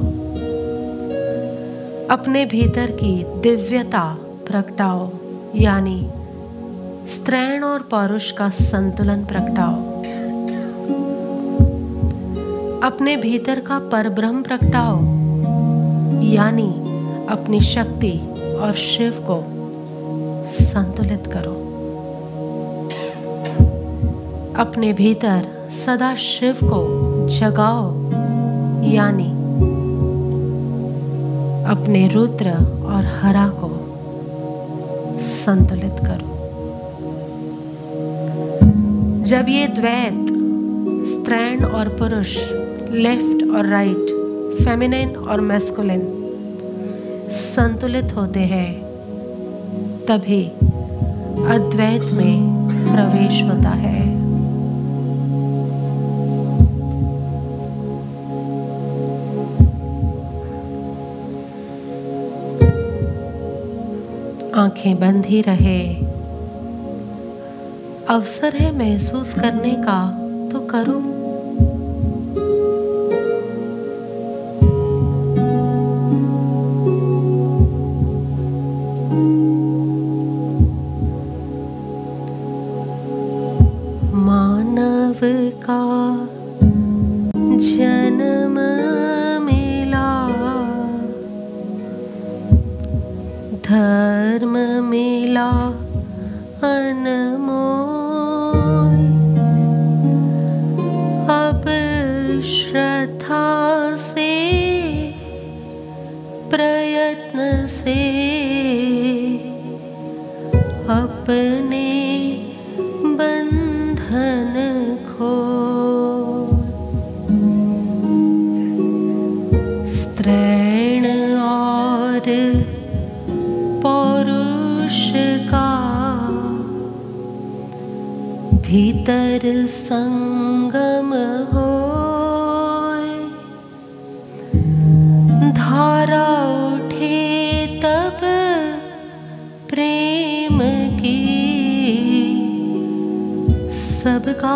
Speaker 3: अपने भीतर की दिव्यता प्रगटाओ, यानी स्त्रैण और पौरुष का संतुलन प्रगटाओ। अपने भीतर का परब्रह्म प्रगटाओ, यानी अपनी शक्ति और शिव को संतुलित करो। अपने भीतर सदा शिव को जगाओ, यानी अपने रुद्र और हरा को संतुलित करो। जब ये द्वैत, स्त्रैण और पुरुष, लेफ्ट और राइट, फेमिनिन और मैस्कुलिन संतुलित होते हैं, तभी अद्वैत में प्रवेश होता है। आंखें बंद ही रहे। अवसर है महसूस करने का तो करो। मानव का जन्म मिला, धर्म मिला अनमोल, अब श्रद्धा से, प्रयत्न से अपने बंधन खो। स्त्रैण और पौरुष का भीतर संगम हो, धारा उठे तब प्रेम की, सबका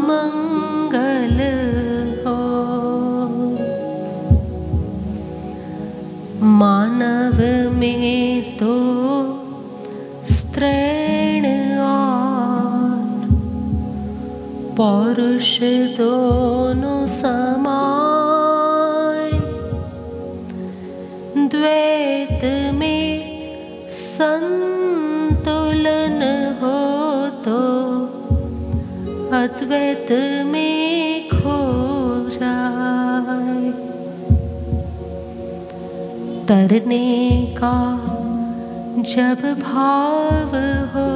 Speaker 3: मंगल हो। में तो स्त्रैण और पौरुष दोनों समाय, द्वैत में संतुलन हो तो अद्वैत में खो जाए। तरने का जब भाव हो,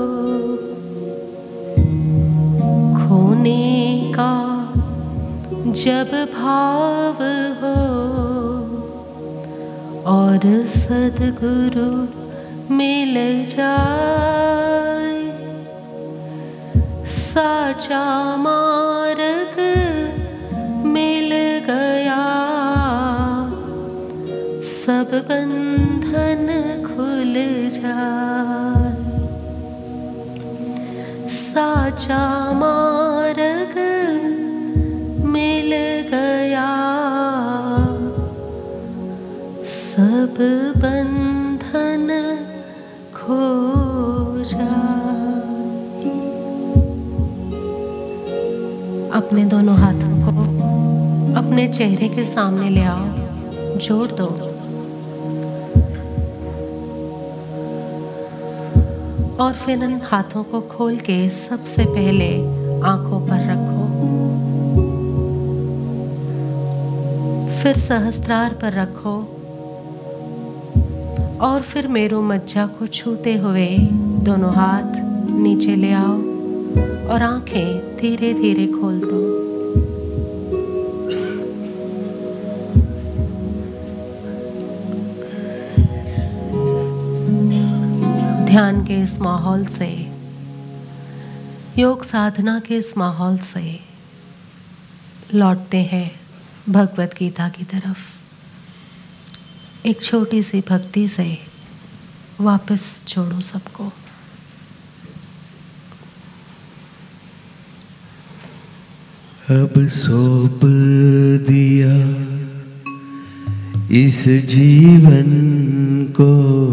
Speaker 3: खोने का जब भाव हो, और सद्गुरु मिल जाए, साचा मार्ग मिल गया, सब बंधन खुल जाए। साचा मार्ग मिल गया, सब बंधन खो जाए। अपने दोनों हाथों को अपने चेहरे के सामने ले आओ, जोड़ दो। और फिर इन हाथों को खोल के सबसे पहले आंखों पर रखो, फिर सहस्त्रार पर रखो, और फिर मेरु मज्जा को छूते हुए दोनों हाथ नीचे ले आओ और आंखें धीरे धीरे खोल दो। ध्यान के इस माहौल से, योग साधना के इस माहौल से लौटते हैं भगवत गीता की तरफ। एक छोटी सी भक्ति से वापस जोड़ो सबको।
Speaker 4: अब सौंप दिया इस जीवन को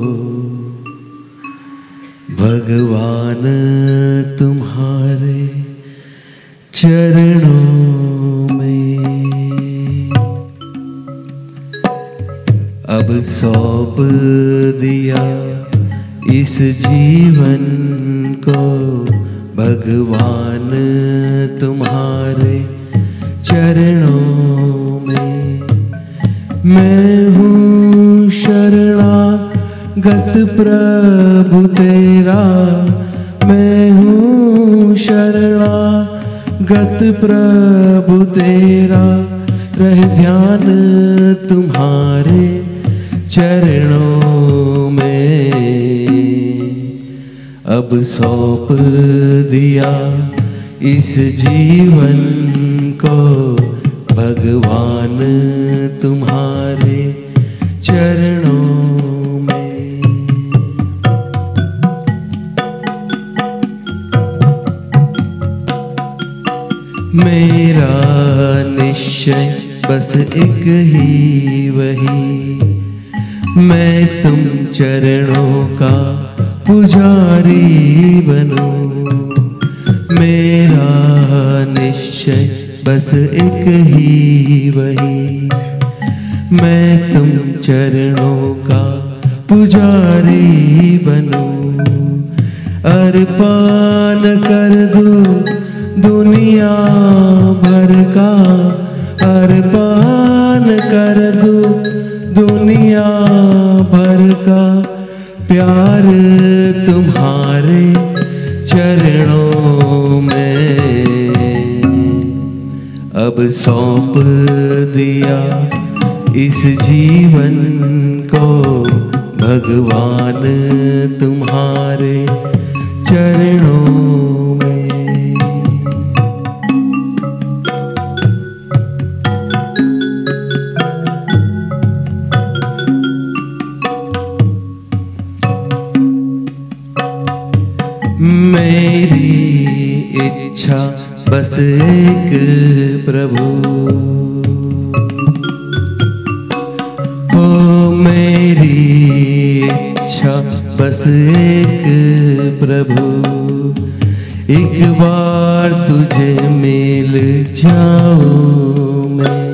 Speaker 4: भगवान तुम्हारे चरणों में। अब सौंप दिया इस जीवन को भगवान तुम्हारे चरणों में। मैं हूँ शरणागत प्रभु तेरा, मैं हूँ शरणागत प्रभु तेरा, रह ध्यान तुम्हारे चरणों में। अब सौंप दिया इस जीवन को भगवान तुम्हारे चरणों में। मेरा निश्चय बस एक ही वही, मैं तुम चरणों का पुजारी बनूं। मेरा निश्चय बस एक ही वही, मैं तुम चरणों का पुजारी बनूं। अर्पण कर दूं दुनिया भर का, अर्पण कर दूं दुनिया भर का, प्यार तुम्हारे चरणों में। अब सौंप दिया इस जीवन को भगवान तुम्हारे चरणों में। मेरी इच्छा बस एक प्रभु, हो मेरी बस एक प्रभु, एक बार तुझे मिल जाऊं मैं।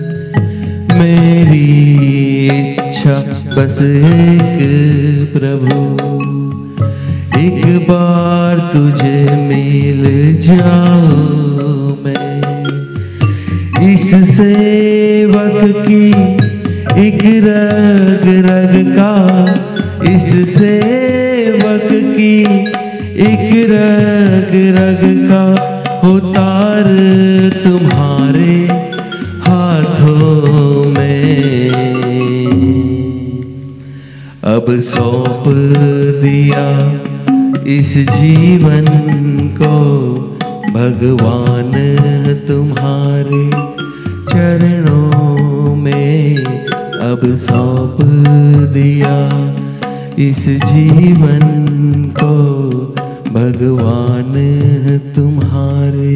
Speaker 4: मेरी इच्छा बस एक प्रभु, एक बार तुझे मिल जाऊं मैं। इस सेवक की एक रग रग का, इस सेवक की एक रग रग का हो तार तुम्हारे हाथों में। अब सौंप दिया इस जीवन को भगवान तुम्हारे चरणों में। अब सौंप दिया इस जीवन को भगवान तुम्हारे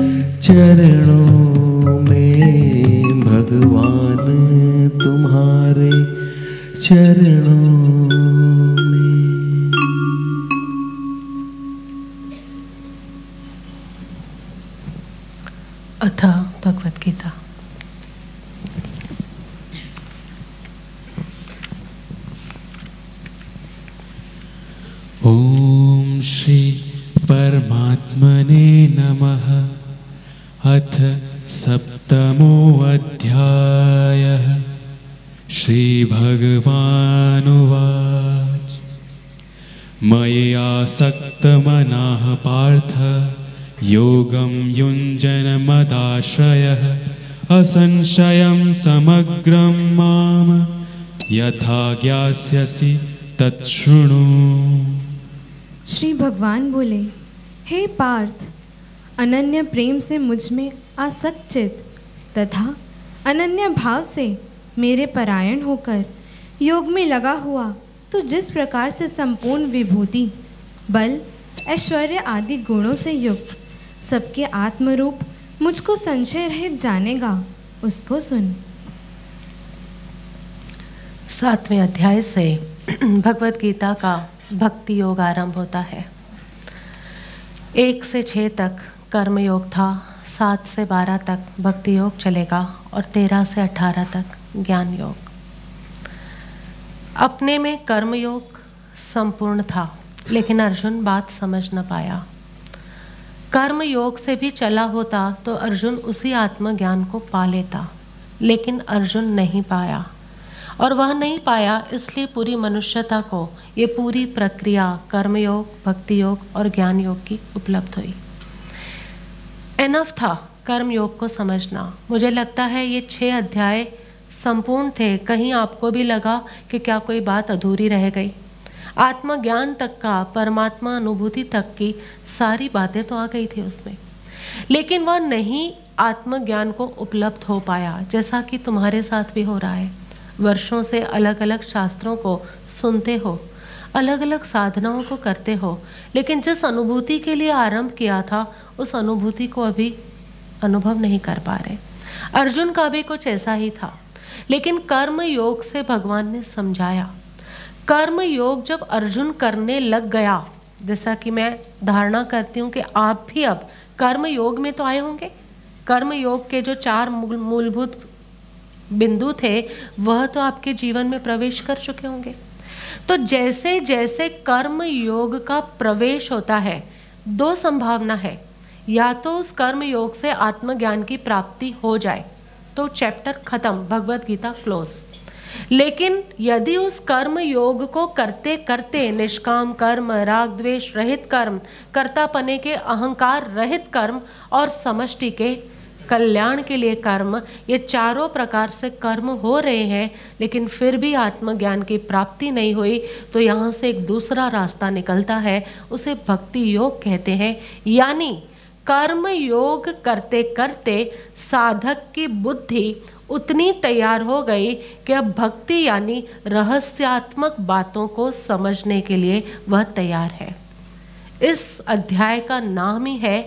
Speaker 4: चरणों में, भगवान तुम्हारे चरणों में।
Speaker 3: अथ भगवद गीता।
Speaker 1: ओम श्री परमात्मने नमः। अथ सप्तमो अध्यायः। श्री भगवानुवाच मयि आसक्तमनः पार्थ योगं युञ्जन मदाश्रयः असंशयं समग्रं माम यथा ज्ञास्यसि तच्छृणु।
Speaker 5: श्री भगवान बोले, हे पार्थ, अनन्य प्रेम से मुझ में आसक्त चित्त तथा अनन्य भाव से मेरे परायण होकर योग में लगा हुआ तो जिस प्रकार से संपूर्ण विभूति, बल, ऐश्वर्य आदि गुणों से युक्त सबके आत्मरूप मुझको संशय रहित जानेगा, उसको सुन।
Speaker 3: सातवें अध्याय से भगवद गीता का भक्ति योग आरंभ होता है। एक से छः तक कर्म योग था, सात से बारह तक भक्ति योग चलेगा और तेरह से अठारह तक ज्ञान योग। अपने में कर्म योग संपूर्ण था, लेकिन अर्जुन बात समझ न पाया। कर्म योग से भी चला होता तो अर्जुन उसी आत्मज्ञान को पा लेता, लेकिन अर्जुन नहीं पाया, और वह नहीं पाया इसलिए पूरी मनुष्यता को ये पूरी प्रक्रिया कर्म योग, भक्ति योग और ज्ञान योग की उपलब्ध हुई। एनफ था कर्म योग को समझना। मुझे लगता है ये छः अध्याय संपूर्ण थे। कहीं आपको भी लगा कि क्या कोई बात अधूरी रह गई? आत्मज्ञान तक का, परमात्मा अनुभूति तक की सारी बातें तो आ गई थी उसमें, लेकिन वह नहीं आत्मज्ञान को उपलब्ध हो पाया, जैसा कि तुम्हारे साथ भी हो रहा है। वर्षों से अलग अलग शास्त्रों को सुनते हो, अलग अलग साधनाओं को करते हो, लेकिन जिस अनुभूति के लिए आरंभ किया था उस अनुभूति को अभी अनुभव नहीं कर पा रहे। अर्जुन का भी कुछ ऐसा ही था, लेकिन कर्म योग से भगवान ने समझाया। कर्म योग जब अर्जुन करने लग गया, जैसा कि मैं धारणा करती हूँ कि आप भी अब कर्म योग में तो आए होंगे। कर्म योग के जो चार मूलभूत बिंदु थे वह तो आपके जीवन में प्रवेश कर चुके होंगे। तो जैसे जैसे कर्म योग का प्रवेश होता है, दो संभावना है, या तो उस कर्म योग से आत्मज्ञान की प्राप्ति हो जाए तो चैप्टर खत्म, भगवद गीता क्लोज। लेकिन यदि उस कर्म योग को करते करते निष्काम कर्म, राग द्वेष रहित कर्म, कर्तापने के अहंकार रहित कर्म और समष्टि के कल्याण के लिए कर्म, ये चारों प्रकार से कर्म हो रहे हैं, लेकिन फिर भी आत्मज्ञान की प्राप्ति नहीं हुई, तो यहाँ से एक दूसरा रास्ता निकलता है, उसे भक्ति योग कहते हैं। यानी कर्म योग करते करते साधक की बुद्धि उतनी तैयार हो गई कि अब भक्ति यानी रहस्यात्मक बातों को समझने के लिए वह तैयार है। इस अध्याय का नाम ही है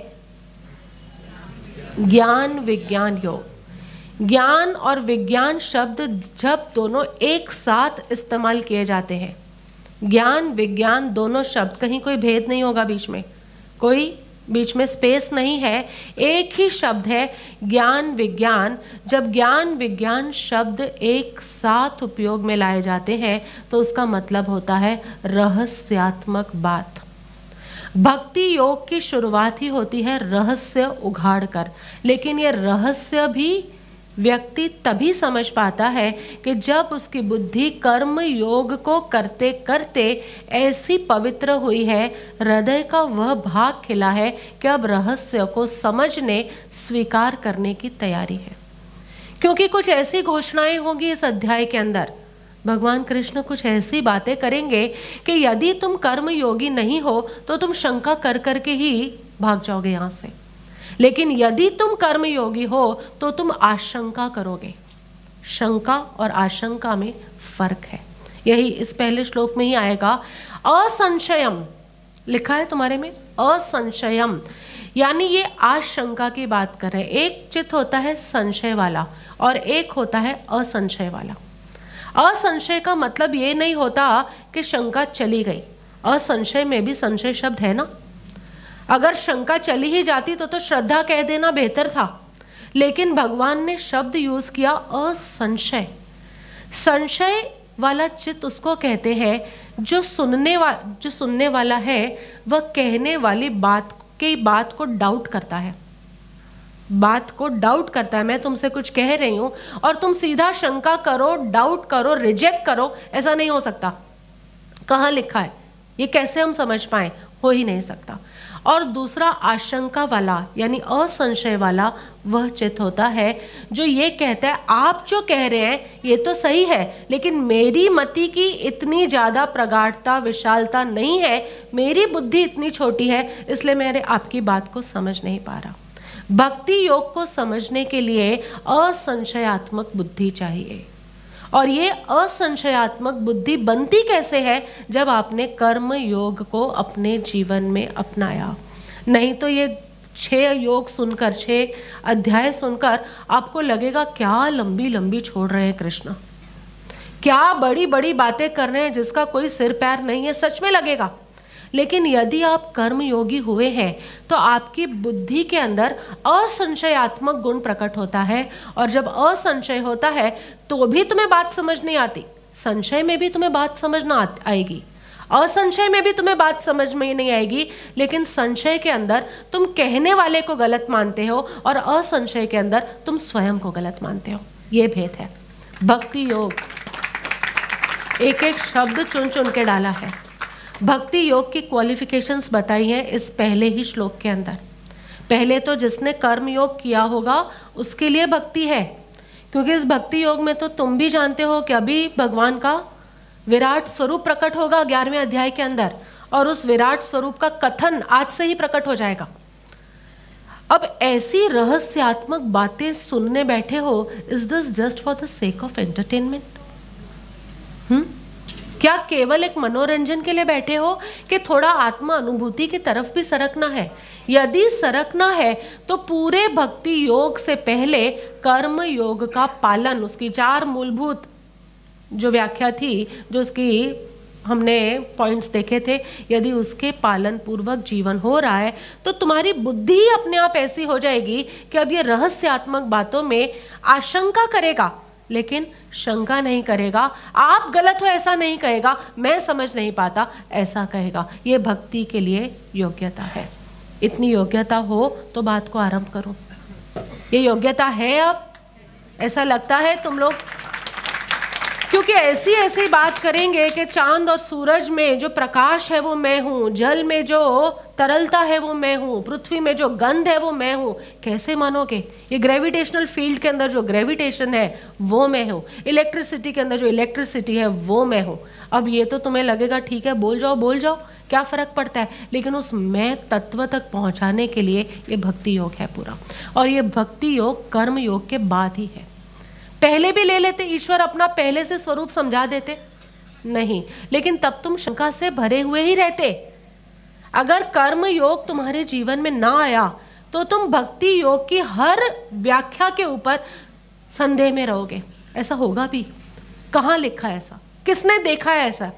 Speaker 3: ज्ञान विज्ञान योग। ज्ञान और विज्ञान शब्द जब दोनों एक साथ इस्तेमाल किए जाते हैं ज्ञान विज्ञान दोनों शब्द, कहीं कोई भेद नहीं होगा बीच में, कोई बीच में स्पेस नहीं है, एक ही शब्द है ज्ञान विज्ञान। जब ज्ञान विज्ञान शब्द एक साथ उपयोग में लाए जाते हैं तो उसका मतलब होता है रहस्यात्मक बात। भक्ति योग की शुरुआत ही होती है रहस्य उघाड़ कर, लेकिन ये रहस्य भी व्यक्ति तभी समझ पाता है कि जब उसकी बुद्धि कर्म योग को करते करते ऐसी पवित्र हुई है, हृदय का वह भाग खिला है कि अब रहस्य को समझने स्वीकार करने की तैयारी है। क्योंकि कुछ ऐसी घोषणाएं होंगी इस अध्याय के अंदर, भगवान कृष्ण कुछ ऐसी बातें करेंगे कि यदि तुम कर्म योगी नहीं हो तो तुम शंका कर करके ही भाग जाओगे यहाँ से, लेकिन यदि तुम कर्म योगी हो तो तुम आशंका करोगे। शंका और आशंका में फर्क है, यही इस पहले श्लोक में ही आएगा। असंशयम लिखा है तुम्हारे में, असंशयम, यानी ये आशंका की बात कर रहे हैं। एक चित्त होता है संशय वाला और एक होता है असंशय वाला। असंशय का मतलब ये नहीं होता कि शंका चली गई, असंशय में भी संशय शब्द है ना। अगर शंका चली ही जाती तो तो श्रद्धा कह देना बेहतर था, लेकिन भगवान ने शब्द यूज किया असंशय। संशय वाला चित्त उसको कहते हैं जो सुनने वा जो सुनने वाला है वह कहने वाली बात की बात को डाउट करता है, बात को डाउट करता है। मैं तुमसे कुछ कह रही हूं और तुम सीधा शंका करो, डाउट करो, रिजेक्ट करो, ऐसा नहीं हो सकता। कहाँ लिखा है? ये कैसे हम समझ पाए? हो ही नहीं सकता। और दूसरा आशंका वाला यानी असंशय वाला वह चित्त होता है जो ये कहता है आप जो कह रहे हैं ये तो सही है, लेकिन मेरी मति की इतनी ज़्यादा प्रगाढ़ता विशालता नहीं है, मेरी बुद्धि इतनी छोटी है, इसलिए मेरे आपकी बात को समझ नहीं पा रहा। भक्ति योग को समझने के लिए असंशयात्मक बुद्धि चाहिए, और ये असंशयात्मक बुद्धि बनती कैसे है? जब आपने कर्म योग को अपने जीवन में अपनाया। नहीं तो ये छह योग सुनकर, छह अध्याय सुनकर आपको लगेगा क्या लंबी लंबी छोड़ रहे हैं कृष्ण, क्या बड़ी बड़ी बातें कर रहे हैं जिसका कोई सिर पैर नहीं है, सच में लगेगा। लेकिन यदि आप कर्म योगी हुए हैं तो आपकी बुद्धि के अंदर असंशयात्मक गुण प्रकट होता है, और जब असंशय होता है तो भी तुम्हें बात समझ नहीं आती, संशय में भी तुम्हें बात समझ ना आएगी, असंशय में भी तुम्हें बात समझ में नहीं आएगी, लेकिन संशय के अंदर तुम कहने वाले को गलत मानते हो और असंशय के अंदर तुम स्वयं को गलत मानते हो। ये भेद है। भक्ति योग एक एक शब्द चुन चुन के डाला है। भक्ति योग की क्वालिफिकेशंस बताई हैं इस पहले ही श्लोक के अंदर। पहले तो जिसने कर्म योग किया होगा उसके लिए भक्ति है, क्योंकि इस भक्ति योग में तो तुम भी जानते हो कि अभी भगवान का विराट स्वरूप प्रकट होगा ग्यारहवें अध्याय के अंदर, और उस विराट स्वरूप का कथन आज से ही प्रकट हो जाएगा। अब ऐसी रहस्यात्मक बातें सुनने बैठे हो, is this just for the sake of entertainment? हम्म क्या केवल एक मनोरंजन के लिए बैठे हो कि थोड़ा आत्मा अनुभूति की तरफ भी सरकना है? यदि सरकना है तो पूरे भक्ति योग से पहले कर्म योग का पालन, उसकी चार मूलभूत जो व्याख्या थी, जो उसकी हमने पॉइंट्स देखे थे, यदि उसके पालन पूर्वक जीवन हो रहा है तो तुम्हारी बुद्धि अपने आप ऐसी हो जाएगी कि अब ये रहस्यात्मक बातों में आशंका करेगा, लेकिन शंका नहीं करेगा। आप गलत हो ऐसा नहीं कहेगा, मैं समझ नहीं पाता ऐसा कहेगा। ये भक्ति के लिए योग्यता है। इतनी योग्यता हो तो बात को आरंभ करो। ये योग्यता है अब? ऐसा लगता है तुम लोग? क्योंकि ऐसी ऐसी बात करेंगे कि चांद और सूरज में जो प्रकाश है वो मैं हूँ, जल में जो तरलता है वो मैं हूँ, पृथ्वी में जो गंध है वो मैं हूँ। कैसे मानोगे? ये ग्रेविटेशनल फील्ड के अंदर जो ग्रेविटेशन है वो मैं हूँ, इलेक्ट्रिसिटी के अंदर जो इलेक्ट्रिसिटी है वो मैं हूँ। अब ये तो तुम्हें लगेगा ठीक है, बोल जाओ बोल जाओ, क्या फ़र्क पड़ता है, लेकिन उस मैं तत्व तक पहुँचाने के लिए ये भक्ति योग है पूरा। और ये भक्ति योग कर्म योग के बाद ही है। पहले भी ले लेते, ईश्वर अपना पहले से स्वरूप समझा देते नहीं, लेकिन तब तुम शंका से भरे हुए ही रहते। अगर कर्म योग तुम्हारे जीवन में ना आया तो तुम भक्ति योग की हर व्याख्या के ऊपर संदेह में रहोगे। ऐसा होगा भी? कहाँ लिखा है ऐसा? किसने देखा है ऐसा?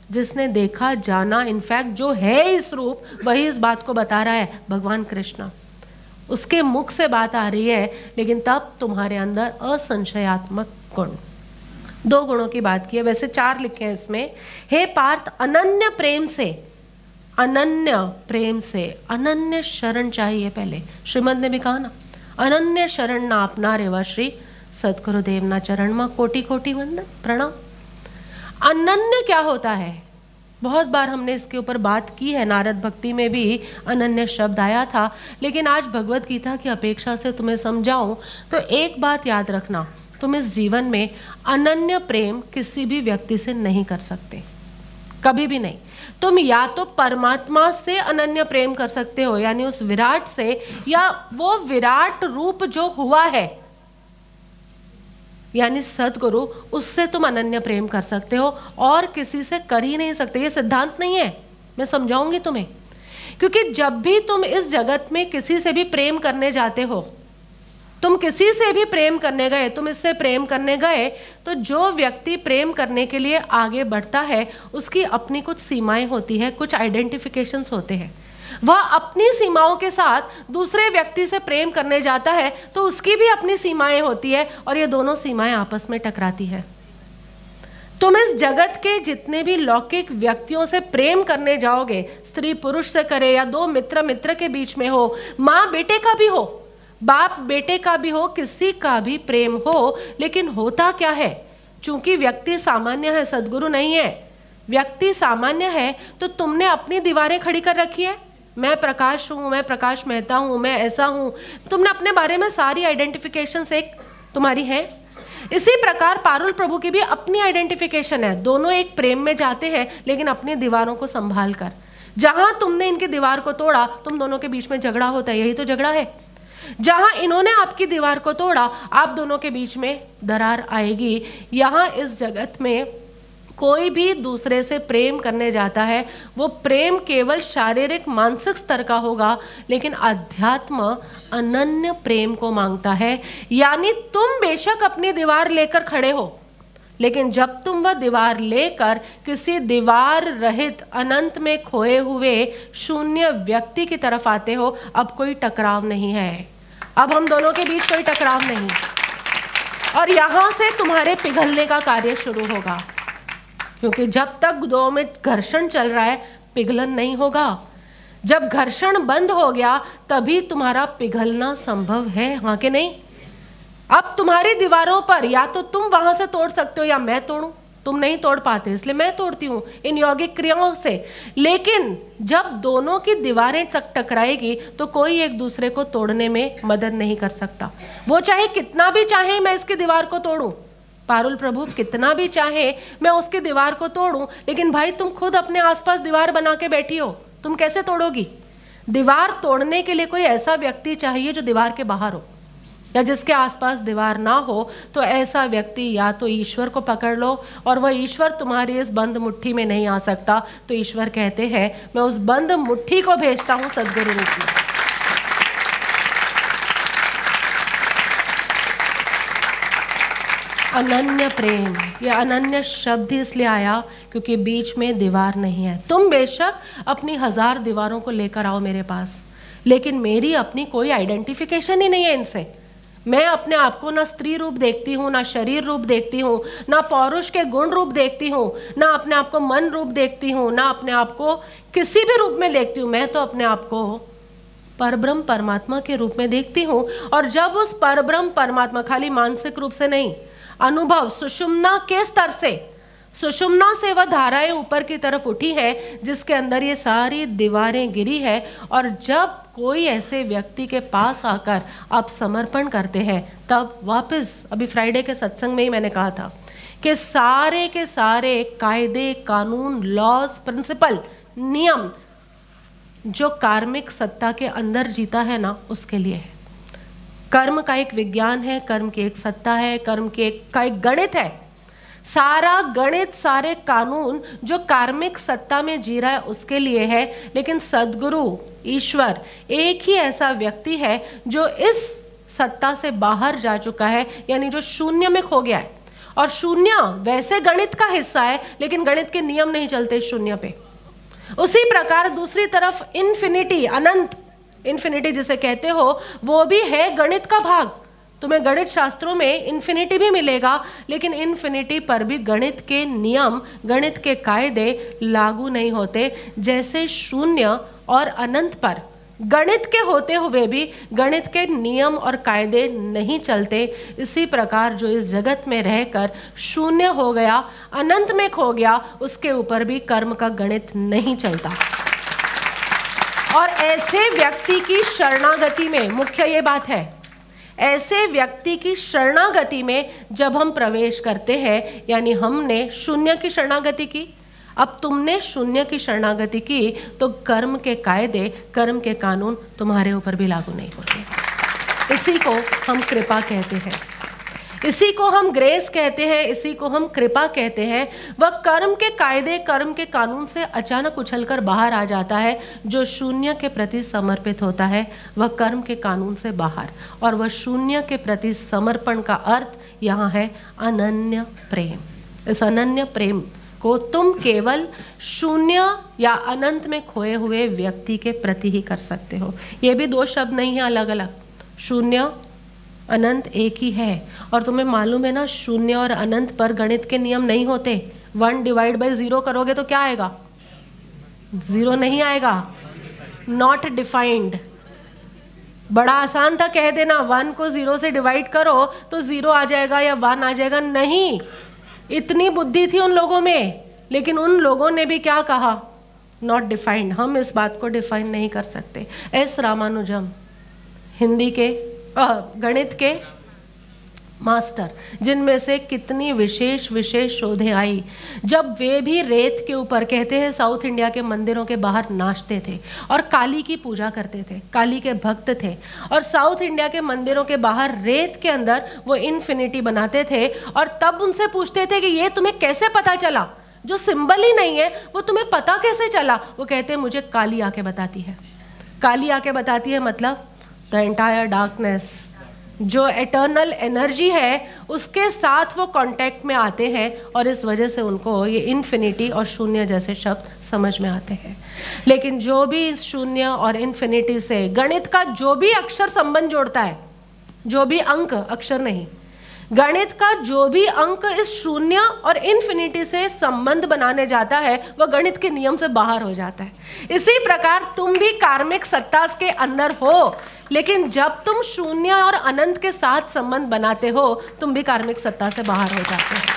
Speaker 3: जिसने देखा जाना, इनफैक्ट जो है इस रूप, वही इस बात को बता रहा है, भगवान कृष्ण। उसके मुख से बात आ रही है, लेकिन तब तुम्हारे अंदर असंशयात्मक गुण, दो गुणों की बात की है, वैसे चार लिखे हैं इसमें। हे पार्थ, अनन्य प्रेम से, अनन्य प्रेम से, अनन्य शरण चाहिए पहले। श्रीमद ने भी कहा ना, अनन्य शरण ना अपना रेवा श्री सदगुरुदेव ना चरण माँ कोटि कोटि वंदन प्रणाम। अनन्य क्या होता है? बहुत बार हमने इसके ऊपर बात की है, नारद भक्ति में भी अनन्य शब्द आया था, लेकिन आज भगवत गीता की अपेक्षा से तुम्हें समझाऊं तो एक बात याद रखना, तुम इस जीवन में अनन्य प्रेम किसी भी व्यक्ति से नहीं कर सकते, कभी भी नहीं। तुम या तो परमात्मा से अनन्य प्रेम कर सकते हो, यानी उस विराट से, या वो विराट रूप जो हुआ है यानी सदगुरु, उससे तुम अनन्य प्रेम कर सकते हो, और किसी से कर ही नहीं सकते। ये सिद्धांत नहीं है, मैं समझाऊंगी तुम्हें। क्योंकि जब भी तुम इस जगत में किसी से भी प्रेम करने जाते हो, तुम किसी से भी प्रेम करने गए, तुम इससे प्रेम करने गए, तो जो व्यक्ति प्रेम करने के लिए आगे बढ़ता है उसकी अपनी कुछ सीमाएं होती है, कुछ आइडेंटिफिकेशंस होते हैं। वह अपनी सीमाओं के साथ दूसरे व्यक्ति से प्रेम करने जाता है तो उसकी भी अपनी सीमाएं होती है, और ये दोनों सीमाएं आपस में टकराती है। तुम इस जगत के जितने भी लौकिक व्यक्तियों से प्रेम करने जाओगे, स्त्री पुरुष से करे या दो मित्र मित्र के बीच में हो, माँ बेटे का भी हो, बाप बेटे का भी हो, किसी का भी प्रेम हो, लेकिन होता क्या है, चूंकि व्यक्ति सामान्य है, सदगुरु नहीं है, व्यक्ति सामान्य है, तो तुमने अपनी दीवारें खड़ी कर रखी है। मैं प्रकाश हूँ, मैं प्रकाश मेहता हूँ, मैं ऐसा हूँ, तुमने अपने बारे में सारी आइडेंटिफिकेशंस एक तुम्हारी है। इसी प्रकार पारुल प्रभु की भी अपनी आइडेंटिफिकेशन है। दोनों एक प्रेम में जाते हैं, लेकिन अपनी दीवारों को संभाल कर। जहां तुमने इनकी दीवार को तोड़ा, तुम दोनों के बीच में झगड़ा होता है, यही तो झगड़ा है। जहां इन्होंने आपकी दीवार को तोड़ा, आप दोनों के बीच में दरार आएगी। यहाँ इस जगत में कोई भी दूसरे से प्रेम करने जाता है, वो प्रेम केवल शारीरिक मानसिक स्तर का होगा, लेकिन अध्यात्म अनन्य प्रेम को मांगता है। यानी तुम बेशक अपनी दीवार लेकर खड़े हो, लेकिन जब तुम वह दीवार लेकर किसी दीवार रहित अनंत में खोए हुए शून्य व्यक्ति की तरफ आते हो, अब कोई टकराव नहीं है, अब हम दोनों के बीच कोई टकराव नहीं, और यहां से तुम्हारे पिघलने का कार्य शुरू होगा। क्योंकि जब तक दो में घर्षण चल रहा है, पिघलन नहीं होगा। जब घर्षण बंद हो गया, तभी तुम्हारा पिघलना संभव है, हाँ कि नहीं? अब तुम्हारी दीवारों पर या तो तुम वहां से तोड़ सकते हो या मैं तोड़ूं। तुम नहीं तोड़ पाते, इसलिए मैं तोड़ती हूँ इन यौगिक क्रियाओं से। लेकिन जब दोनों की दीवारें तक टकराएगी तो कोई एक दूसरे को तोड़ने में मदद नहीं कर सकता। वो चाहे कितना भी चाहे मैं इसकी दीवार को तोड़ूं, पारुल प्रभु कितना भी चाहे मैं उसकी दीवार को तोड़ूं, लेकिन भाई तुम खुद अपने आसपास दीवार बना के बैठी हो, तुम कैसे तोड़ोगी? दीवार तोड़ने के लिए कोई ऐसा व्यक्ति चाहिए जो दीवार के बाहर हो, या जिसके आसपास दीवार ना हो। तो ऐसा व्यक्ति या तो ईश्वर को पकड़ लो, और वह ईश्वर तुम्हारी इस बंद मुट्ठी में नहीं आ सकता। तो ईश्वर कहते हैं मैं उस बंद मुट्ठी को भेजता हूं सदगुरु रूप में। अनन्य प्रेम, यह अनन्य शब्द ही इसलिए आया क्योंकि बीच में दीवार नहीं है। तुम बेशक अपनी हजार दीवारों को लेकर आओ मेरे पास, लेकिन मेरी अपनी कोई आइडेंटिफिकेशन ही नहीं है इनसे। मैं अपने आप को ना स्त्री रूप देखती हूँ, ना शरीर रूप देखती हूँ, ना पौरुष के गुण रूप देखती हूँ, ना अपने आप को मन रूप देखती हूँ, ना अपने आप को किसी भी रूप में देखती हूँ। मैं तो अपने आप को परब्रह्म परमात्मा के रूप में देखती हूँ। और जब उस परब्रह्म परमात्मा, खाली मानसिक रूप से नहीं, अनुभव सुषुम्ना के स्तर से, सुषुम्ना से वह धाराएं ऊपर की तरफ उठी है जिसके अंदर ये सारी दीवारें गिरी है। और जब कोई ऐसे व्यक्ति के पास आकर आप समर्पण करते हैं, तब वापस, अभी फ्राइडे के सत्संग में ही मैंने कहा था कि सारे के सारे कायदे, कानून, लॉज, प्रिंसिपल, नियम जो कार्मिक सत्ता के अंदर जीता है ना, उसके लिए है। कर्म का एक विज्ञान है, कर्म की एक सत्ता है, कर्म के एक का एक गणित है। सारा गणित, सारे कानून जो कार्मिक सत्ता में जी रहा है उसके लिए है। लेकिन सद्गुरु ईश्वर एक ही ऐसा व्यक्ति है जो इस सत्ता से बाहर जा चुका है, यानी जो शून्य में खो गया है। और शून्य वैसे गणित का हिस्सा है, लेकिन गणित के नियम नहीं चलते शून्य पे। उसी प्रकार दूसरी तरफ इन्फिनिटी, अनंत, इन्फिनिटी जिसे कहते हो, वो भी है गणित का भाग। तुम्हें गणित शास्त्रों में इन्फिनिटी भी मिलेगा, लेकिन इन्फिनिटी पर भी गणित के नियम, गणित के कायदे लागू नहीं होते। जैसे शून्य और अनंत पर गणित के होते हुए भी गणित के नियम और कायदे नहीं चलते, इसी प्रकार जो इस जगत में रहकर शून्य हो गया, अनंत में खो गया, उसके ऊपर भी कर्म का गणित नहीं चलता। और ऐसे व्यक्ति की शरणागति में, मुख्य ये बात है, ऐसे व्यक्ति की शरणागति में जब हम प्रवेश करते हैं, यानी हमने शून्य की शरणागति की, अब तुमने शून्य की शरणागति की, तो कर्म के कायदे, कर्म के कानून तुम्हारे ऊपर भी लागू नहीं होते। इसी को हम कृपा कहते हैं, इसी को हम ग्रेस कहते हैं, इसी को हम कृपा कहते हैं। वह कर्म के कायदे, कर्म के कानून से अचानक उछलकर बाहर आ जाता है। जो शून्य के प्रति समर्पित होता है वह कर्म के कानून से बाहर, और वह शून्य के प्रति समर्पण का अर्थ यहाँ है अनन्य प्रेम। इस अनन्य प्रेम को तुम केवल शून्य या अनंत में खोए हुए व्यक्ति के प्रति ही कर सकते हो। ये भी दो शब्द नहीं है अलग अलग, शून्य अनंत एक ही है। और तुम्हें मालूम है ना, शून्य और अनंत पर गणित के नियम नहीं होते। वन डिवाइड बाई जीरो करोगे तो क्या आएगा? जीरो नहीं आएगा, नॉट डिफाइंड। बड़ा आसान था कह देना वन को जीरो से डिवाइड करो तो जीरो आ जाएगा या वन आ जाएगा, नहीं। इतनी बुद्धि थी उन लोगों में, लेकिन उन लोगों ने भी क्या कहा? Not defined. हम इस बात को डिफाइन नहीं कर सकते। एस रामानुजम, हिंदी के गणित के मास्टर, जिनमें से कितनी विशेष विशेष शोधें आई, जब वे भी रेत के ऊपर, कहते हैं साउथ इंडिया के मंदिरों के बाहर नाचते थे और काली की पूजा करते थे, काली के भक्त थे, और साउथ इंडिया के मंदिरों के बाहर रेत के अंदर वो इन्फिनिटी बनाते थे। और तब उनसे पूछते थे कि ये तुम्हें कैसे पता चला, जो सिंबल ही नहीं है वो तुम्हें पता कैसे चला? वो कहते मुझे काली आके बताती है। काली आके बताती है मतलब द एंटायर डार्कनेस, जो एटर्नल एनर्जी है, उसके साथ वो कांटेक्ट में आते हैं, और इस वजह से उनको ये इन्फिनिटी और शून्य जैसे शब्द समझ में आते हैं। लेकिन जो भी इस शून्य और इन्फिनिटी से गणित का जो भी अक्षर संबंध जोड़ता है, जो भी अंक, अक्षर नहीं, गणित का जो भी अंक इस शून्य और इन्फिनिटी से संबंध बनाने जाता है, वह गणित के नियम से बाहर हो जाता है। इसी प्रकार तुम भी कार्मिक सत्ता के अंदर हो, लेकिन जब तुम शून्य और अनंत के साथ संबंध बनाते हो, तुम भी कार्मिक सत्ता से बाहर हो जाते हो।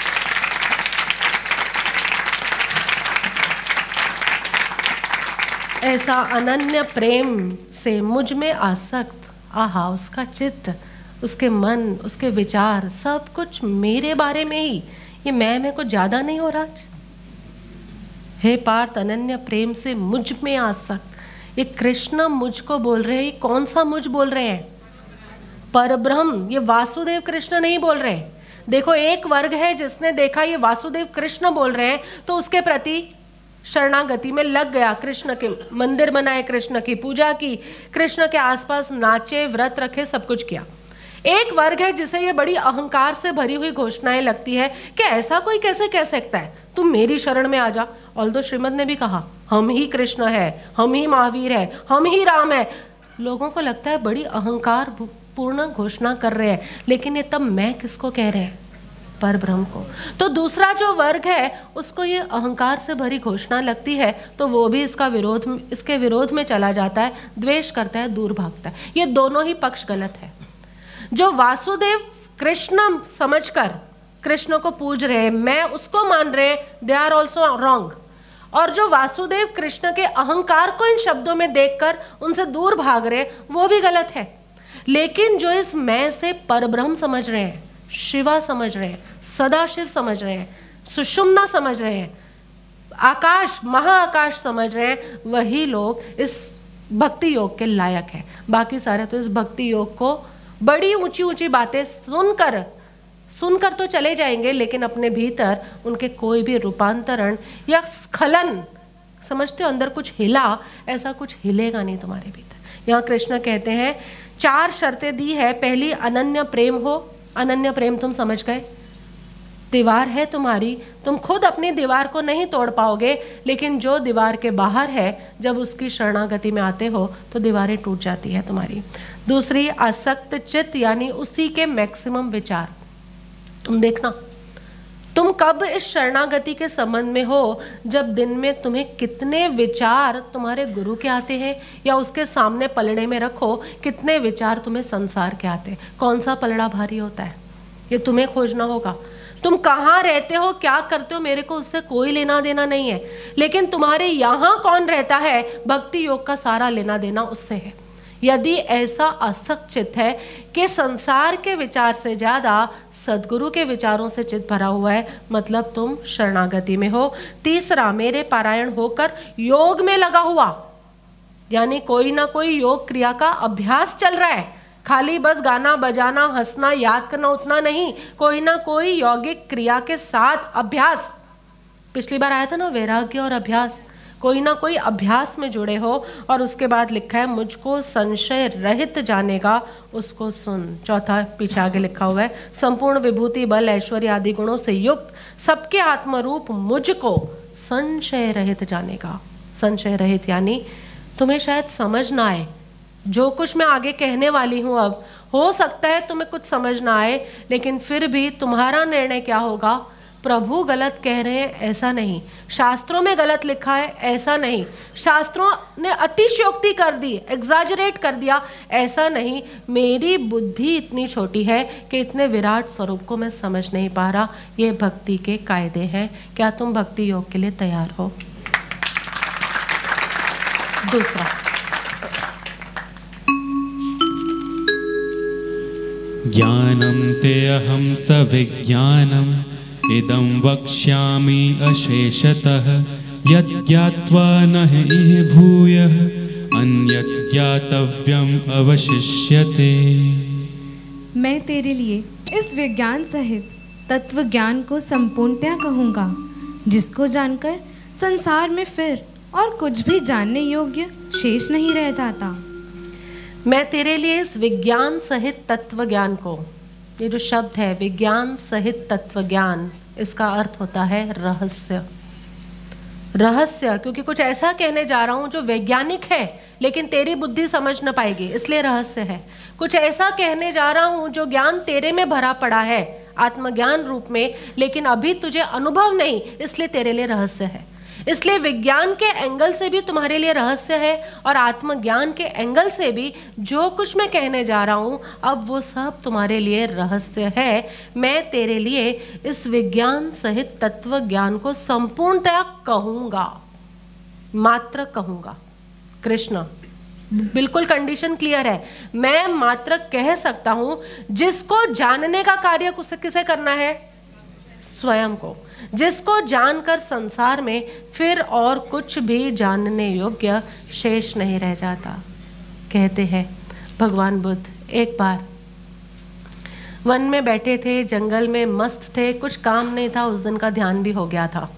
Speaker 3: ऐसा अनन्य प्रेम से मुझ में आसक्त, आहा, उसका चित्त, उसके मन, उसके विचार, सब कुछ मेरे बारे में ही, ये मैं मैं कुछ ज्यादा नहीं हो रहा। हे पार्थ, अनन्य प्रेम से मुझ में आसक्त, ये कृष्ण मुझको बोल रहे हैं। ये कौन सा मुझ बोल रहे हैं? परब्रह्म। ये वासुदेव कृष्ण नहीं बोल रहे। देखो, एक वर्ग है जिसने देखा ये वासुदेव कृष्ण बोल रहे हैं, तो उसके प्रति शरणागति में लग गया, कृष्ण के मंदिर बनाए, कृष्ण की पूजा की, कृष्ण के आसपास नाचे, व्रत रखे, सब कुछ किया। एक वर्ग है जिसे ये बड़ी अहंकार से भरी हुई घोषणाएं लगती है कि ऐसा कोई कैसे कह सकता है, तुम मेरी शरण में आ जा। ऑल्दो श्रीमद ने भी कहा हम ही कृष्ण है, हम ही महावीर है, हम ही राम है। लोगों को लगता है बड़ी अहंकार पूर्ण घोषणा कर रहे हैं, लेकिन ये तब मैं किसको कह रहे हैं? पर ब्रह्म को। तो दूसरा जो वर्ग है उसको ये अहंकार से भरी घोषणा लगती है, तो वो भी इसका विरोध, इसके विरोध में चला जाता है, द्वेष करता है, दूर भागता है। ये दोनों ही पक्ष गलत है। जो वासुदेव कृष्ण समझकर कृष्ण को पूज रहे हैं, मैं उसको मान रहे हैं, दे आर ऑल्सो रॉन्ग। और जो वासुदेव कृष्ण के अहंकार को इन शब्दों में देखकर उनसे दूर भाग रहे हैं, वो भी गलत है। लेकिन जो इस मैं से परब्रह्म समझ रहे हैं, शिवा समझ रहे हैं, सदाशिव समझ रहे हैं, सुषुम्ना समझ रहे हैं, आकाश, महाआकाश समझ रहे हैं, वही लोग इस भक्ति योग के लायक है। बाकी सारे तो इस भक्ति योग को बड़ी ऊंची ऊंची बातें सुनकर सुनकर तो चले जाएंगे, लेकिन अपने भीतर उनके कोई भी रूपांतरण या स्खलन, समझते हो, अंदर कुछ हिला, ऐसा कुछ हिलेगा नहीं तुम्हारे भीतर। यहाँ कृष्ण कहते हैं चार शर्तें दी है। पहली, अनन्य प्रेम हो। अनन्य प्रेम तुम समझ गए, दीवार है तुम्हारी, तुम खुद अपनी दीवार को नहीं तोड़ पाओगे, लेकिन जो दीवार के बाहर है जब उसकी शरणागति में आते हो तो दीवारें टूट जाती है तुम्हारी। दूसरी, आसक्त चित्त यानी उसी के मैक्सिमम विचार। तुम देखना तुम कब इस शरणागति के संबंध में हो जब दिन में तुम्हें कितने विचार तुम्हारे गुरु के आते हैं, या उसके सामने पलड़े में रखो कितने विचार तुम्हें संसार के आते हैं। कौन सा पलड़ा भारी होता है ये तुम्हें खोजना होगा। तुम कहाँ रहते हो, क्या करते हो, मेरे को उससे कोई लेना देना नहीं है, लेकिन तुम्हारे यहाँ कौन रहता है, भक्ति योग का सारा लेना देना उससे है। यदि ऐसा आसक्त चित्त है कि संसार के विचार से ज़्यादा सद्गुरु के विचारों से चित्त भरा हुआ है, मतलब तुम शरणागति में हो। तीसरा, मेरे पारायण होकर योग में लगा हुआ, यानी कोई ना कोई योग क्रिया का अभ्यास चल रहा है। खाली बस गाना बजाना हंसना याद करना उतना नहीं, कोई ना कोई यौगिक क्रिया के साथ अभ्यास। पिछली बार आया था ना वैराग्य और अभ्यास, कोई ना कोई अभ्यास में जुड़े हो। और उसके बाद लिखा है मुझको संशय रहित जानेगा उसको सुन। चौथा पीछे आगे लिखा हुआ है, संपूर्ण विभूति बल ऐश्वर्य आदि गुणों से युक्त सबके आत्मरूप मुझको संशय रहित जानेगा। संशय रहित यानी तुम्हें शायद समझ ना आए जो कुछ मैं आगे कहने वाली हूँ, अब हो सकता है तुम्हें कुछ समझ ना आए, लेकिन फिर भी तुम्हारा निर्णय क्या होगा, प्रभु गलत कह रहे हैं ऐसा नहीं, शास्त्रों में गलत लिखा है ऐसा नहीं, शास्त्रों ने अतिशयोक्ति कर दी, एग्जैजरेट कर दिया ऐसा नहीं, मेरी बुद्धि इतनी छोटी है कि इतने विराट स्वरूप को मैं समझ नहीं पा रहा। ये भक्ति के कायदे हैं। क्या तुम भक्ति योग के लिए तैयार हो? दूसरा,
Speaker 1: ज्ञानं ते अहं सविज्ञानम् इदं वक्ष्यामि अशेषतः यज्ञात्वा न इह भूयः अन्यत् ज्ञातव्यम् अवशिष्यते।
Speaker 5: मैं तेरे लिए इस विज्ञान सहित तत्व ज्ञान को संपूर्णतया कहूँगा, जिसको जानकर संसार में फिर और कुछ भी जानने योग्य शेष नहीं रह जाता।
Speaker 3: मैं तेरे लिए इस विज्ञान सहित तत्व ज्ञान को, ये जो शब्द है विज्ञान सहित तत्व ज्ञान, इसका अर्थ होता है रहस्य। रहस्य क्योंकि कुछ ऐसा कहने जा रहा हूं जो वैज्ञानिक है लेकिन तेरी बुद्धि समझ न पाएगी, इसलिए रहस्य है। कुछ ऐसा कहने जा रहा हूं जो ज्ञान तेरे में भरा पड़ा है आत्मज्ञान रूप में, लेकिन अभी तुझे अनुभव नहीं, इसलिए तेरे लिए रहस्य है। इसलिए विज्ञान के एंगल से भी तुम्हारे लिए रहस्य है और आत्मज्ञान के एंगल से भी जो कुछ मैं कहने जा रहा हूँ अब वो सब तुम्हारे लिए रहस्य है। मैं तेरे लिए इस विज्ञान सहित तत्व ज्ञान को संपूर्णतया कहूँगा, मात्र कहूँगा। कृष्ण बिल्कुल कंडीशन क्लियर है, मैं मात्र कह सकता हूँ। जिसको जानने का कार्य किसे करना है? स्वयं को। जिसको जानकर संसार में फिर और कुछ भी जानने योग्य शेष नहीं रह जाता। कहते हैं भगवान बुद्ध एक बार वन में बैठे थे, जंगल में मस्त थे, कुछ काम नहीं था, उस दिन का ध्यान भी हो गया था।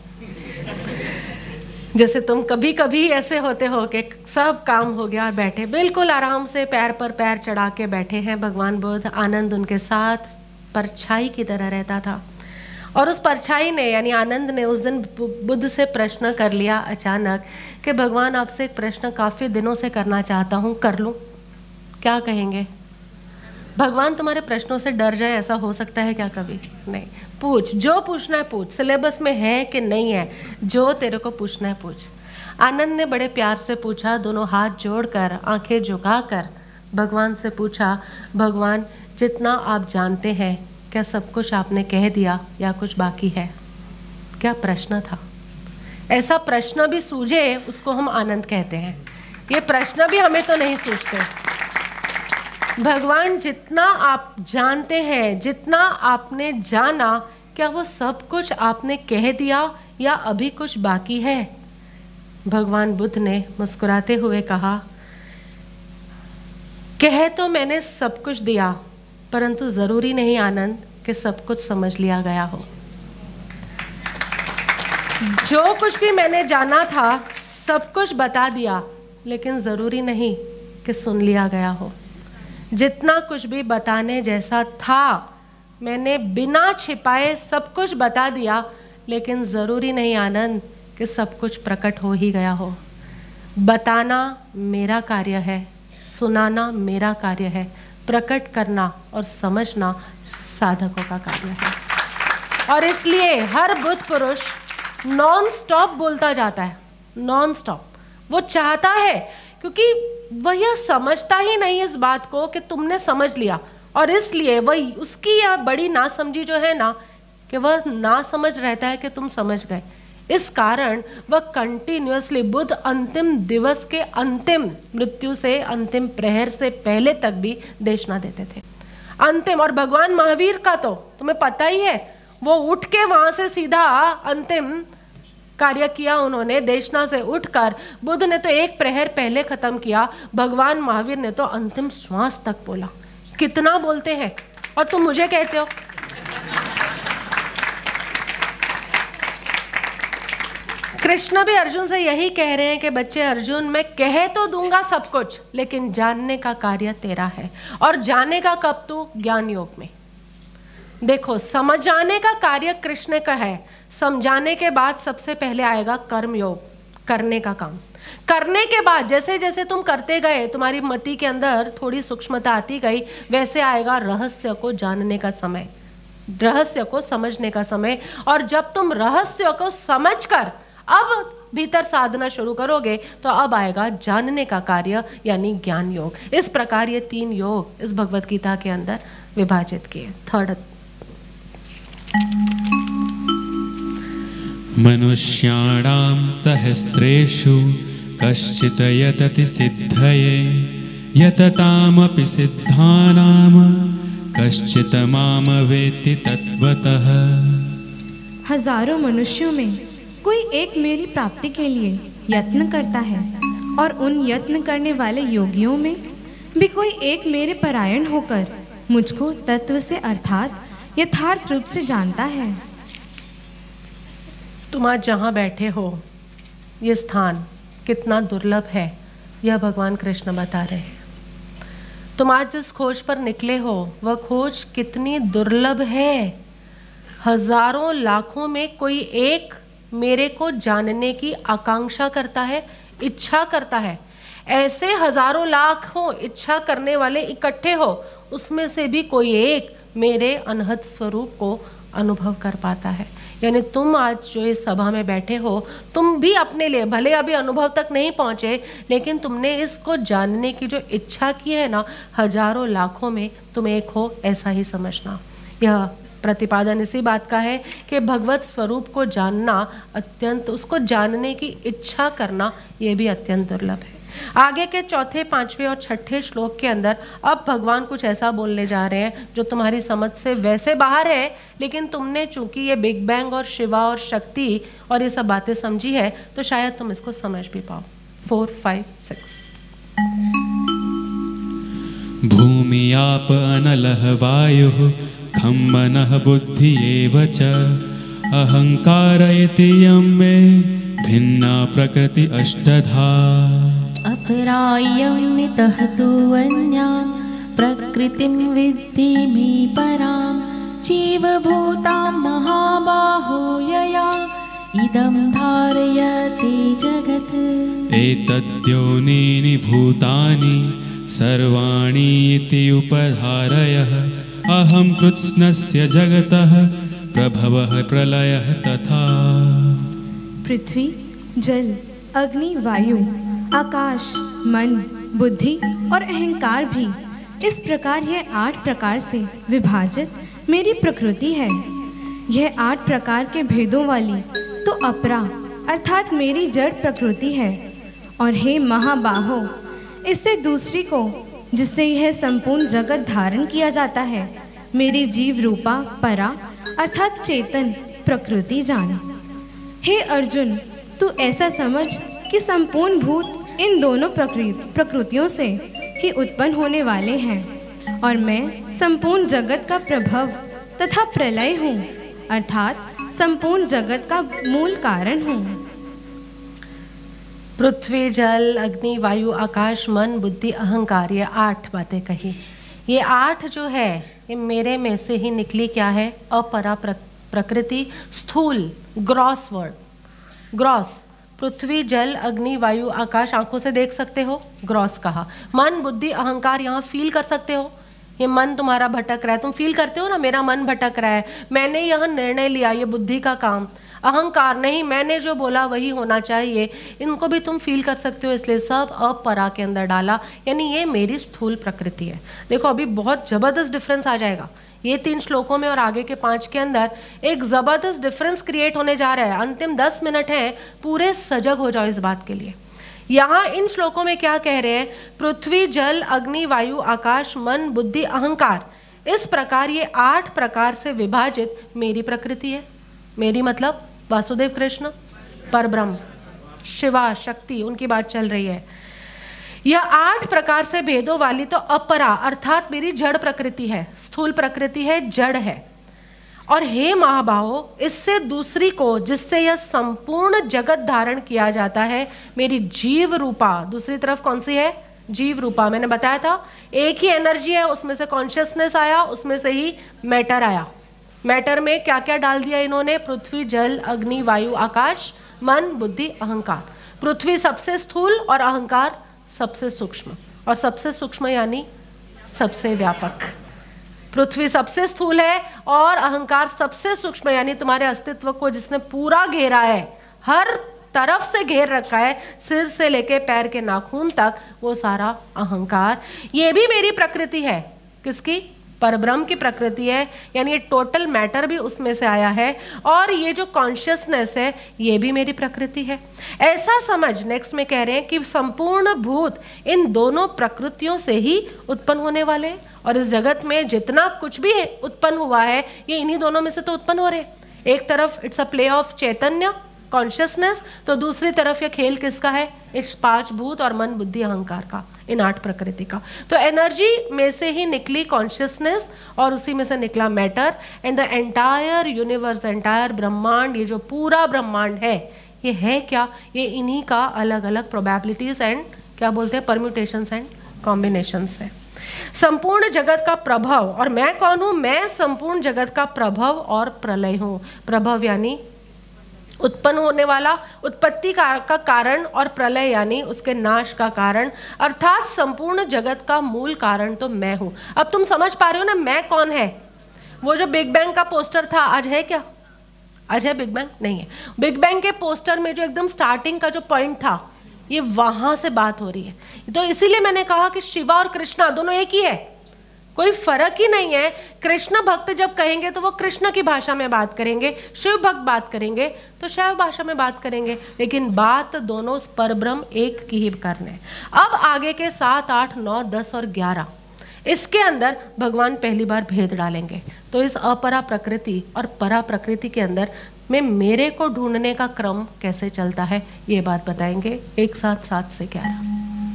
Speaker 3: जैसे तुम कभी कभी ऐसे होते हो कि सब काम हो गया, बैठे बिल्कुल आराम से पैर पर पैर चढ़ा के बैठे हैं भगवान बुद्ध। आनंद उनके साथ परछाई की तरह रहता था और उस परछाई ने यानी आनंद ने उस दिन बुद्ध से प्रश्न कर लिया अचानक कि भगवान आपसे एक प्रश्न काफ़ी दिनों से करना चाहता हूँ, कर लूँ? क्या कहेंगे? भगवान तुम्हारे प्रश्नों से डर जाए ऐसा हो सकता है क्या कभी? नहीं, पूछ, जो पूछना है पूछ। सिलेबस में है कि नहीं है, जो तेरे को पूछना है पूछ। आनंद ने बड़े प्यार से पूछा, दोनों हाथ जोड़कर आंखें झुकाकर भगवान से पूछा, भगवान जितना आप जानते हैं क्या सब कुछ आपने कह दिया या कुछ बाकी है? क्या प्रश्न था? ऐसा प्रश्न भी सूझे उसको हम आनंद कहते हैं। ये प्रश्न भी हमें तो नहीं सूझते। भगवान जितना आप जानते हैं, जितना आपने जाना, क्या वो सब कुछ आपने कह दिया या अभी कुछ बाकी है? भगवान बुद्ध ने मुस्कुराते हुए कहा, कह तो मैंने सब कुछ दिया, परंतु जरूरी नहीं आनंद कि सब कुछ समझ लिया गया हो। जो कुछ भी मैंने जाना था सब कुछ बता दिया, लेकिन जरूरी नहीं कि सुन लिया गया हो। जितना कुछ भी बताने जैसा था मैंने बिना छिपाए सब कुछ बता दिया, लेकिन ज़रूरी नहीं आनंद कि सब कुछ प्रकट हो ही गया हो। बताना मेरा कार्य है, सुनाना मेरा कार्य है, प्रकट करना और समझना साधकों का कार्य है। और इसलिए हर बुद्ध पुरुष नॉन स्टॉप बोलता जाता है, नॉन स्टॉप। वो चाहता है, क्योंकि वह यह समझता ही नहीं इस बात को कि तुमने समझ लिया, और इसलिए वह उसकी यह बड़ी नासमझी जो है ना, कि वह ना समझ रहता है कि तुम समझ गए। इस कारण वह कंटिन्यूअसली बुद्ध अंतिम दिवस के अंतिम मृत्यु से, अंतिम प्रहर से पहले तक भी देशना देते थे। अंतिम, और भगवान महावीर का तो तुम्हें पता ही है, वो उठ के वहां से सीधा अंतिम कार्य किया उन्होंने। देशना से उठकर बुद्ध ने तो एक प्रहर पहले खत्म किया, भगवान महावीर ने तो अंतिम श्वास तक बोला। कितना बोलते हैं, और तुम मुझे कहते हो। कृष्ण भी अर्जुन से यही कह रहे हैं कि बच्चे अर्जुन, मैं कह तो दूंगा सब कुछ, लेकिन जानने का कार्य तेरा है। और जानने का कब? तू ज्ञान योग में। देखो, समझाने का कार्य कृष्ण का है, समझाने के बाद सबसे पहले आएगा कर्म योग, करने का काम। करने के बाद जैसे जैसे तुम करते गए, तुम्हारी मति के अंदर थोड़ी सूक्ष्मता आती गई, वैसे आएगा रहस्य को जानने का समय, रहस्य को समझने का समय। और जब तुम रहस्य को समझकर अब भीतर साधना शुरू करोगे, तो अब आएगा जानने का कार्य, यानी ज्ञान योग। इस प्रकार ये तीन योग इस भगवत गीता के अंदर विभाजित किए। थर्ड,
Speaker 1: मनुष्याणां सहस्रेषु कश्चित् यतति सिद्धये यततामपि सिद्धानां कश्चित् माम वेत्ति तत्वतः।
Speaker 5: हजारों मनुष्यों में कोई एक मेरी प्राप्ति के लिए यत्न करता है, और उन यत्न करने वाले योगियों में भी कोई एक मेरे परायण होकर मुझको तत्व से अर्थात यथार्थ रूप से जानता है।
Speaker 3: तुम आज जहाँ बैठे हो, ये स्थान कितना दुर्लभ है, यह भगवान कृष्ण बता रहे हैं। तुम आज जिस खोज पर निकले हो, वह खोज कितनी दुर्लभ है। हजारों लाखों में कोई एक मेरे को जानने की आकांक्षा करता है, इच्छा करता है। ऐसे हजारों लाख हो इच्छा करने वाले इकट्ठे हो, उसमें से भी कोई एक मेरे अनहद स्वरूप को अनुभव कर पाता है। यानी तुम आज जो इस सभा में बैठे हो, तुम भी अपने लिए भले अभी अनुभव तक नहीं पहुंचे, लेकिन तुमने इसको जानने की जो इच्छा की है ना, हजारों लाखों में तुम एक हो, ऐसा ही समझना। यह प्रतिपादन इसी बात का है कि भगवत स्वरूप को जानना अत्यंत, उसको जानने की इच्छा करना, ये भी अत्यंत दुर्लभ है। आगे के चौथे, पांचवें और छठे श्लोक के अंदर अब भगवान कुछ ऐसा बोलने जा रहे हैं जो तुम्हारी समझ से वैसे बाहर है, लेकिन तुमने चूंकि ये बिग बैंग और शिवा और शक्ति और ये सब बातें समझी है, तो शायद तुम इसको समझ भी पाओ। Four five six.
Speaker 1: भूमि आप अनलः वायुः खं मनः बुद्धि एव च अहंकार इति यं मे भिन्ना प्रकृति अष्टधा।
Speaker 6: अपरायं मितः तु अन्यां प्रकृतिं विद्धि मे परां जीवभूतां महाबाहो यया इदं धारयते जगत्।
Speaker 1: एतद्योनीनि भूतानि सर्वाणि इति उपधारयः अहं कृत्स्नस्य जगतः प्रभवः प्रलयः तथा।
Speaker 5: पृथ्वी, जल, अग्नि, वायु, आकाश, मन, बुद्धि और अहंकार भी इस प्रकार यह आठ प्रकार से विभाजित मेरी प्रकृति है। यह आठ प्रकार के भेदों वाली तो अपरा अर्थात मेरी जड़ प्रकृति है। और हे महाबाहो, इससे दूसरी को जिससे यह संपूर्ण जगत धारण किया जाता है, मेरी जीव रूपा परा अर्थात चेतन प्रकृति जान। हे अर्जुन, तू ऐसा समझ कि संपूर्ण भूत इन दोनों प्रकृतियों से ही उत्पन्न होने वाले हैं, और मैं संपूर्ण जगत का प्रभव तथा प्रलय हूँ, अर्थात संपूर्ण जगत का मूल कारण हूँ।
Speaker 3: पृथ्वी, जल, अग्नि, वायु, आकाश, मन, बुद्धि, अहंकार, ये आठ बातें कही। ये आठ जो है ये मेरे में से ही निकली क्या है? अपरा प्रकृति, स्थूल, ग्रॉस वर्ड, ग्रॉस, पृथ्वी जल अग्नि वायु आकाश, आंखों से देख सकते हो, ग्रॉस कहा। मन बुद्धि अहंकार, यहाँ फील कर सकते हो, ये मन तुम्हारा भटक रहा है, तुम फील करते हो ना, मेरा मन भटक रहा है, मैंने यह निर्णय लिया, ये बुद्धि का काम। अहंकार, नहीं मैंने जो बोला वही होना चाहिए, इनको भी तुम फील कर सकते हो, इसलिए सब अपरा के अंदर डाला, यानी ये मेरी स्थूल प्रकृति है। देखो अभी बहुत जबरदस्त डिफरेंस आ जाएगा ये तीन श्लोकों में और आगे के पांच के अंदर, एक जबरदस्त डिफरेंस क्रिएट होने जा रहा है। अंतिम दस मिनट है, पूरे सजग हो जाओ इस बात के लिए। यहाँ इन श्लोकों में क्या कह रहे हैं? पृथ्वी जल अग्नि वायु आकाश मन बुद्धि अहंकार, इस प्रकार ये आठ प्रकार से विभाजित मेरी प्रकृति है। मेरी मतलब वासुदेव कृष्ण, परब्रह्म, शिवा शक्ति, उनकी बात चल रही है। यह आठ प्रकार से भेदों वाली तो अपरा अर्थात मेरी जड़ प्रकृति है, स्थूल प्रकृति है, जड़ है। और हे महाबाहो, इससे दूसरी को जिससे यह संपूर्ण जगत धारण किया जाता है, मेरी जीव रूपा, दूसरी तरफ कौन सी है? जीव रूपा। मैंने बताया था एक ही एनर्जी है, उसमें से कॉन्शियसनेस आया, उसमें से ही मैटर आया। मैटर में क्या क्या डाल दिया इन्होंने? पृथ्वी जल अग्नि वायु आकाश मन बुद्धि अहंकार। पृथ्वी सबसे स्थूल और अहंकार सबसे सूक्ष्म, और सबसे सूक्ष्म यानी सबसे व्यापक। पृथ्वी सबसे स्थूल है और अहंकार सबसे सूक्ष्म, यानी तुम्हारे अस्तित्व को जिसने पूरा घेरा है, हर तरफ से घेर रखा है, सिर से लेके पैर के नाखून तक, वो सारा अहंकार। ये भी मेरी प्रकृति है। किसकी? परब्रह्म की प्रकृति है, यानी ये टोटल मैटर भी उसमें से आया है। और ये जो कॉन्शियसनेस है ये भी मेरी प्रकृति है। ऐसा समझ, नेक्स्ट में कह रहे हैं कि संपूर्ण भूत इन दोनों प्रकृतियों से ही उत्पन्न होने वाले हैं, और इस जगत में जितना कुछ भी उत्पन्न हुआ है ये इन्हीं दोनों में से तो उत्पन्न हो रहे हैं। एक तरफ इट्स अ प्ले ऑफ चैतन्य कॉन्शियसनेस, तो दूसरी तरफ ये खेल किसका है? इस पांच भूत और मन बुद्धि अहंकार का, इन आठ प्रकृति का। तो एनर्जी में से ही निकली कॉन्शियसनेस और उसी में से निकला matter, and the entire universe, the entire ब्रह्मांड, ये जो पूरा ब्रह्मांड है ये है क्या? ये इन्हीं का अलग अलग प्रोबेबिलिटीज एंड क्या बोलते हैं परम्यूटेशंस एंड कॉम्बिनेशंस है। संपूर्ण जगत का प्रभव, और मैं कौन हूं? मैं संपूर्ण जगत का प्रभव और प्रलय हूं। प्रभव यानी उत्पन्न होने वाला, उत्पत्ति का, का कारण, और प्रलय यानी उसके नाश का कारण, अर्थात संपूर्ण जगत का मूल कारण तो मैं हूं। अब तुम समझ पा रहे हो ना मैं कौन है? वो जो बिग बैंग का पोस्टर था, आज है क्या? आज है बिग बैंग? नहीं है। बिग बैंग के पोस्टर में जो एकदम स्टार्टिंग का जो पॉइंट था, ये वहां से बात हो रही है। तो इसीलिए मैंने कहा कि शिवा और कृष्णा दोनों एक ही है, कोई फर्क ही नहीं है। कृष्ण भक्त जब कहेंगे तो वो कृष्ण की भाषा में बात करेंगे, शिव भक्त बात करेंगे तो शैव भाषा में बात करेंगे, लेकिन बात दोनों परब्रह्म एक की ही करने। अब आगे के सात आठ नौ दस और ग्यारह, इसके अंदर भगवान पहली बार भेद डालेंगे। तो इस अपरा प्रकृति और परा प्रकृति के अंदर में मेरे को ढूंढने का क्रम कैसे चलता है, ये बात बताएंगे एक साथ सात से ग्यारह।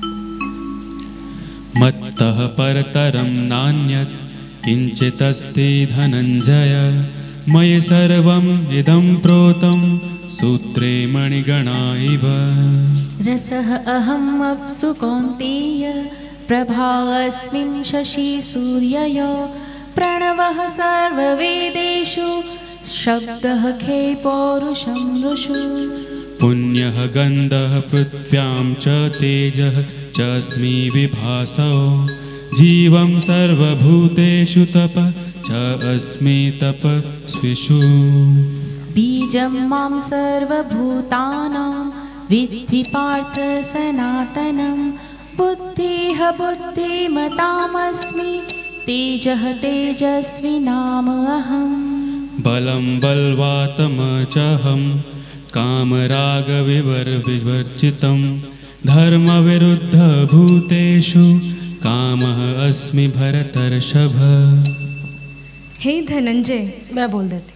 Speaker 1: मत्तः परतरं नान्यत् किंचिदस्ति धनंजय, मयि सर्वम् इदं प्रोतं सूत्रे मणिगणा इव।
Speaker 6: रसः अहम् अप्सु कौन्तेय, प्रभास्मिन् शशि सूर्ययो, प्रणवः सर्ववेदेषु, शब्दः खे पौरुषं ऋषु।
Speaker 1: पुण्यः गन्धः पृथ्व्यां च तेजः चास्मि विभासो, जीवं सर्वभूतेषु तपः च अस्मि तपस्विषु।
Speaker 6: बीजं मां सर्वभूतानां विद्धि पार्थ सनातनं, बुद्धिः बुद्धिमतामस्मि, तेजः तेजस्विनाम् अहम्।
Speaker 1: बलं बलवातम चाहं, कामरागविवर्जितं, धर्मविरुद्ध भूतेषु कामः अस्मि भरतर्षभ।
Speaker 5: हे धनंजय,
Speaker 3: मैं बोल देती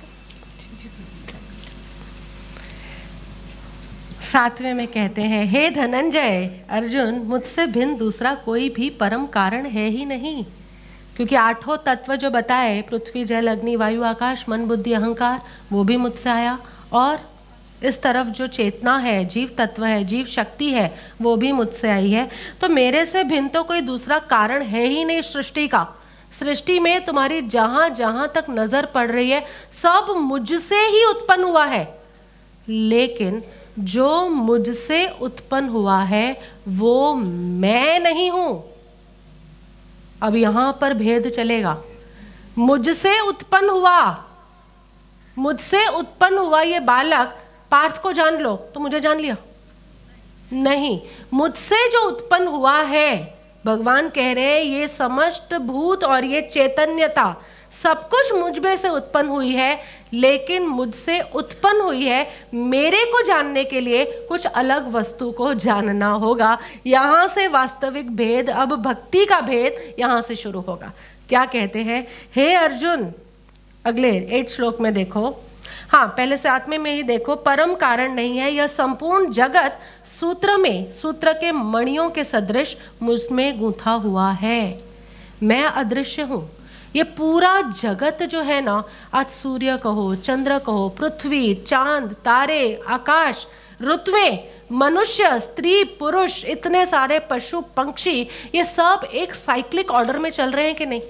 Speaker 3: सातवें में कहते हैं, हे धनंजय अर्जुन, मुझसे भिन्न दूसरा कोई भी परम कारण है ही नहीं, क्योंकि आठों तत्व जो बताए, पृथ्वी जल अग्नि वायु आकाश मन बुद्धि अहंकार, वो भी मुझसे आया, और इस तरफ जो चेतना है, जीव तत्व है, जीव शक्ति है, वो भी मुझसे आई है। तो मेरे से भिन्न तो कोई दूसरा कारण है ही नहीं सृष्टि का। सृष्टि में तुम्हारी जहां जहां तक नजर पड़ रही है सब मुझसे ही उत्पन्न हुआ है, लेकिन जो मुझसे उत्पन्न हुआ है वो मैं नहीं हूं। अब यहां पर भेद चलेगा। मुझसे उत्पन्न हुआ, मुझसे उत्पन्न हुआ ये बालक पार्थ को जान लो तो मुझे जान लिया नहीं। मुझसे जो उत्पन्न हुआ है, भगवान कह रहे हैं ये समस्त भूत और ये चैतन्यता सब कुछ मुझ में से उत्पन्न हुई है, लेकिन मुझसे उत्पन्न हुई है मेरे को जानने के लिए कुछ अलग वस्तु को जानना होगा। यहां से वास्तविक भेद, अब भक्ति का भेद यहां से शुरू होगा। क्या कहते हैं? हे अर्जुन, अगले एट श्लोक में देखो, हाँ पहले से आत्मे में ही देखो, परम कारण नहीं है यह संपूर्ण जगत सूत्र में, सूत्र के मणियों के सदृश मुझमें गूंथा हुआ है। मैं अदृश्य हूं। ये पूरा जगत जो है ना, आज सूर्य कहो, चंद्र कहो, पृथ्वी, चांद, तारे, आकाश, ऋतुएं, मनुष्य, स्त्री, पुरुष, इतने सारे पशु पक्षी, ये सब एक साइक्लिक ऑर्डर में चल रहे हैं कि नहीं?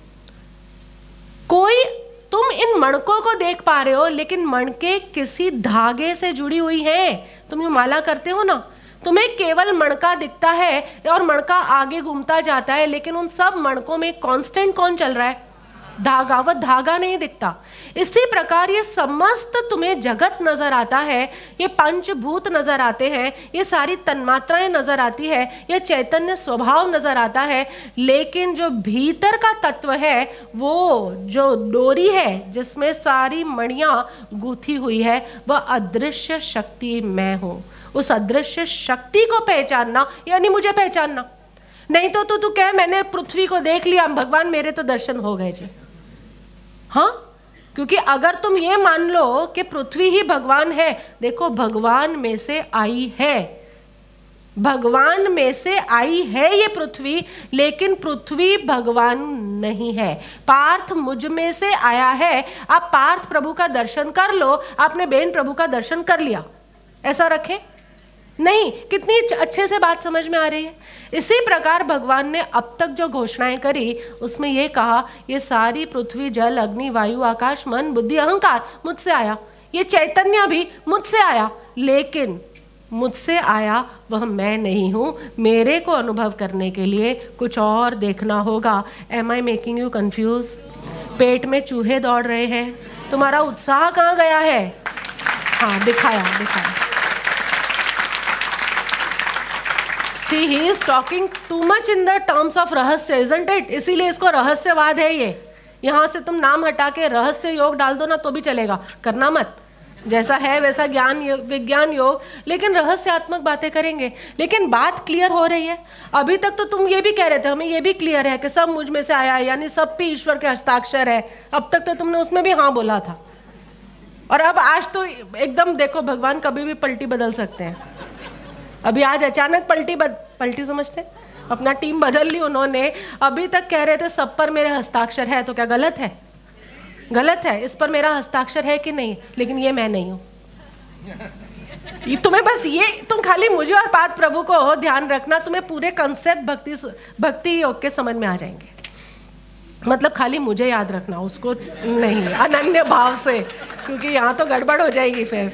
Speaker 3: कोई, तुम इन मणकों को देख पा रहे हो, लेकिन मणके किसी धागे से जुड़ी हुई हैं। तुम जो माला करते हो ना, तुम्हें केवल मणका दिखता है और मणका आगे घूमता जाता है, लेकिन उन सब मणकों में कांस्टेंट कौन चल रहा है? धागा। वह धागा नहीं दिखता। इसी प्रकार ये समस्त तुम्हें जगत नजर आता है, ये पंचभूत नजर आते हैं, ये सारी तन्मात्राएं नजर आती है, ये चैतन्य स्वभाव नजर आता है, लेकिन जो भीतर का तत्व है, वो जो डोरी है जिसमें सारी मणियां गूंथी हुई है, वह अदृश्य शक्ति मैं हूं। उस अदृश्य शक्ति को पहचानना यानी मुझे पहचानना। नहीं तो तू तू कह मैंने पृथ्वी को देख लिया, भगवान मेरे तो दर्शन हो गए जी। हाँ, क्योंकि अगर तुम ये मान लो कि पृथ्वी ही भगवान है, देखो भगवान में से आई है, भगवान में से आई है ये पृथ्वी, लेकिन पृथ्वी भगवान नहीं है। पार्थ मुझ में से आया है। आप पार्थ प्रभु का दर्शन कर लो, आपने बेन प्रभु का दर्शन कर लिया, ऐसा रखें नहीं। कितनी अच्छे से बात समझ में आ रही है। इसी प्रकार भगवान ने अब तक जो घोषणाएं करी उसमें यह कहा, ये सारी पृथ्वी, जल, अग्नि, वायु, आकाश, मन, बुद्धि, अहंकार मुझसे आया, ये चैतन्य भी मुझसे आया, लेकिन मुझसे आया वह मैं नहीं हूं। मेरे को अनुभव करने के लिए कुछ और देखना होगा। Am I making you confuse? पेट में चूहे दौड़ रहे हैं, तुम्हारा उत्साह कहाँ गया है? हाँ, दिखाया दिखाया। See, he is talking too much in the terms of रहस्य, isn't it? इसीलिए इसको रहस्यवाद है ये। यहाँ से तुम नाम हटा के रहस्य योग डाल दो ना तो भी चलेगा, करना मत। जैसा है वैसा ज्ञान विज्ञान योग, लेकिन रहस्यात्मक बातें करेंगे। लेकिन बात क्लियर हो रही है। अभी तक तो तुम ये भी कह रहे थे, हमें ये भी क्लियर है कि सब मुझ में से आया है, यानी सब पे ईश्वर के हस्ताक्षर है। अब तक तो तुमने उसमें भी हाँ बोला था, और अब आज तो एकदम देखो, भगवान कभी भी पलटी बदल सकते हैं। अभी आज अचानक पलटी बद पलटी समझते, अपना टीम बदल ली उन्होंने। अभी तक कह रहे थे सब पर मेरे हस्ताक्षर है, तो क्या गलत है? गलत है। इस पर मेरा हस्ताक्षर है कि नहीं? लेकिन ये मैं नहीं हूँ। ये तुम्हें बस ये, तुम खाली मुझे और पार्थ प्रभु को ध्यान रखना, तुम्हें पूरे कंसेप्ट भक्ति भक्ति योग के समझ में आ जाएंगे। मतलब खाली मुझे याद रखना, उसको नहीं, अनन्य भाव से, क्योंकि यहाँ तो गड़बड़ हो जाएगी फिर।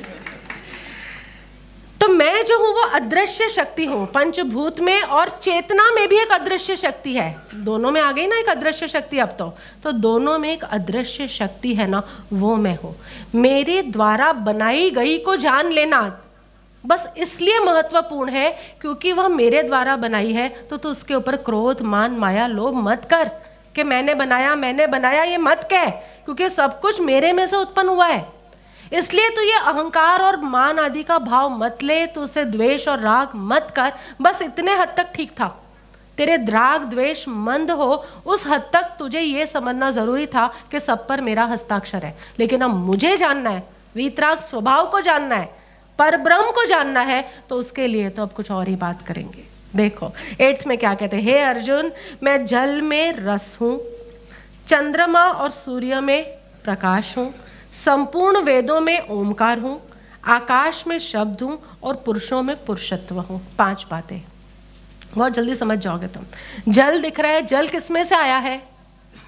Speaker 3: तो मैं जो हूं वो अदृश्य शक्ति हूं, पंचभूत में और चेतना में भी एक अदृश्य शक्ति है। दोनों में आ गई ना एक अदृश्य शक्ति। अब तो तो दोनों में एक अदृश्य शक्ति है ना, वो मैं हूं। मेरे द्वारा बनाई गई को जान लेना बस इसलिए महत्वपूर्ण है क्योंकि वह मेरे द्वारा बनाई है। तो तो उसके ऊपर क्रोध, मान, माया, लोभ मत कर कि मैंने बनाया मैंने बनाया, ये मत कह, क्योंकि सब कुछ मेरे में से उत्पन्न हुआ है। इसलिए तो ये अहंकार और मान आदि का भाव मत ले, तो उसे द्वेष और राग मत कर। बस इतने हद तक ठीक था। तेरे राग द्वेष मंद हो, उस हद तक तुझे ये समझना जरूरी था कि सब पर मेरा हस्ताक्षर है। लेकिन अब मुझे जानना है, वीतराग स्वभाव को जानना है, परब्रह्म को जानना है, तो उसके लिए तो अब कुछ और ही बात करेंगे। देखो एट्थ में क्या कहते हैं, हे अर्जुन, मैं जल में रस हूं, चंद्रमा और सूर्य में प्रकाश हूं, संपूर्ण वेदों में ओमकार हूं, आकाश में शब्द हूं और पुरुषों में पुरुषत्व हूं। पांच बातें बहुत जल्दी समझ जाओगे तुम। जल दिख रहा है, जल किस में से आया है?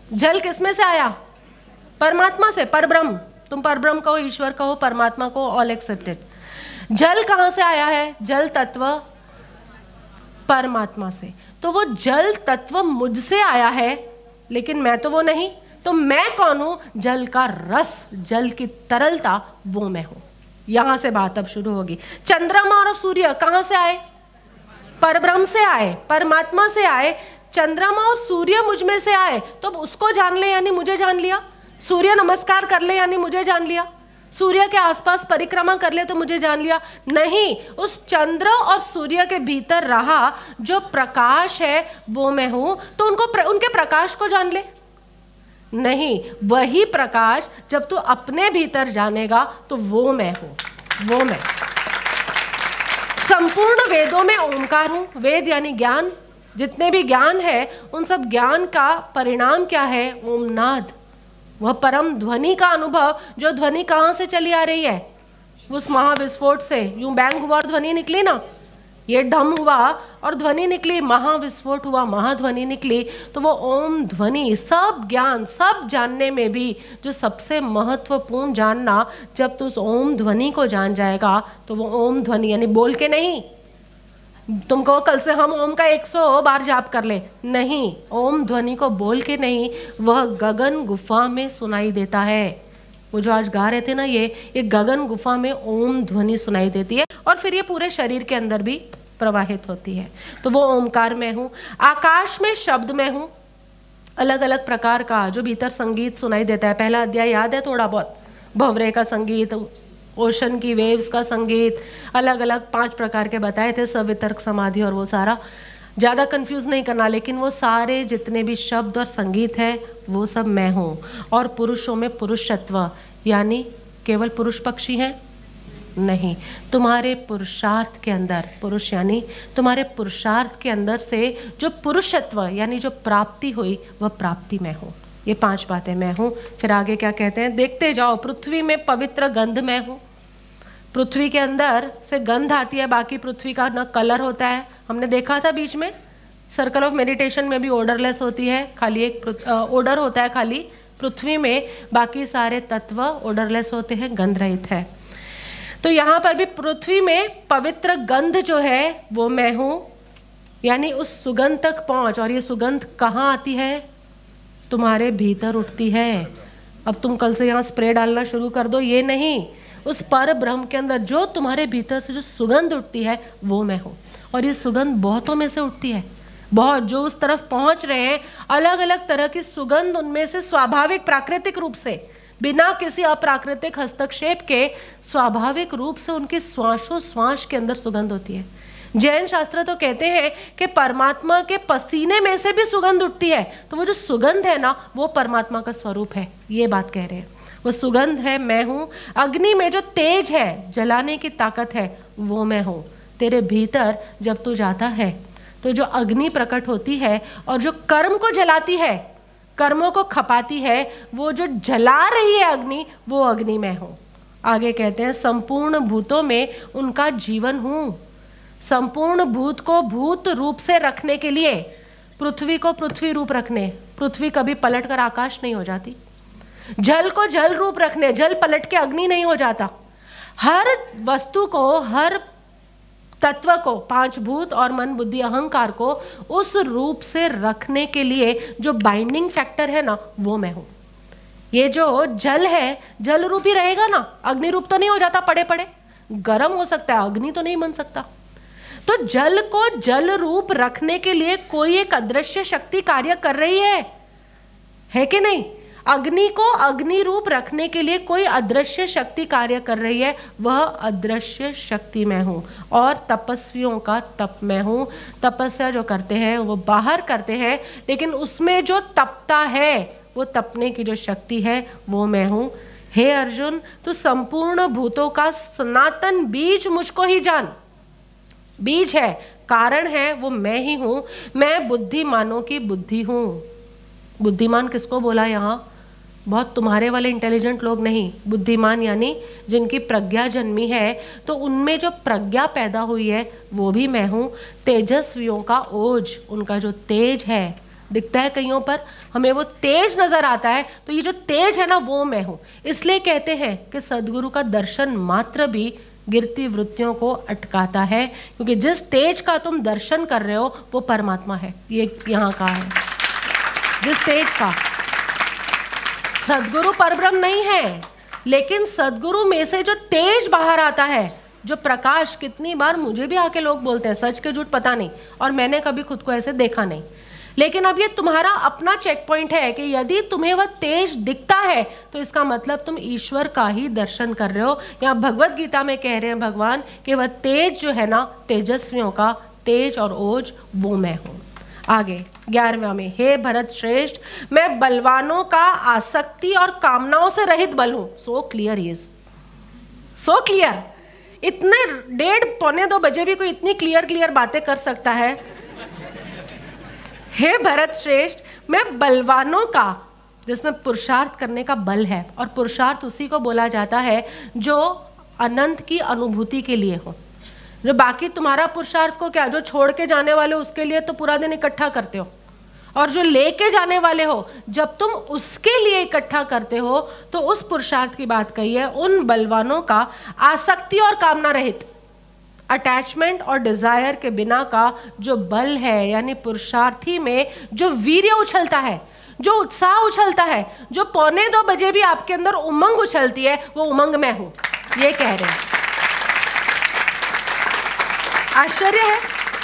Speaker 3: जल किसमें से आया? परमात्मा से, परब्रह्म। तुम परब्रह्म कहो, ईश्वर कहो, परमात्मा को, ऑल एक्सेप्टेड। जल कहाँ से आया है? जल तत्व परमात्मा से। तो वो जल तत्व मुझसे आया है, लेकिन मैं तो वो नहीं। तो मैं कौन हूं? जल का रस, जल की तरलता, वो मैं हूं। यहां से बात अब शुरू होगी। चंद्रमा और सूर्य कहां से आए? परब्रह्म से आए, परमात्मा से आए। चंद्रमा और सूर्य मुझ में से आए, तो उसको जान ले यानी मुझे जान लिया। सूर्य नमस्कार कर ले यानी मुझे जान लिया। सूर्य के आसपास परिक्रमा कर ले तो मुझे जान लिया। नहीं, उस चंद्र और सूर्य के भीतर रहा जो प्रकाश है वो मैं हूं। तो उनको प्र, उनके प्रकाश को जान ले। नहीं, वही प्रकाश जब तू अपने भीतर जानेगा तो वो मैं हूं, वो मैं। संपूर्ण वेदों में ओंकार हूं। वेद यानी ज्ञान। जितने भी ज्ञान है उन सब ज्ञान का परिणाम क्या है? ओमनाद, वह परम ध्वनि का अनुभव। जो ध्वनि कहाँ से चली आ रही है? उस महाविस्फोट से। यूं बैंग हुआ और ध्वनि निकली ना, ये ढम हुआ और ध्वनि निकली, महाविस्फोट हुआ, महाध्वनि निकली। तो वो ओम ध्वनि, सब ज्ञान, सब जानने में भी जो सबसे महत्वपूर्ण जानना, जब तू उस ओम ध्वनि को जान जाएगा तो वो ओम ध्वनि यानी बोल के नहीं। तुम कहो कल से हम ओम का एक सौ बार जाप कर ले, नहीं, ओम ध्वनि को बोल के नहीं, वह गगन गुफा में सुनाई देता है। वो जो आज गा रहे थे ना, ये ये गगन गुफा में ओम ध्वनि सुनाई देती है और फिर ये पूरे शरीर के अंदर भी प्रवाहित होती है। तो वो ओमकार में हूँ। आकाश में शब्द में हूँ, अलग अलग प्रकार का जो भीतर संगीत सुनाई देता है। पहला अध्याय याद है थोड़ा बहुत? भंवरे का संगीत, ओशन की वेव्स का संगीत, अलग अलग पांच प्रकार के बताए थे, सवितर्क, समाधि और वो सारा। ज़्यादा कंफ्यूज नहीं करना, लेकिन वो सारे जितने भी शब्द और संगीत है वो सब मैं हूँ। और पुरुषों में पुरुषत्व यानी केवल पुरुष पक्षी हैं? नहीं, तुम्हारे पुरुषार्थ के अंदर, पुरुष यानी तुम्हारे पुरुषार्थ के अंदर से जो पुरुषत्व यानी जो प्राप्ति हुई, वह प्राप्ति मैं हूँ। ये पांच बातें मैं हूँ। फिर आगे क्या कहते हैं, देखते जाओ। पृथ्वी में पवित्र गंध मैं हूँ। पृथ्वी के अंदर से गंध आती है, बाकी पृथ्वी का न कलर होता है। हमने देखा था बीच में सर्कल ऑफ मेडिटेशन में भी ओडरलेस होती है, खाली एक ओडर होता है खाली। पृथ्वी में बाकी सारे तत्व ओडरलेस होते हैं, गंध रहित है। तो यहाँ पर भी पृथ्वी में पवित्र गंध जो है वो मैं हूँ, यानी उस सुगंध तक पहुँच। और ये सुगंध कहाँ आती है? तुम्हारे भीतर उठती है। अब तुम कल से यहाँ स्प्रे डालना शुरू कर दो, ये नहीं, उस पर ब्रह्म के अंदर जो तुम्हारे भीतर से जो सुगंध उठती है वो मैं हूँ। और ये सुगंध बहुतों में से उठती है, बहुत जो उस तरफ पहुँच रहे हैं, अलग अलग तरह की सुगंध उनमें से स्वाभाविक प्राकृतिक रूप से, बिना किसी अप्राकृतिक हस्तक्षेप के, स्वाभाविक रूप से उनकी श्वासोश्वास के अंदर सुगंध होती है। जैन शास्त्र तो कहते हैं कि परमात्मा के पसीने में से भी सुगंध उठती है। तो वो जो सुगंध है ना, वो परमात्मा का स्वरूप है, ये बात कह रहे हैं। वो सुगंध है मैं हूँ। अग्नि में जो तेज है, जलाने की ताकत है, वो मैं हूँ। तेरे भीतर जब तू जाता है तो जो अग्नि प्रकट होती है और जो कर्म को जलाती है, कर्मों को खपाती है, वो जो जला रही है अग्नि, वो अग्नि मैं हूँ। आगे कहते हैं संपूर्ण भूतों में उनका जीवन हूँ। संपूर्ण भूत को भूत रूप से रखने के लिए, पृथ्वी को पृथ्वी रूप रखने, पृथ्वी कभी पलट कर आकाश नहीं हो जाती। जल को जल रूप रखने, जल पलट के अग्नि नहीं हो जाता। हर वस्तु को, हर तत्व को, पांच भूत और मन बुद्धि अहंकार को उस रूप से रखने के लिए जो बाइंडिंग फैक्टर है ना, वो मैं हूं। ये जो जल है, जल रूप ही रहेगा ना, अग्नि रूप तो नहीं हो जाता पड़े पड़े। गर्म हो सकता है, अग्नि तो नहीं बन सकता। तो जल को जल रूप रखने के लिए कोई एक अदृश्य शक्ति कार्य कर रही है, है कि नहीं? अग्नि को अग्नि रूप रखने के लिए कोई अदृश्य शक्ति कार्य कर रही है, वह अदृश्य शक्ति मैं हूँ। और तपस्वियों का तप मैं हूँ। तपस्या जो करते हैं वो बाहर करते हैं, लेकिन उसमें जो तपता है, वो तपने की जो शक्ति है, वो मैं हूँ। हे अर्जुन, तू संपूर्ण भूतों का सनातन बीज मुझको ही जान। बीज है, कारण है, वो मैं ही हूँ। मैं बुद्धिमानों की बुद्धि हूँ। बुद्धिमान किसको बोला यहाँ? बहुत तुम्हारे वाले इंटेलिजेंट लोग नहीं। बुद्धिमान यानी जिनकी प्रज्ञा जन्मी है, तो उनमें जो प्रज्ञा पैदा हुई है वो भी मैं हूँ। तेजस्वियों का ओज, उनका जो तेज है दिखता है कईयों पर, हमें वो तेज नजर आता है, तो ये जो तेज है ना वो मैं हूँ। इसलिए कहते हैं कि सदगुरु का दर्शन मात्र भी गिरती वृत्तियों को अटकाता है, क्योंकि जिस तेज का तुम दर्शन कर रहे हो वो परमात्मा है। ये यहाँ का है, जिस तेज का। सदगुरु परब्रह्म नहीं है, लेकिन सदगुरु में से जो तेज बाहर आता है, जो प्रकाश, कितनी बार मुझे भी आके लोग बोलते हैं, सच के झूठ पता नहीं, और मैंने कभी खुद को ऐसे देखा नहीं, लेकिन अब ये तुम्हारा अपना चेक पॉइंट है कि यदि तुम्हें वह तेज दिखता है तो इसका मतलब तुम ईश्वर का ही दर्शन कर रहे हो। या भगवत गीता में कह रहे हैं भगवान कि वह तेज जो है ना, तेजस्वियों का तेज और ओज, वो मैं हूँ। आगे ग्यारहवें में, हे भरत श्रेष्ठ, मैं बलवानों का आसक्ति और कामनाओं से रहित बल हूँ। So clear is, so clear. इतने डेढ़ पौने दो बजे भी कोई इतनी क्लियर क्लियर बातें कर सकता है। हे भरत श्रेष्ठ, मैं बलवानों का, जिसमें पुरुषार्थ करने का बल है, और पुरुषार्थ उसी को बोला जाता है जो अनंत की अनुभूति के लिए हो। जो बाकी तुम्हारा पुरुषार्थ को क्या, जो छोड़ के जाने वाले हो उसके लिए तो पूरा दिन इकट्ठा करते हो, और जो लेके जाने वाले हो जब तुम उसके लिए इकट्ठा करते हो, तो उस पुरुषार्थ की बात कही है। उन बलवानों का आसक्ति और कामना रहित, अटैचमेंट और डिजायर के बिना का जो बल है, यानी पुरुषार्थी में जो वीर्य उछलता है, जो उत्साह उछलता है, जो पौने दो बजे भी आपके अंदर उमंग उछलती है, वो उमंग मैं हूं, ये कह रहे हैं। आश्चर्य है,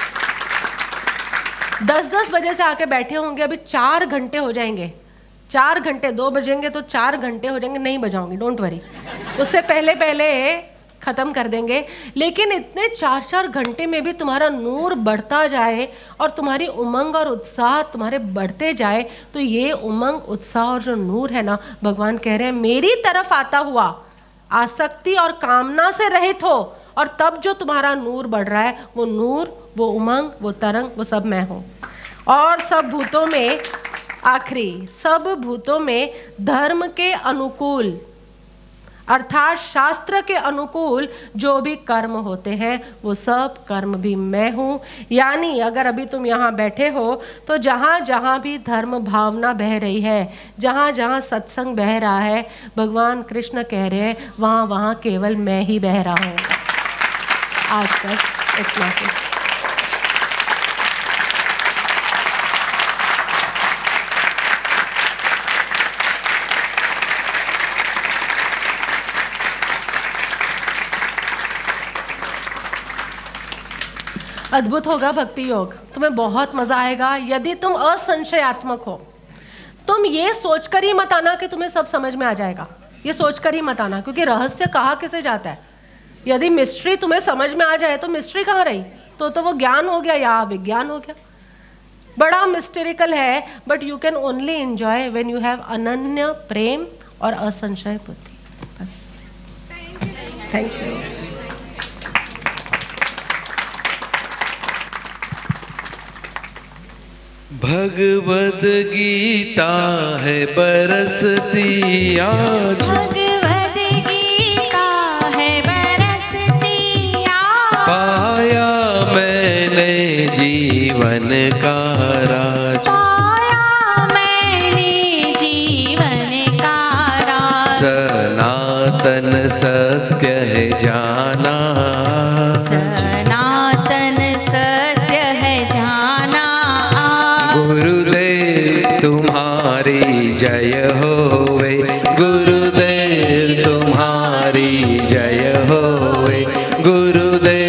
Speaker 3: दस दस बजे से आके बैठे होंगे, अभी चार घंटे हो जाएंगे, चार घंटे, दो बजेंगे तो चार घंटे हो जाएंगे, नहीं बजाऊंगी, डोंट वरी, उससे पहले पहले खत्म कर देंगे। लेकिन इतने चार चार घंटे में भी तुम्हारा नूर बढ़ता जाए और तुम्हारी उमंग और उत्साह तुम्हारे बढ़ते जाए, तो ये उमंग, उत्साह और जो नूर है ना, भगवान कह रहे हैं मेरी तरफ आता हुआ आसक्ति और कामना से रहित हो, और तब जो तुम्हारा नूर बढ़ रहा है, वो नूर, वो उमंग, वो तरंग, वो सब मैं हूँ। और सब भूतों में, आखिरी, सब भूतों में धर्म के अनुकूल, अर्थात शास्त्र के अनुकूल जो भी कर्म होते हैं, वो सब कर्म भी मैं हूँ। यानी अगर अभी तुम यहाँ बैठे हो, तो जहाँ जहाँ भी धर्म भावना बह रही है, जहाँ जहाँ सत्संग बह रहा है, भगवान कृष्ण कह रहे हैं वहाँ वहाँ केवल मैं ही बह रहा हूँ। आज बस इतना ही। अद्भुत होगा भक्ति योग, तुम्हें बहुत मजा आएगा यदि तुम असंशयात्मक हो। तुम ये सोचकर ही मत आना कि तुम्हें सब समझ में आ जाएगा, ये सोचकर ही मत आना, क्योंकि रहस्य कहाँ किसे जाता है। यदि मिस्ट्री तुम्हें समझ में आ जाए तो मिस्ट्री कहाँ रही, तो तो वो ज्ञान हो गया या विज्ञान हो गया। बड़ा मिस्टेरिकल है, but you can only enjoy when you have अनन्य प्रेम और असंशय बुद्धि। बस, थैंक यू।
Speaker 4: भगवद गीता है बरसती आज,
Speaker 6: भगवद गीता है बरसती आज,
Speaker 4: पाया मैंने जीवन का राज,
Speaker 6: पाया मैंने जीवन का राज,
Speaker 4: सनातन सत्य है जाना,
Speaker 6: सनातन सत्य है जाना।
Speaker 4: गुरुदेव तुम्हारी जय होवे, गुरुदेव तुम्हारी जय होवे, गुरुदेव